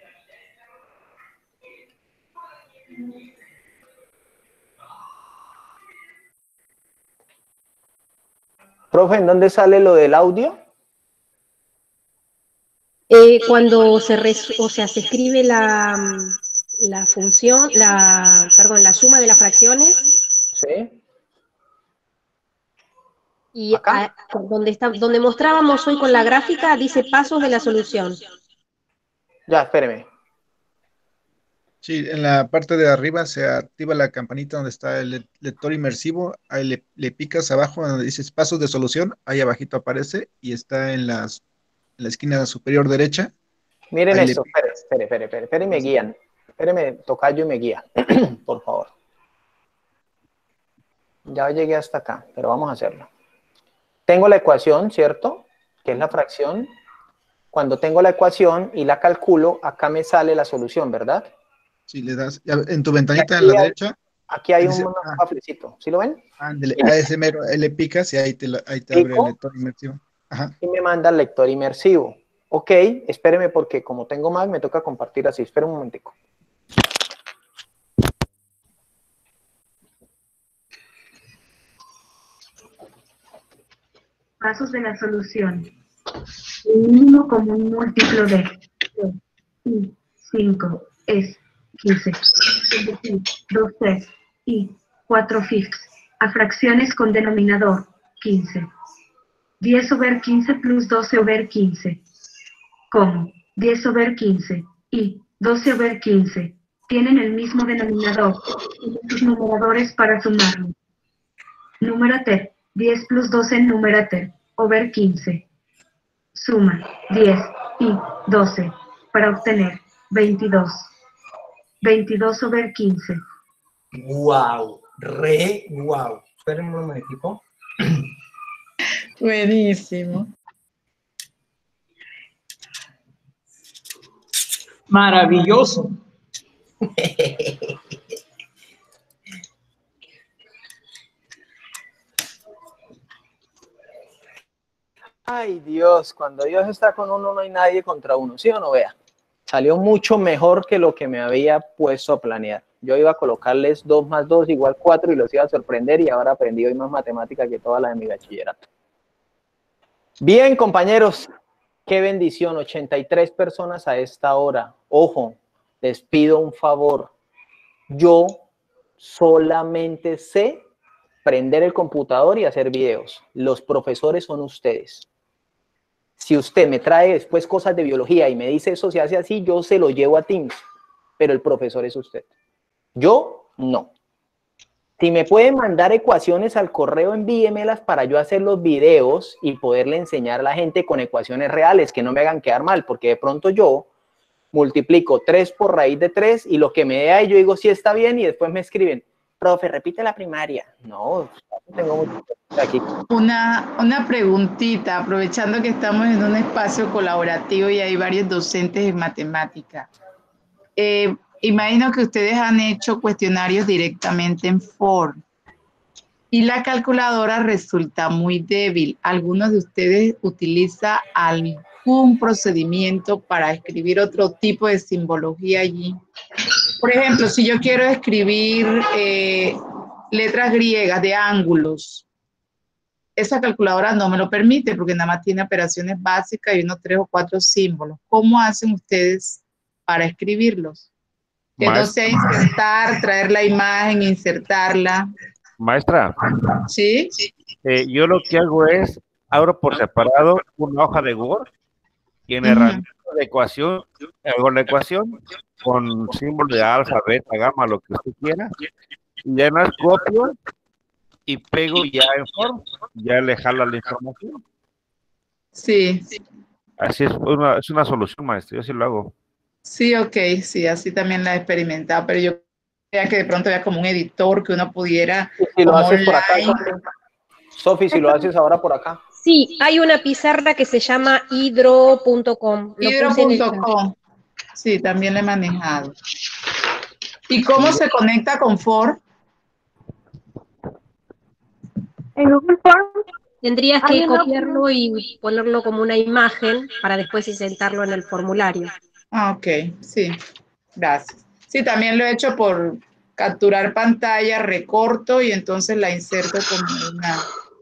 Profe, ¿en dónde sale lo del audio? Cuando se escribe la función, perdón, la suma de las fracciones. Sí. Y donde mostrábamos hoy con la gráfica, dice pasos de la solución. Ya, espéreme. Sí, en la parte de arriba se activa la campanita donde está el lector inmersivo, ahí le picas abajo donde dices pasos de solución, ahí abajito aparece y está en la esquina superior derecha. Miren ahí esto, espere, y me guían. Espéreme, tocayo y me guía, por favor. Ya llegué hasta acá, pero vamos a hacerlo. Tengo la ecuación, ¿cierto? Que es la fracción. Cuando tengo la ecuación y la calculo, acá me sale la solución, ¿verdad? Sí, le das, en tu ventanita a la derecha. Aquí hay un papelcito, ¿sí lo ven? Ándale, a ese mero, ahí le picas y ahí te abre el lector inmersivo. Ajá. Y me manda el lector inmersivo. Ok, espéreme porque como tengo Mac me toca compartir así. Espera un momentico. Pasos de la solución. El mínimo común múltiplo de 5 es 15, es decir, 2 3 y 4 fifths, a fracciones con denominador 15. 10/15 plus 12/15, como 10/15 y 12/15 tienen el mismo denominador y sus numeradores para sumarlo. Numerator 10 plus 12 numerator over 15. Suma 10 y 12 para obtener 22. 22/15. ¡Wow! ¡Wow! Esperen un momentito. Buenísimo. Maravilloso. Ay, Dios, cuando Dios está con uno no hay nadie contra uno, ¿sí o no? Vea, salió mucho mejor que lo que me había puesto a planear. Yo iba a colocarles 2 más 2 igual 4 y los iba a sorprender y ahora aprendí hoy más matemática que toda la de mi bachillerato. Bien, compañeros, qué bendición, 83 personas a esta hora. Ojo, les pido un favor. Yo solamente sé prender el computador y hacer videos. Los profesores son ustedes. Si usted me trae después cosas de biología y me dice eso se hace así, yo se lo llevo a Teams, pero el profesor es usted. Yo no. Si me puede mandar ecuaciones al correo, envíemelas para yo hacer los videos y poderle enseñar a la gente con ecuaciones reales, que no me hagan quedar mal, porque de pronto yo multiplico 3 por raíz de 3 y lo que me dé ahí yo digo sí está bien y después me escriben, profe, repite la primaria. No, tengo mucho aquí. Una preguntita, aprovechando que estamos en un espacio colaborativo y hay varios docentes en matemática. Imagino que ustedes han hecho cuestionarios directamente en Form y la calculadora resulta muy débil. ¿Algunos de ustedes utiliza algún procedimiento para escribir otro tipo de simbología allí? Por ejemplo, si yo quiero escribir letras griegas de ángulos, esa calculadora no me lo permite porque nada más tiene operaciones básicas y unos 3 o 4 símbolos. ¿Cómo hacen ustedes para escribirlos? Que no sea insertar, traer la imagen, insertarla. Maestra. ¿Sí? Yo lo que hago es, abro por separado una hoja de Word y en herramienta de ecuación, hago la ecuación con símbolo de alfa, beta, gamma, lo que usted quiera, y ya más copio y pego ya en Form, ya le jalo la información. Sí. Así es una solución, maestro, yo sí lo hago. Sí, ok, sí, así también la he experimentado, pero yo creía que de pronto había como un editor que uno pudiera... Si lo haces por acá, Sofi, si lo haces ahora por acá. Sí, hay una pizarra que se llama hidro.com. Hidro.com, sí, también la he manejado. ¿Y cómo se conecta con Form? En Google Forms tendrías que copiarlo y ponerlo como una imagen para después insertarlo en el formulario. Ah, ok, sí, gracias. Sí, también lo he hecho por capturar pantalla, recorto y entonces la inserto como una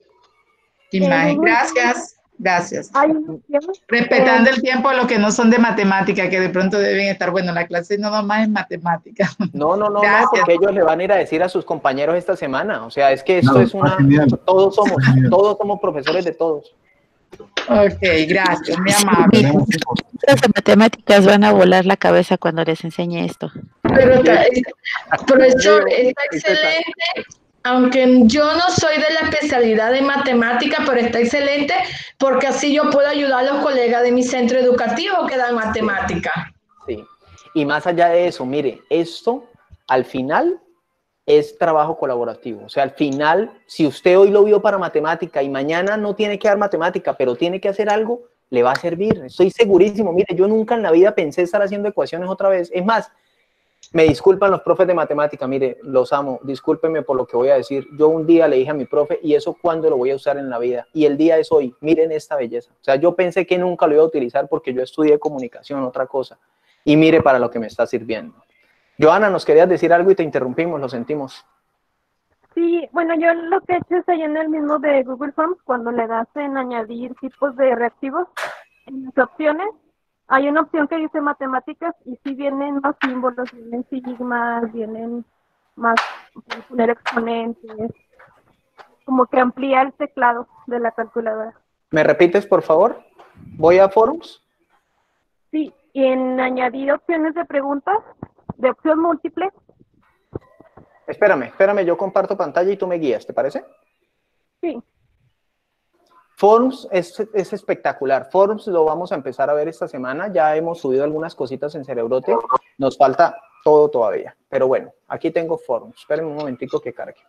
imagen. Gracias, gracias. Respetando el tiempo a los que no son de matemática, que de pronto deben estar, bueno, la clase no nomás es matemática. No, Gracias. porque ellos le van a ir a decir a sus compañeros esta semana. O sea, es que esto No, es una... genial. Todos somos profesores de todos. Ok, gracias, muy amable. Los de matemáticas van a volar la cabeza cuando les enseñe esto. Pero profesor, está excelente, aunque yo no soy de la especialidad de matemática, pero está excelente porque así yo puedo ayudar a los colegas de mi centro educativo que dan matemática. Sí, y más allá de eso, mire, esto al final es trabajo colaborativo. O sea, al final, si usted hoy lo vio para matemática y mañana no tiene que dar matemática, pero tiene que hacer algo, le va a servir. Estoy segurísimo. Mire, yo nunca en la vida pensé estar haciendo ecuaciones otra vez. Es más, me disculpan los profes de matemática, mire, los amo, discúlpenme por lo que voy a decir. Yo un día le dije a mi profe, ¿y eso cuándo lo voy a usar en la vida? Y el día es hoy, miren esta belleza. O sea, yo pensé que nunca lo iba a utilizar porque yo estudié comunicación, otra cosa. Y mire para lo que me está sirviendo. Joana, nos querías decir algo y te interrumpimos, lo sentimos. Sí, bueno, yo lo que he hecho es ahí en el mismo de Google Forms, cuando le das en añadir tipos de reactivos, en las opciones, hay una opción que dice matemáticas y sí vienen más símbolos, vienen sigmas, vienen más, poner exponentes, como que amplía el teclado de la calculadora. ¿Me repites, por favor? ¿Voy a Forums? Sí, y en añadir opciones de preguntas, de opción múltiple. Espérame, yo comparto pantalla y tú me guías, ¿te parece? Sí. Forms es espectacular. Forms lo vamos a empezar a ver esta semana. Ya hemos subido algunas cositas en Cerebrote. Nos falta todo todavía. Pero bueno, aquí tengo Forms. Espérenme un momentico que cargue.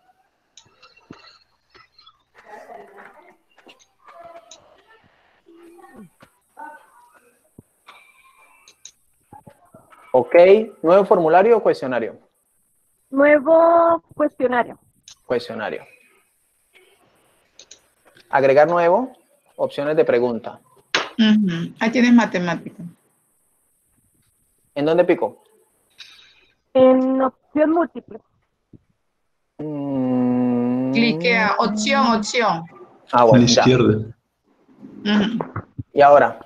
Ok, ¿nuevo formulario o cuestionario? Nuevo cuestionario. Cuestionario. Agregar nuevo, opciones de pregunta. Ahí tienes matemática. ¿En dónde pico? En opción múltiple. Clique a opción. Ah, bueno, a la izquierda. Y ahora.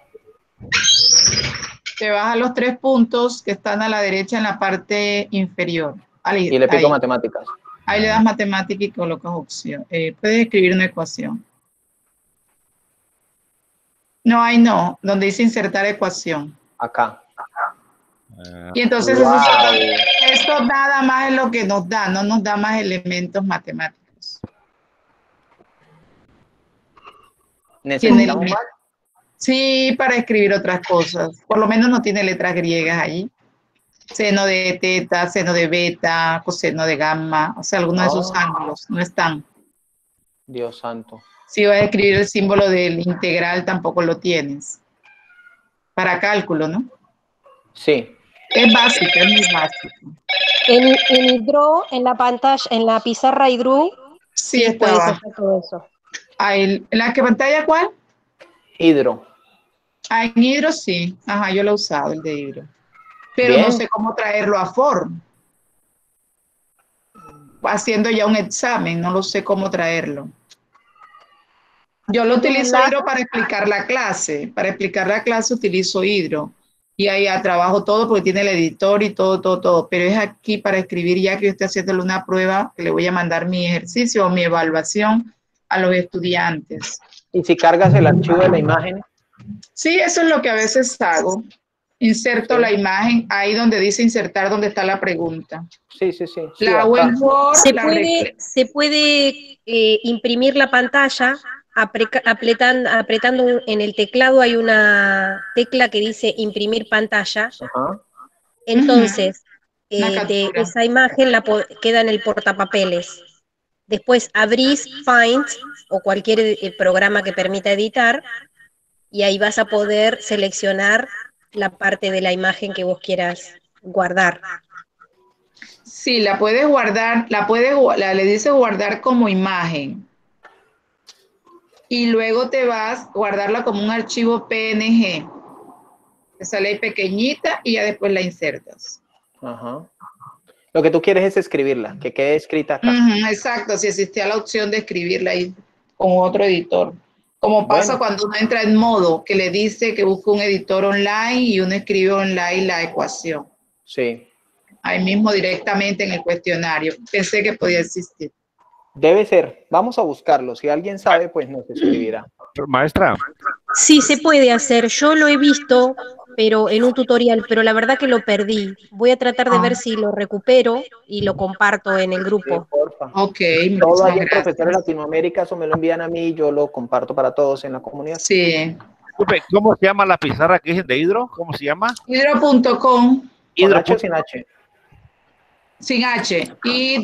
Te vas a los 3 puntos que están a la derecha en la parte inferior. Ahí, y le pico ahí. matemáticas. Ahí le das matemática y colocas opción. Puedes escribir una ecuación. No, ahí no, donde dice insertar ecuación. Acá. Y entonces esto nada más es lo que nos da, no nos da más elementos matemáticos. ¿Necesitamos más? Sí, para escribir otras cosas. Por lo menos no tiene letras griegas ahí. Seno de teta, seno de beta, coseno de gamma. O sea, algunos de esos ángulos no están. Dios santo. Si vas a escribir el símbolo del integral, tampoco lo tienes. Para cálculo, ¿no? Sí. Es básico, es muy básico. En Hydro, en la pantalla, en la pizarra Hydro, sí puedes estaba. hacer todo eso. ¿En la pantalla cuál? Hydro. Ah, en Hydro sí. Ajá, yo lo he usado, el de Hydro. Pero Bien. no sé cómo traerlo a Form. Haciendo ya un examen, no lo sé cómo traerlo. Yo lo utilizo Hydro para explicar la clase. Para explicar la clase utilizo Hydro. Y ahí trabajo todo porque tiene el editor y todo. Pero es aquí para escribir ya que yo estoy haciéndole una prueba que le voy a mandar mi ejercicio o mi evaluación a los estudiantes. ¿Y si cargas el archivo de la imagen? Sí, eso es lo que a veces hago. Inserto la imagen ahí donde dice insertar, donde está la pregunta. Sí. La hago en Word. Se puede imprimir la pantalla apretando en el teclado. Hay una tecla que dice imprimir pantalla. Ajá. Entonces, de esa imagen queda en el portapapeles. Después abrís Paint o cualquier programa que permita editar y ahí vas a poder seleccionar la parte de la imagen que vos quieras guardar. Sí, la puedes guardar, le dice guardar como imagen. y luego te vas a guardarla como un archivo PNG. Te sale ahí pequeñita y ya después la insertas. Ajá. Lo que tú quieres es escribirla, que quede escrita acá. Exacto, si existía la opción de escribirla ahí con otro editor. Como pasa cuando uno entra en modo, que le dice que busca un editor online y uno escribe online la ecuación. Sí. Ahí mismo directamente en el cuestionario. Pensé que podía existir. Debe ser. Vamos a buscarlo. Si alguien sabe, pues nos escribirá. Maestra. Sí, se puede hacer. Yo lo he visto, pero en un tutorial, pero la verdad que lo perdí. Voy a tratar de ver si lo recupero y lo comparto en el grupo. Ok, todo ahí en Profesores Latinoamérica, eso me lo envían a mí y yo lo comparto para todos en la comunidad. Sí. ¿Cómo se llama la pizarra que dicen de Hidro? ¿Cómo se llama? Hidro.com. ¿Con H o sin H? Sin H.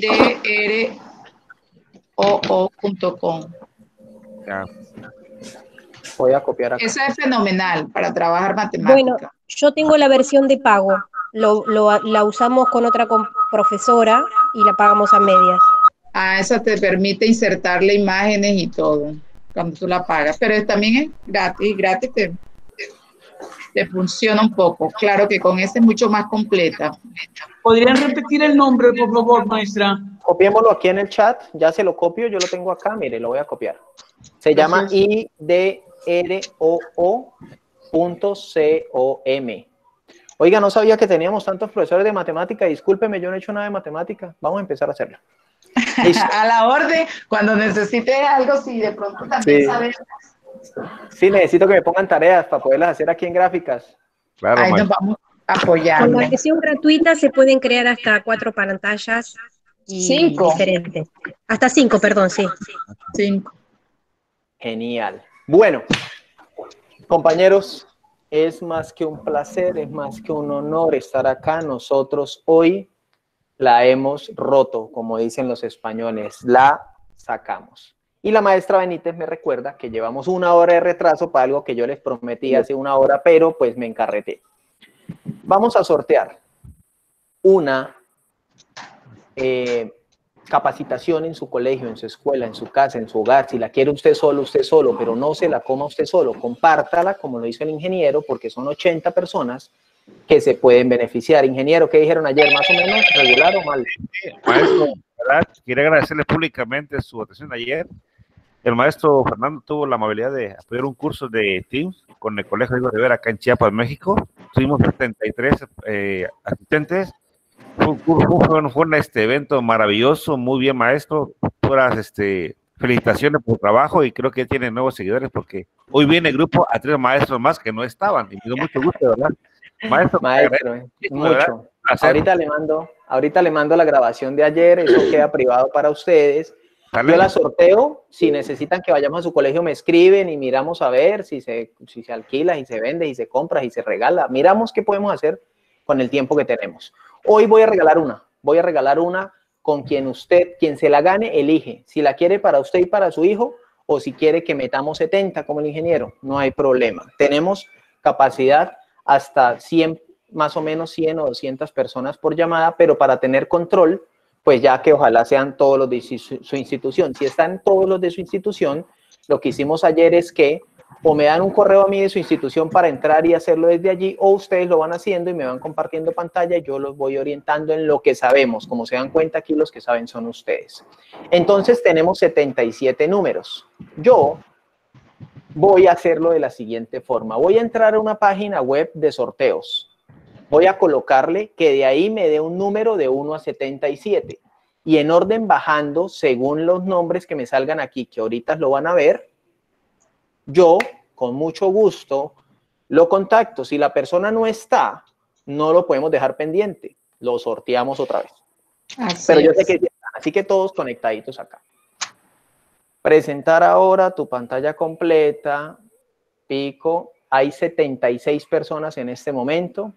IDROO.com. Ya. Voy a copiar acá. Esa es fenomenal para trabajar matemática. Bueno, yo tengo la versión de pago. La usamos con otra profesora y la pagamos a medias. Esa te permite insertarle imágenes y todo cuando tú la pagas, pero también es gratis te funciona un poco. Claro que con esa es mucho más completa. ¿Podrían repetir el nombre, por favor, maestra? Copiémoslo aquí en el chat, ya se lo copio, yo lo tengo acá, mire, lo voy a copiar. Se llama idroo.com. Oiga, no sabía que teníamos tantos profesores de matemática, discúlpeme, yo no he hecho nada de matemática, vamos a empezar a hacerlo. A la orden, cuando necesite algo, si de pronto también sabes. Sí, necesito que me pongan tareas para poderlas hacer aquí en gráficas. Claro, ahí nos vamos a apoyar. Con la versión gratuita se pueden crear hasta 4 pantallas y 5 diferentes. Hasta 5, perdón, sí. 5. Genial. Bueno, compañeros, es más que un placer, es más que un honor estar acá. Nosotros hoy la hemos roto, como dicen los españoles, la sacamos. Y la maestra Benítez me recuerda que llevamos 1 hora de retraso para algo que yo les prometí hace 1 hora, pero pues me encarreté. Vamos a sortear una capacitación en su colegio, en su escuela, en su casa, en su hogar. Si la quiere usted solo, pero no se la coma usted solo, compártala, como lo hizo el ingeniero, porque son 80 personas que se pueden beneficiar. Ingeniero, ¿qué dijeron ayer? ¿Más o menos regular o mal? Maestro, ¿verdad? Quería agradecerle públicamente su atención ayer. El maestro Fernando tuvo la amabilidad de apoyar un curso de Teams con el Colegio Diego Rivera acá en Chiapas, México. Tuvimos 73 asistentes. Fue un evento maravilloso, muy bien, maestro. Puras felicitaciones por trabajo y creo que tiene nuevos seguidores porque hoy viene el grupo a 3 maestros más que no estaban. Y me dio mucho gusto, ¿verdad? Maestro, mucho. Ahorita le mando la grabación de ayer, eso queda privado para ustedes. Yo la sorteo, si necesitan que vayamos a su colegio me escriben y miramos a ver si se alquila, si se vende, si se compra, si se regala. Miramos qué podemos hacer con el tiempo que tenemos. Hoy voy a regalar una con quien se la gane, elige. Si la quiere para usted y para su hijo o si quiere que metamos 70 como el ingeniero, no hay problema. Tenemos capacidad hasta 100, más o menos 100 o 200 personas por llamada, pero para tener control, pues ya que ojalá sean todos los de su institución. Si están todos los de su institución, lo que hicimos ayer es que o me dan un correo a mí de su institución para entrar y hacerlo desde allí, o ustedes lo van haciendo y me van compartiendo pantalla y yo los voy orientando en lo que sabemos. Como se dan cuenta aquí, los que saben son ustedes. Entonces tenemos 77 números. Yo voy a hacerlo de la siguiente forma. Voy a entrar a una página web de sorteos. Voy a colocarle que de ahí me dé un número de 1 a 77 y en orden bajando según los nombres que me salgan aquí, que ahorita lo van a ver, yo con mucho gusto lo contacto. Si la persona no está, no lo podemos dejar pendiente, lo sorteamos otra vez. Pero yo sé que así que todos conectaditos acá. Presentar ahora tu pantalla completa, pico, hay 76 personas en este momento.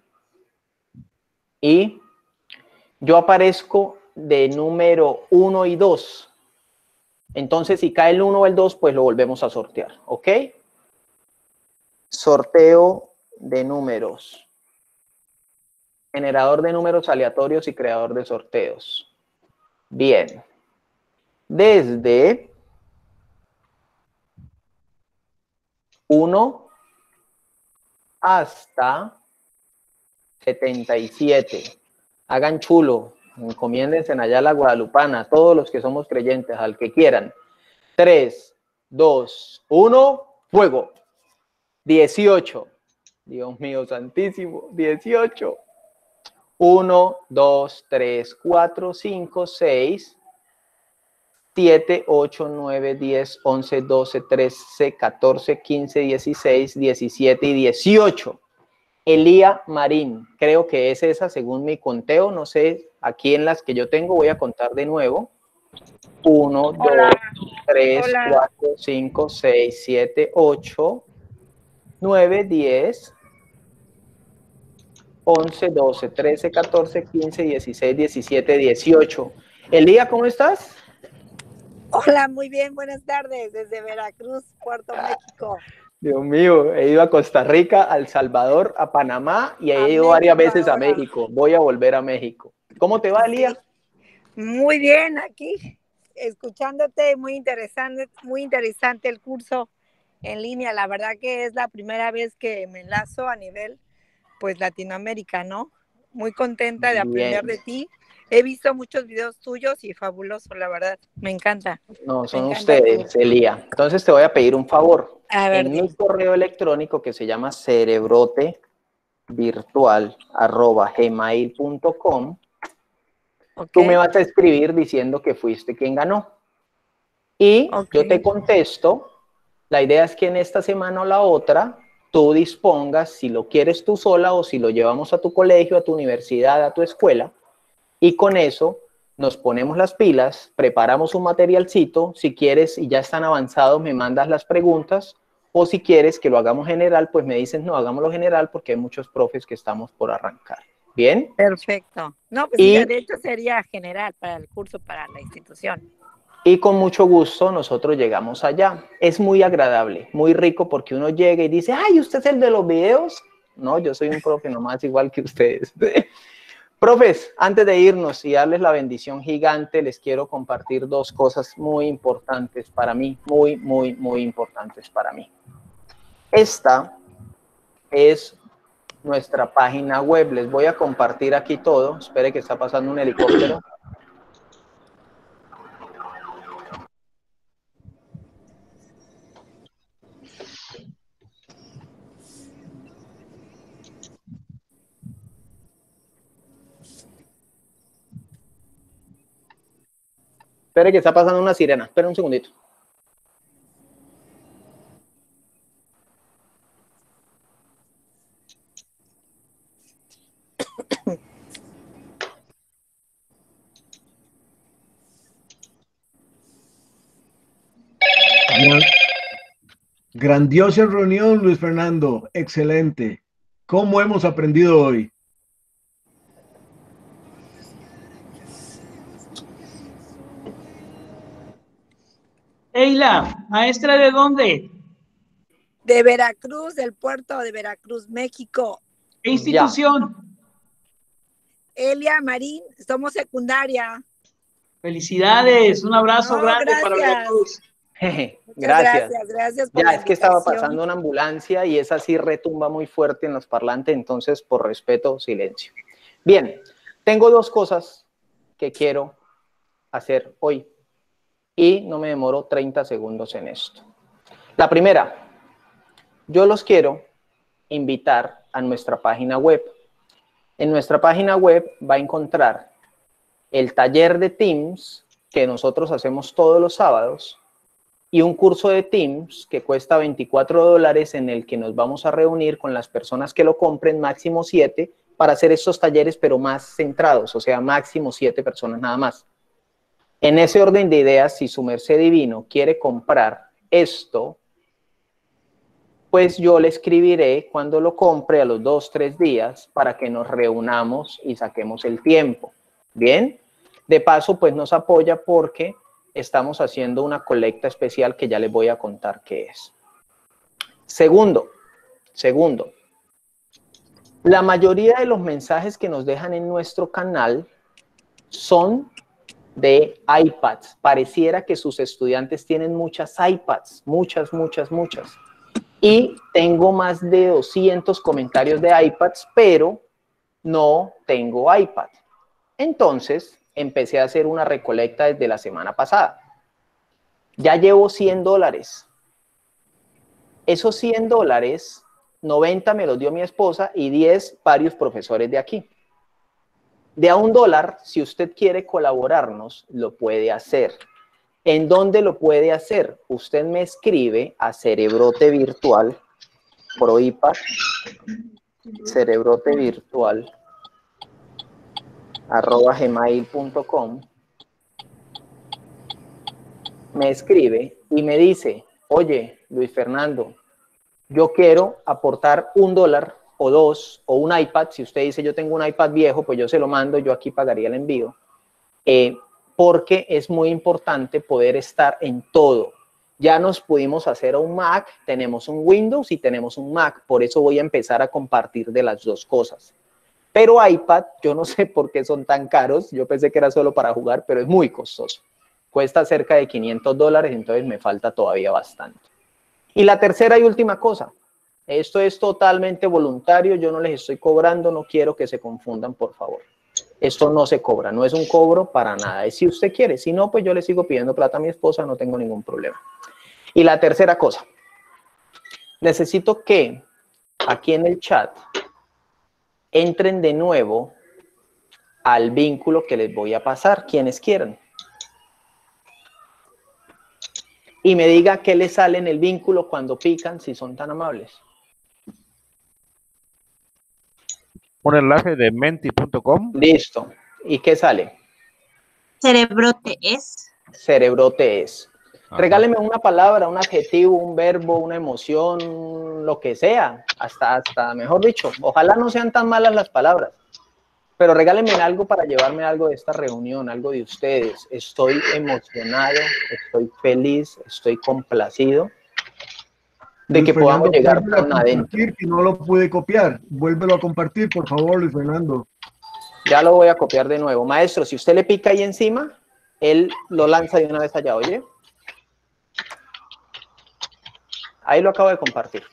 Y yo aparezco de número 1 y 2. Entonces, si cae el 1 o el 2, pues lo volvemos a sortear, ¿ok? Sorteo de números. Generador de números aleatorios y creador de sorteos. Bien. Desde 1 hasta 77. Hagan chulo, encomiéndense allá a la guadalupana, todos los que somos creyentes, al que quieran. 3, 2, 1, fuego. 18. Dios mío santísimo, 18. 1, 2, 3, 4, 5, 6, 7, 8, 9, 10, 11, 12, 13, 14, 15, 16, 17 y 18. Elía Marín, creo que es esa según mi conteo, no sé, aquí en las que yo tengo voy a contar de nuevo. 1, 2, 3, 4, 5, 6, 7, 8, 9, 10, 11, 12, 13, 14, 15, 16, 17, 18. Elía, ¿cómo estás? Hola, muy bien, buenas tardes, desde Veracruz, Puerto México. Dios mío, he ido a Costa Rica, a El Salvador, a Panamá y he ido varias veces a México. Voy a volver a México. ¿Cómo te va, Elía? Muy bien, aquí, escuchándote, muy interesante el curso en línea. La verdad que es la primera vez que me enlazo a nivel, pues, Latinoamérica, ¿no? Muy contenta de aprender de ti. He visto muchos videos tuyos y fabuloso, la verdad. Me encanta. No, son ustedes, Elía. Entonces te voy a pedir un favor. A ver, en mi correo electrónico que se llama cerebrotevirtual@gmail.com, tú me vas a escribir diciendo que fuiste quien ganó. Y yo te contesto. La idea es que en esta semana o la otra tú dispongas si lo quieres tú sola o si lo llevamos a tu colegio, a tu universidad, a tu escuela. Y con eso nos ponemos las pilas, preparamos un materialcito. Si quieres y ya están avanzados, me mandas las preguntas. O si quieres que lo hagamos general, pues me dices, no, hagámoslo general porque hay muchos profes que estamos por arrancar. ¿Bien? Perfecto. No, pues ya, de hecho sería general para el curso, para la institución. Y con mucho gusto nosotros llegamos allá. Es muy agradable, muy rico porque uno llega y dice, ay, ¿usted es el de los videos? No, yo soy un profe nomás igual que ustedes. Profes, antes de irnos y darles la bendición gigante, les quiero compartir dos cosas muy importantes para mí, muy importantes para mí. Esta es nuestra página web. Les voy a compartir aquí todo. Espere que está pasando un helicóptero. Espere que está pasando una sirena. Espera un segundito. Grandiosa reunión, Luis Fernando. Excelente. ¿Cómo hemos aprendido hoy? Eila, maestra, ¿de dónde? De Veracruz, del puerto de Veracruz, México. ¿Qué institución? Elia Marín, somos secundaria. Felicidades, un abrazo grande para Veracruz. Gracias por ya, la es que estaba invitación. pasando una ambulancia y esa sí retumba muy fuerte en los parlantes, entonces por respeto, silencio. Bien, tengo dos cosas que quiero hacer hoy y no me demoro 30 segundos en esto. La primera, yo los quiero invitar a nuestra página web. En nuestra página web va a encontrar el taller de Teams que nosotros hacemos todos los sábados y un curso de Teams que cuesta $24 en el que nos vamos a reunir con las personas que lo compren, máximo 7, para hacer estos talleres, pero más centrados, o sea, máximo 7 personas nada más. En ese orden de ideas, si su merced divino quiere comprar esto, pues yo le escribiré cuando lo compre a los 2-3 días para que nos reunamos y saquemos el tiempo. ¿Bien? De paso, pues nos apoya porque estamos haciendo una colecta especial que ya les voy a contar qué es. Segundo, la mayoría de los mensajes que nos dejan en nuestro canal son de iPads. Pareciera que sus estudiantes tienen muchas iPads, muchas. Y tengo más de 200 comentarios de iPads, pero no tengo iPad. Entonces, empecé a hacer una recolecta desde la semana pasada. Ya llevo $100. Esos $100, 90 me los dio mi esposa y 10 varios profesores de aquí. De a $1, si usted quiere colaborarnos, lo puede hacer. ¿En dónde lo puede hacer? Usted me escribe a Cerebrote Virtual, por iPad, Cerebrote Virtual, @gmail.com. Me escribe y me dice, oye, Luis Fernando, yo quiero aportar $1 o $2 o un iPad. Si usted dice yo tengo un iPad viejo, pues yo se lo mando, yo aquí pagaría el envío. Porque es muy importante poder estar en todo. Ya nos pudimos hacer un Mac, tenemos un Windows y tenemos un Mac. Por eso voy a empezar a compartir de las dos cosas. Pero iPad, yo no sé por qué son tan caros. Yo pensé que era solo para jugar, pero es muy costoso. Cuesta cerca de $500, entonces me falta todavía bastante. Y la tercera y última cosa. Esto es totalmente voluntario, yo no les estoy cobrando, no quiero que se confundan, por favor. Esto no se cobra, no es un cobro para nada. Es si usted quiere, si no, pues yo le sigo pidiendo plata a mi esposa, no tengo ningún problema. Y la tercera cosa. Necesito que aquí en el chat entren de nuevo al vínculo que les voy a pasar, quienes quieran. Y me diga qué les sale en el vínculo cuando pican, si son tan amables. Un enlace de menti.com. Listo. ¿Y qué sale? Cerebrote es. Cerebrote es. Ajá. Regáleme una palabra, un adjetivo, un verbo, una emoción, lo que sea. Hasta, mejor dicho, ojalá no sean tan malas las palabras. Pero regálenme algo para llevarme algo de esta reunión, algo de ustedes. Estoy emocionado, estoy feliz, estoy complacido de que podamos llegar tan adentro. Si no lo pude copiar, vuélvelo a compartir, por favor, Luis Fernando. Ya lo voy a copiar de nuevo. Maestro, si usted le pica ahí encima, él lo lanza de una vez allá, ¿oye? Ahí lo acabo de compartir.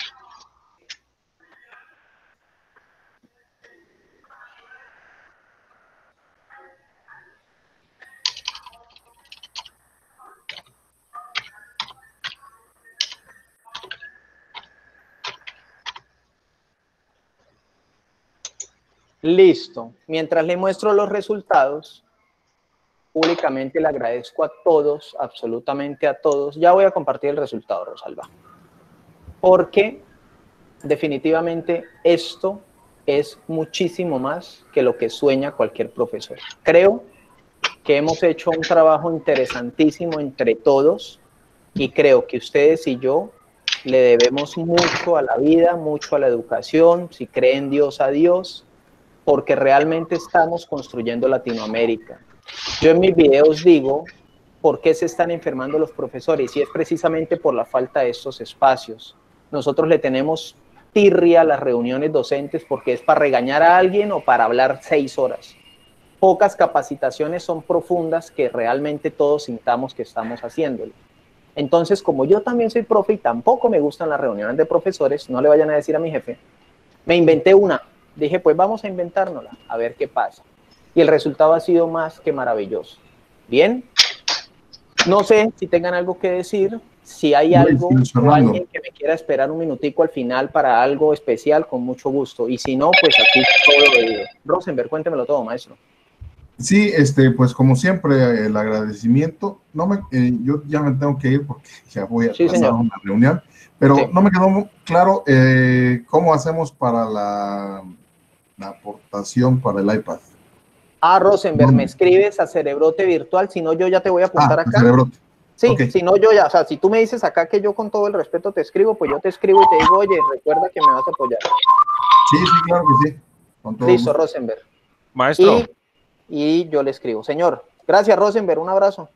Listo. Mientras le muestro los resultados, públicamente le agradezco a todos, absolutamente a todos. Ya voy a compartir el resultado, Rosalba. Porque definitivamente esto es muchísimo más que lo que sueña cualquier profesor. Creo que hemos hecho un trabajo interesantísimo entre todos y creo que ustedes y yo le debemos mucho a la vida, mucho a la educación, si creen Dios, a Dios, porque realmente estamos construyendo Latinoamérica. Yo en mis videos digo, ¿por qué se están enfermando los profesores? Y es precisamente por la falta de estos espacios. Nosotros le tenemos tirria a las reuniones docentes porque es para regañar a alguien o para hablar 6 horas. Pocas capacitaciones son profundas que realmente todos sintamos que estamos haciéndolo. Entonces, como yo también soy profe y tampoco me gustan las reuniones de profesores, no le vayan a decir a mi jefe, me inventé una. Dije, pues vamos a inventárnosla, a ver qué pasa. Y el resultado ha sido más que maravilloso. Bien, no sé si tengan algo que decir, si hay algo o alguien que me quiera esperar un minutico al final para algo especial, con mucho gusto. Y si no, pues aquí todo lo digo. Rosenberg, cuéntemelo todo, maestro. Sí, pues como siempre, el agradecimiento. Yo ya me tengo que ir porque ya voy a pasar a una reunión, pero no me quedó claro cómo hacemos para la aportación para el iPad. Rosenberg, me escribes a Cerebrote Virtual, si no yo ya te voy a apuntar acá. Cerebrote. Sí, Okay. Si no yo ya, o sea, si tú me dices acá que yo con todo el respeto te escribo, pues yo te escribo y te digo, oye, recuerda que me vas a apoyar. Sí, claro que sí. Con todo Listo, gusto. Rosenberg. Maestro. Y yo le escribo. Señor, gracias, Rosenberg, un abrazo.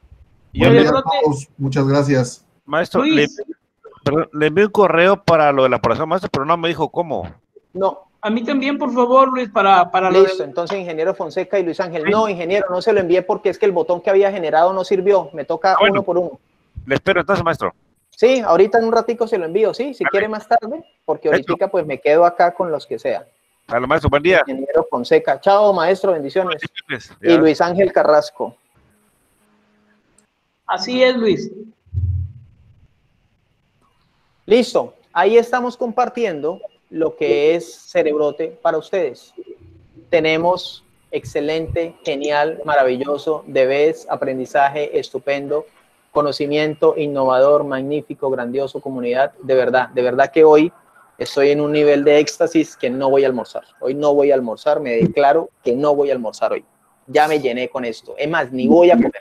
Muchas gracias. Maestro, le envié un correo para lo de la aprobación, maestro, pero no me dijo cómo. No. A mí también, por favor, Luis, para Listo, entonces, ingeniero Fonseca y Luis Ángel. No, ingeniero, no se lo envié porque es que el botón que había generado no sirvió. Me toca uno por uno. Le espero entonces, maestro. Sí, ahorita en un ratico se lo envío, sí, si quiere más tarde, porque ahorita pues me quedo acá con los que sea. Hasta maestro, buen día. Ingeniero Fonseca. Chao, maestro, bendiciones. Ya. Y Luis Ángel Carrasco. Así es, Luis. Listo, ahí estamos compartiendo lo que es Cerebrote para ustedes. Tenemos excelente, genial, maravilloso, debes, aprendizaje estupendo, conocimiento innovador, magnífico, grandioso, comunidad. De verdad que hoy estoy en un nivel de éxtasis que no voy a almorzar. Hoy no voy a almorzar, me declaro que no voy a almorzar hoy. Ya me llené con esto. Es más, ni voy a comer.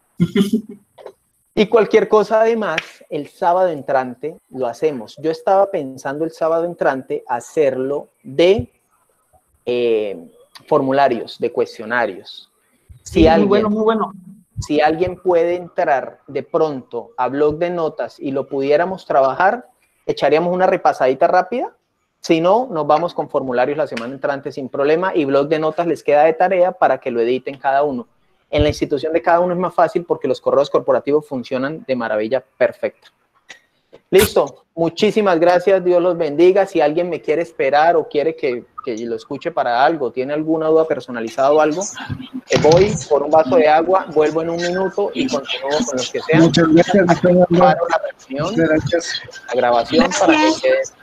Y cualquier cosa además, el sábado entrante lo hacemos. Yo estaba pensando el sábado entrante hacerlo de formularios, de cuestionarios. Sí, muy bueno, muy bueno. Si alguien puede entrar de pronto a blog de notas y lo pudiéramos trabajar, echaríamos una repasadita rápida. Si no, nos vamos con formularios la semana entrante sin problema y blog de notas les queda de tarea para que lo editen cada uno. En la institución de cada uno es más fácil porque los correos corporativos funcionan de maravilla perfecta. Listo, muchísimas gracias, Dios los bendiga. Si alguien me quiere esperar o quiere que lo escuche para algo, tiene alguna duda personalizada o algo, voy por un vaso de agua, vuelvo en un minuto y continúo con los que sean. Muchas gracias. Paro la reunión, la grabación para que quede